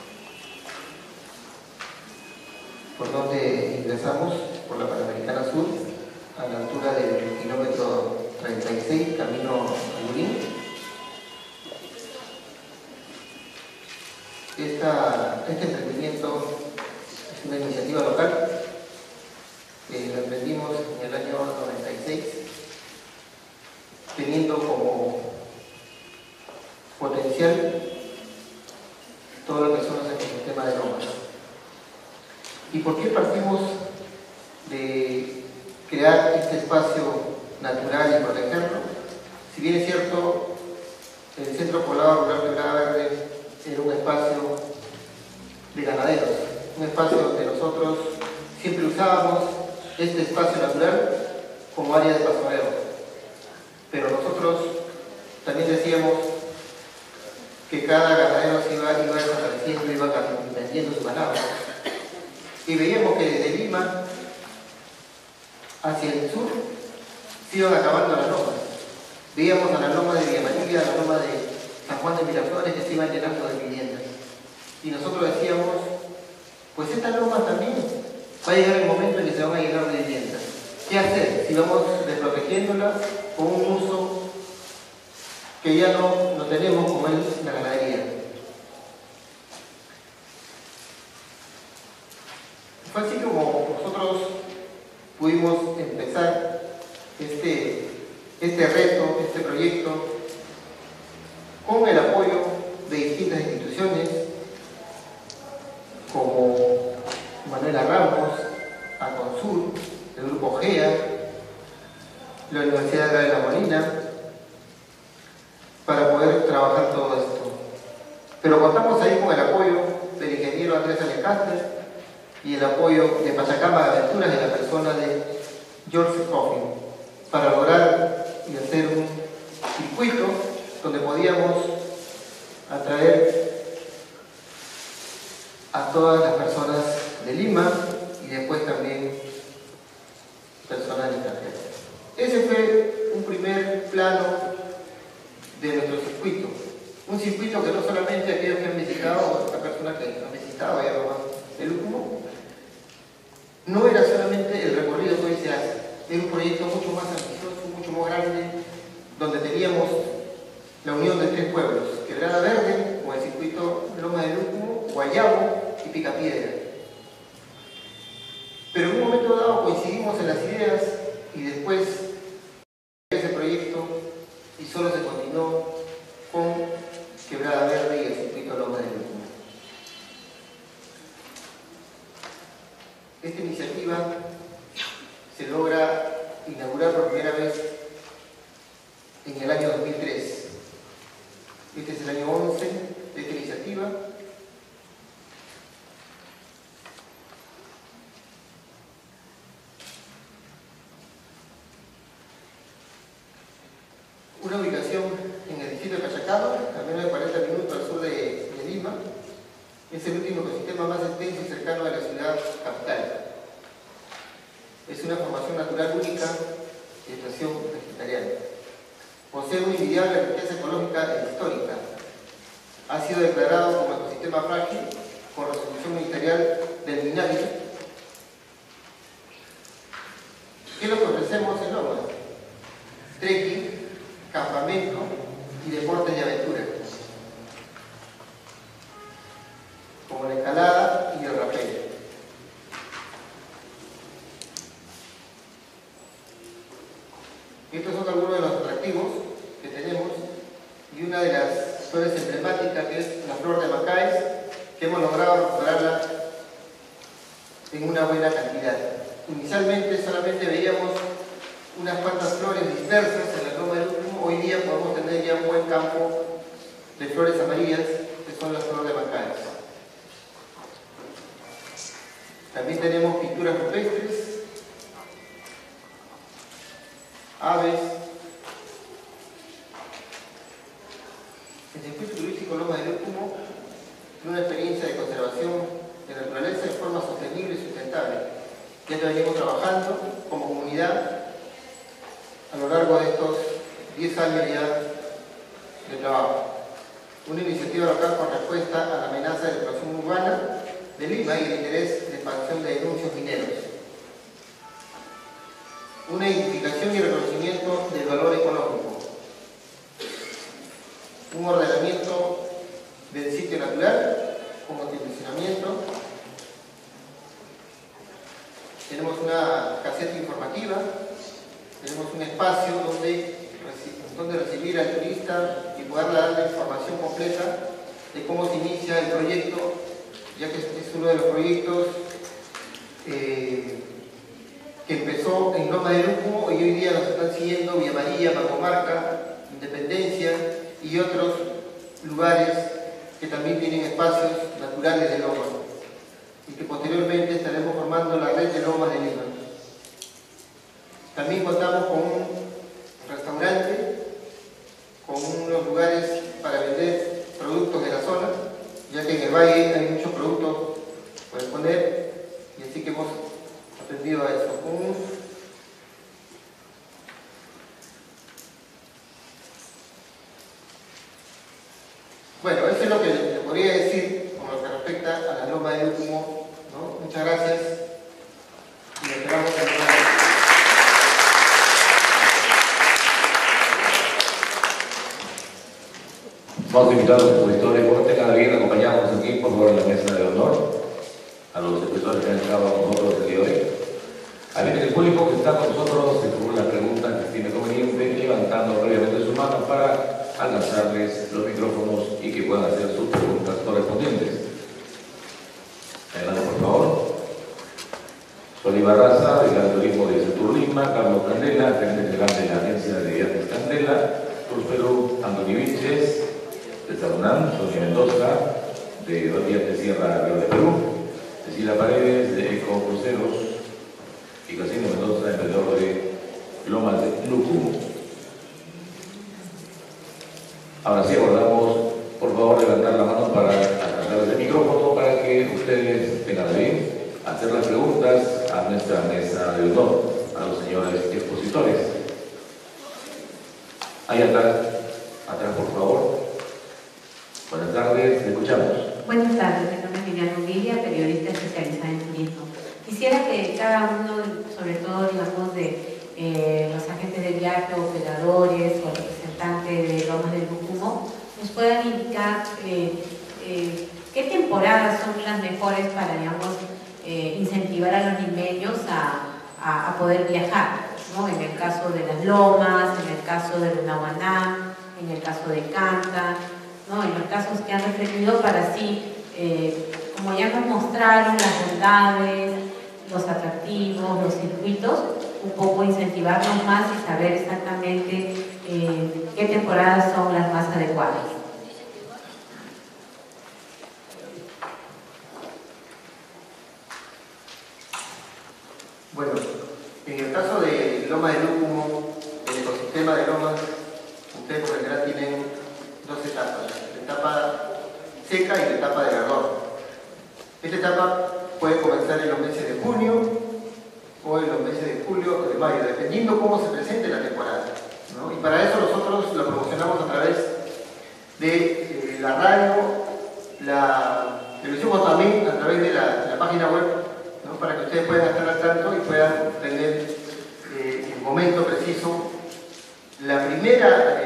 [SPEAKER 9] Por donde ingresamos, por la Panamericana Sur, a la altura del kilómetro 36, camino a Lurín. Este emprendimiento es una iniciativa local que la emprendimos en el año 96, teniendo como potencial todo lo que son los ecosistemas de lomas. ¿Y por qué partimos de crear este espacio natural y protegerlo? Si bien es cierto, el Centro Poblado Rural de Caraba Verde era un espacio de ganaderos, un espacio donde nosotros siempre usábamos este espacio natural como área de pastoreo, pero nosotros también decíamos que cada ganadero se iba desapareciendo, iba vendiendo su ganado, y veíamos que desde Lima hacia el sur se iban acabando las lomas. Veíamos a la loma de Villamaría, a la loma de San Juan de Miraflores, que se iban llenando de viviendas, y nosotros decíamos, pues estas lomas también va a llegar el momento en que se van a llenar de viviendas. ¿Qué hacer si vamos desprotegiéndolas con un uso que ya no tenemos, como es la ganadería? trabajar todo esto. Pero contamos ahí con el apoyo del ingeniero Andrés Alecastre y el apoyo de Pachacama de Aventuras en la persona de George Coffin para lograr y hacer un circuito donde podíamos atraer a todas las personas de Lima y después también personas extranjeras. Ese fue un primer plano de nuestro circuito. Un circuito que no solamente aquellos que han visitado, o las personas que han visitado ya el Ucumo, no era solamente el recorrido que hoy se hace, era un proyecto mucho más ambicioso, mucho más grande, donde teníamos la unión de tres pueblos, Quebrada Verde, con el circuito Loma del Ucumo, Guayabo y Picapiedra. Pero en un momento dado coincidimos en las ideas y después ese proyecto y solo se continuó con Quebrada Verde y el circuito Loma del Ucumo. Esta iniciativa se logra inaugurar por primera vez en el año 2003. Este es el año 11 de esta iniciativa. Una ubicación en el distrito de Pachacama, a menos de 40 minutos al sur de Lima. Es el último ecosistema más extenso y cercano a la ciudad capital. Es una formación natural única y estación vegetariana. Posee una envidiable riqueza ecológica e histórica. Ha sido declarado como ecosistema frágil por resolución ministerial del MINAVI. ¿Qué es lo que ofrecemos en Loma? Trekking, campamento y deportes de aventura, como la escalada y el rapel. Estos son algunos de los atractivos que tenemos y una de las flores emblemáticas que es la flor de Macaes, que hemos logrado recuperarla en una buena cantidad. Inicialmente solamente veíamos unas cuantas flores dispersas en la Loma del Ucumo. Hoy día podemos tener ya un buen campo de flores amarillas, que son las flores de Macaes. También tenemos pinturas rupestres, aves. El circuito turístico Loma del Ucumo es una experiencia de conservación de la naturaleza de forma sostenible y sustentable. Ya que venimos trabajando como comunidad a lo largo de estos 10 años ya de trabajo. Una iniciativa local con respuesta a la amenaza de explosión urbana de Lima y el interés de expansión de denuncios mineros. Una identificación y reconocimiento del valor ecológico. Un ordenamiento del sitio natural con acondicionamiento. Tenemos una caseta informativa. Tenemos un espacio donde recibir al turista y poder darle información completa de cómo se inicia el proyecto, ya que es uno de los proyectos que empezó en Loma del Ucumo y hoy día nos están siguiendo Villa María, Macomarca, Independencia y otros lugares que también tienen espacios naturales de Loma y que posteriormente estaremos formando la red de Lomas de Lima. También contamos con un restaurante, con unos lugares para vender productos de la zona, ya que en el valle hay muchos productos para poner, y así que hemos atendido a eso. Bueno, eso es lo que le podría decir con lo que respecta a la Loma del Ucumo, ¿no? Muchas gracias y esperamos que
[SPEAKER 1] Vamos a invitar a los expositores, por cada bien acompañamos aquí, por favor, en la mesa de honor, a los expositores que han estado con nosotros el día de hoy. A ver, el público que está con nosotros se formula la pregunta que estime conveniente, levantando previamente su mano para alcanzarles los micrófonos y que puedan hacer sus preguntas correspondientes. Adelante, por favor. Sol Barraza, del Gran Turismo de Centro Lima, Carlos Candela, gerente general de la Agencia de Viajes Candela, Cruz Perú, Antoni Vinches, de Sarunán, Sonia Mendoza, de Dos Días de Sierra Río de Perú, Cecilia Paredes, de Eco Cruceros, y Casino Mendoza, emprendedor de Lomas de Lucu. Ahora sí, abordamos, por favor, levantar la mano para alcanzar el micrófono para que ustedes tengan a bien hacer las preguntas a nuestra mesa de honor, a los señores expositores. Ahí atrás, por favor. Buenas tardes, te escuchamos.
[SPEAKER 8] Buenas tardes, mi nombre es Liliana Urilia, periodista especializada en turismo. Quisiera que cada uno, sobre todo, digamos, de los agentes de viaje, operadores o representantes de Lomas del Lucumo, nos puedan indicar qué temporadas son las mejores para, digamos, incentivar a los limeños a poder viajar, ¿no? En el caso de las Lomas, en el caso de Lunahuaná, en el caso de Canta, ¿no? En los casos que han referido, para así, como ya nos mostraron las bondades, los atractivos, los circuitos, un poco incentivarnos más y saber exactamente qué temporadas son las más adecuadas.
[SPEAKER 9] Bueno, en el caso de Loma del Lucumo, el ecosistema de Lomas, ustedes por general tienen dos etapas, la etapa seca y la etapa de verdor. Esta etapa puede comenzar en los meses de junio o en los meses de julio o de mayo, dependiendo cómo se presente la temporada, ¿no? Y para eso nosotros lo promocionamos a través de la radio, lo hicimos también a través de la página web, ¿no? Para que ustedes puedan estar al tanto y puedan tener el momento preciso. La primera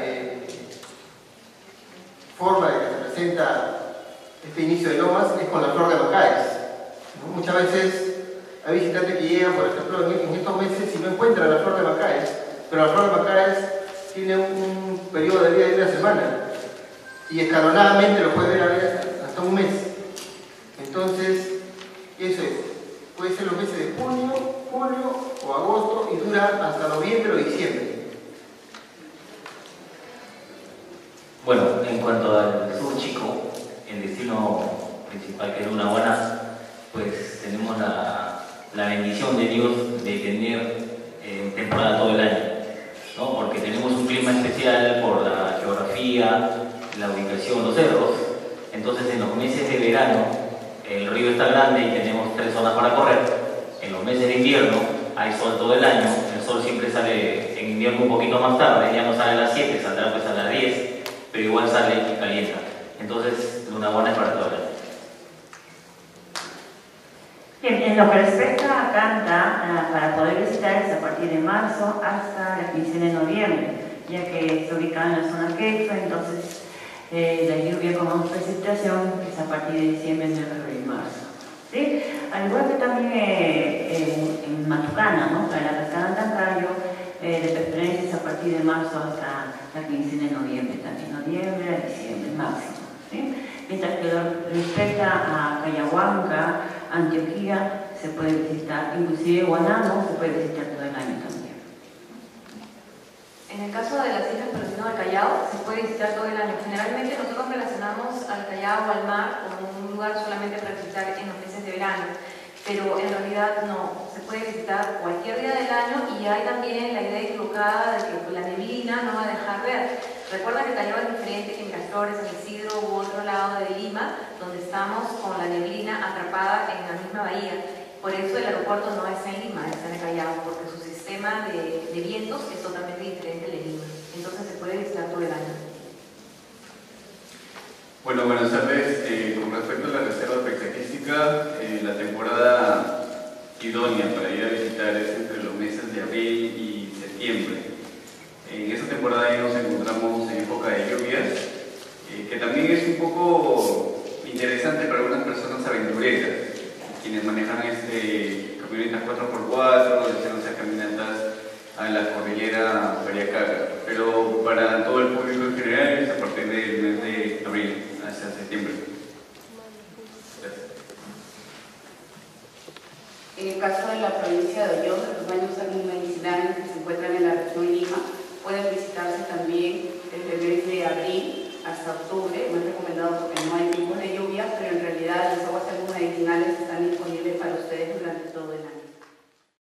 [SPEAKER 9] forma de que se presenta este inicio de Lomas es con la flor de Macaes, ¿no? Muchas veces hay visitantes que llegan, por ejemplo, en estos meses y no encuentran la flor de Macaes, pero la flor de Macaes tiene un periodo de vida de una semana y escalonadamente lo puede ver hasta un mes. Entonces, eso es, puede ser los meses de junio, julio o agosto y dura hasta noviembre o diciembre.
[SPEAKER 3] Bueno, en cuanto al sur chico, el destino principal que es Lunahuaná, pues tenemos la bendición de Dios de tener temporada todo el año, ¿no? Porque tenemos un clima especial por la geografía, la ubicación, los cerros. Entonces en los meses de verano el río está grande y tenemos 3 zonas para correr. En los meses de invierno hay sol todo el año, el sol siempre sale en invierno un poquito más tarde, ya no sale a las 7, saldrá pues a las 10, pero igual sale y calienta. Entonces Lunahuaná es para todo el año.
[SPEAKER 7] Bien, en lo que respecta a Canta, para poder visitar es a partir de marzo hasta la quincena de noviembre, ya que está ubicado en la zona quechua, entonces la lluvia con más precipitación es a partir de diciembre, enero y marzo, ¿sí? Al igual que también en Matucana, ¿no? Para la cascada Antancayo, de preferencia es a partir de marzo hasta la quincena de noviembre, también noviembre a diciembre máximo, ¿sí? Mientras que lo respecta a Cayahuanca, Antioquia, se puede visitar, inclusive Guanamo se puede visitar todo el año también.
[SPEAKER 8] En el caso de las islas Perú del Callao, se puede visitar todo el año. Generalmente nosotros relacionamos al Callao o al mar como un lugar solamente para visitar en los meses de verano, pero en realidad no, se puede visitar cualquier día del año y hay también la idea equivocada de que la neblina no va a dejar ver. Recuerda que el Callao es diferente que Miraflores, San Isidro u otro lado de Lima, donde estamos con la neblina atrapada en la misma bahía. Por eso el aeropuerto no está en Lima, está en el Callao, porque su sistema de vientos es totalmente diferente al de Lima. Entonces se puede visitar todo el año.
[SPEAKER 6] Bueno, buenas tardes. Con respecto a la reserva paisajística, la temporada idónea para ir a visitar es entre los meses de abril y septiembre. En esta temporada ya nos encontramos en época de lluvias, que también es un poco interesante para algunas personas aventureras, quienes manejan camionetas 4x4, desean hacer caminatas a la cordillera Pariacaca, pero para todo el público en general es a partir del mes de abril hasta septiembre.
[SPEAKER 2] En el caso de la provincia de Ollón, los baños termomedicinales que se encuentran en la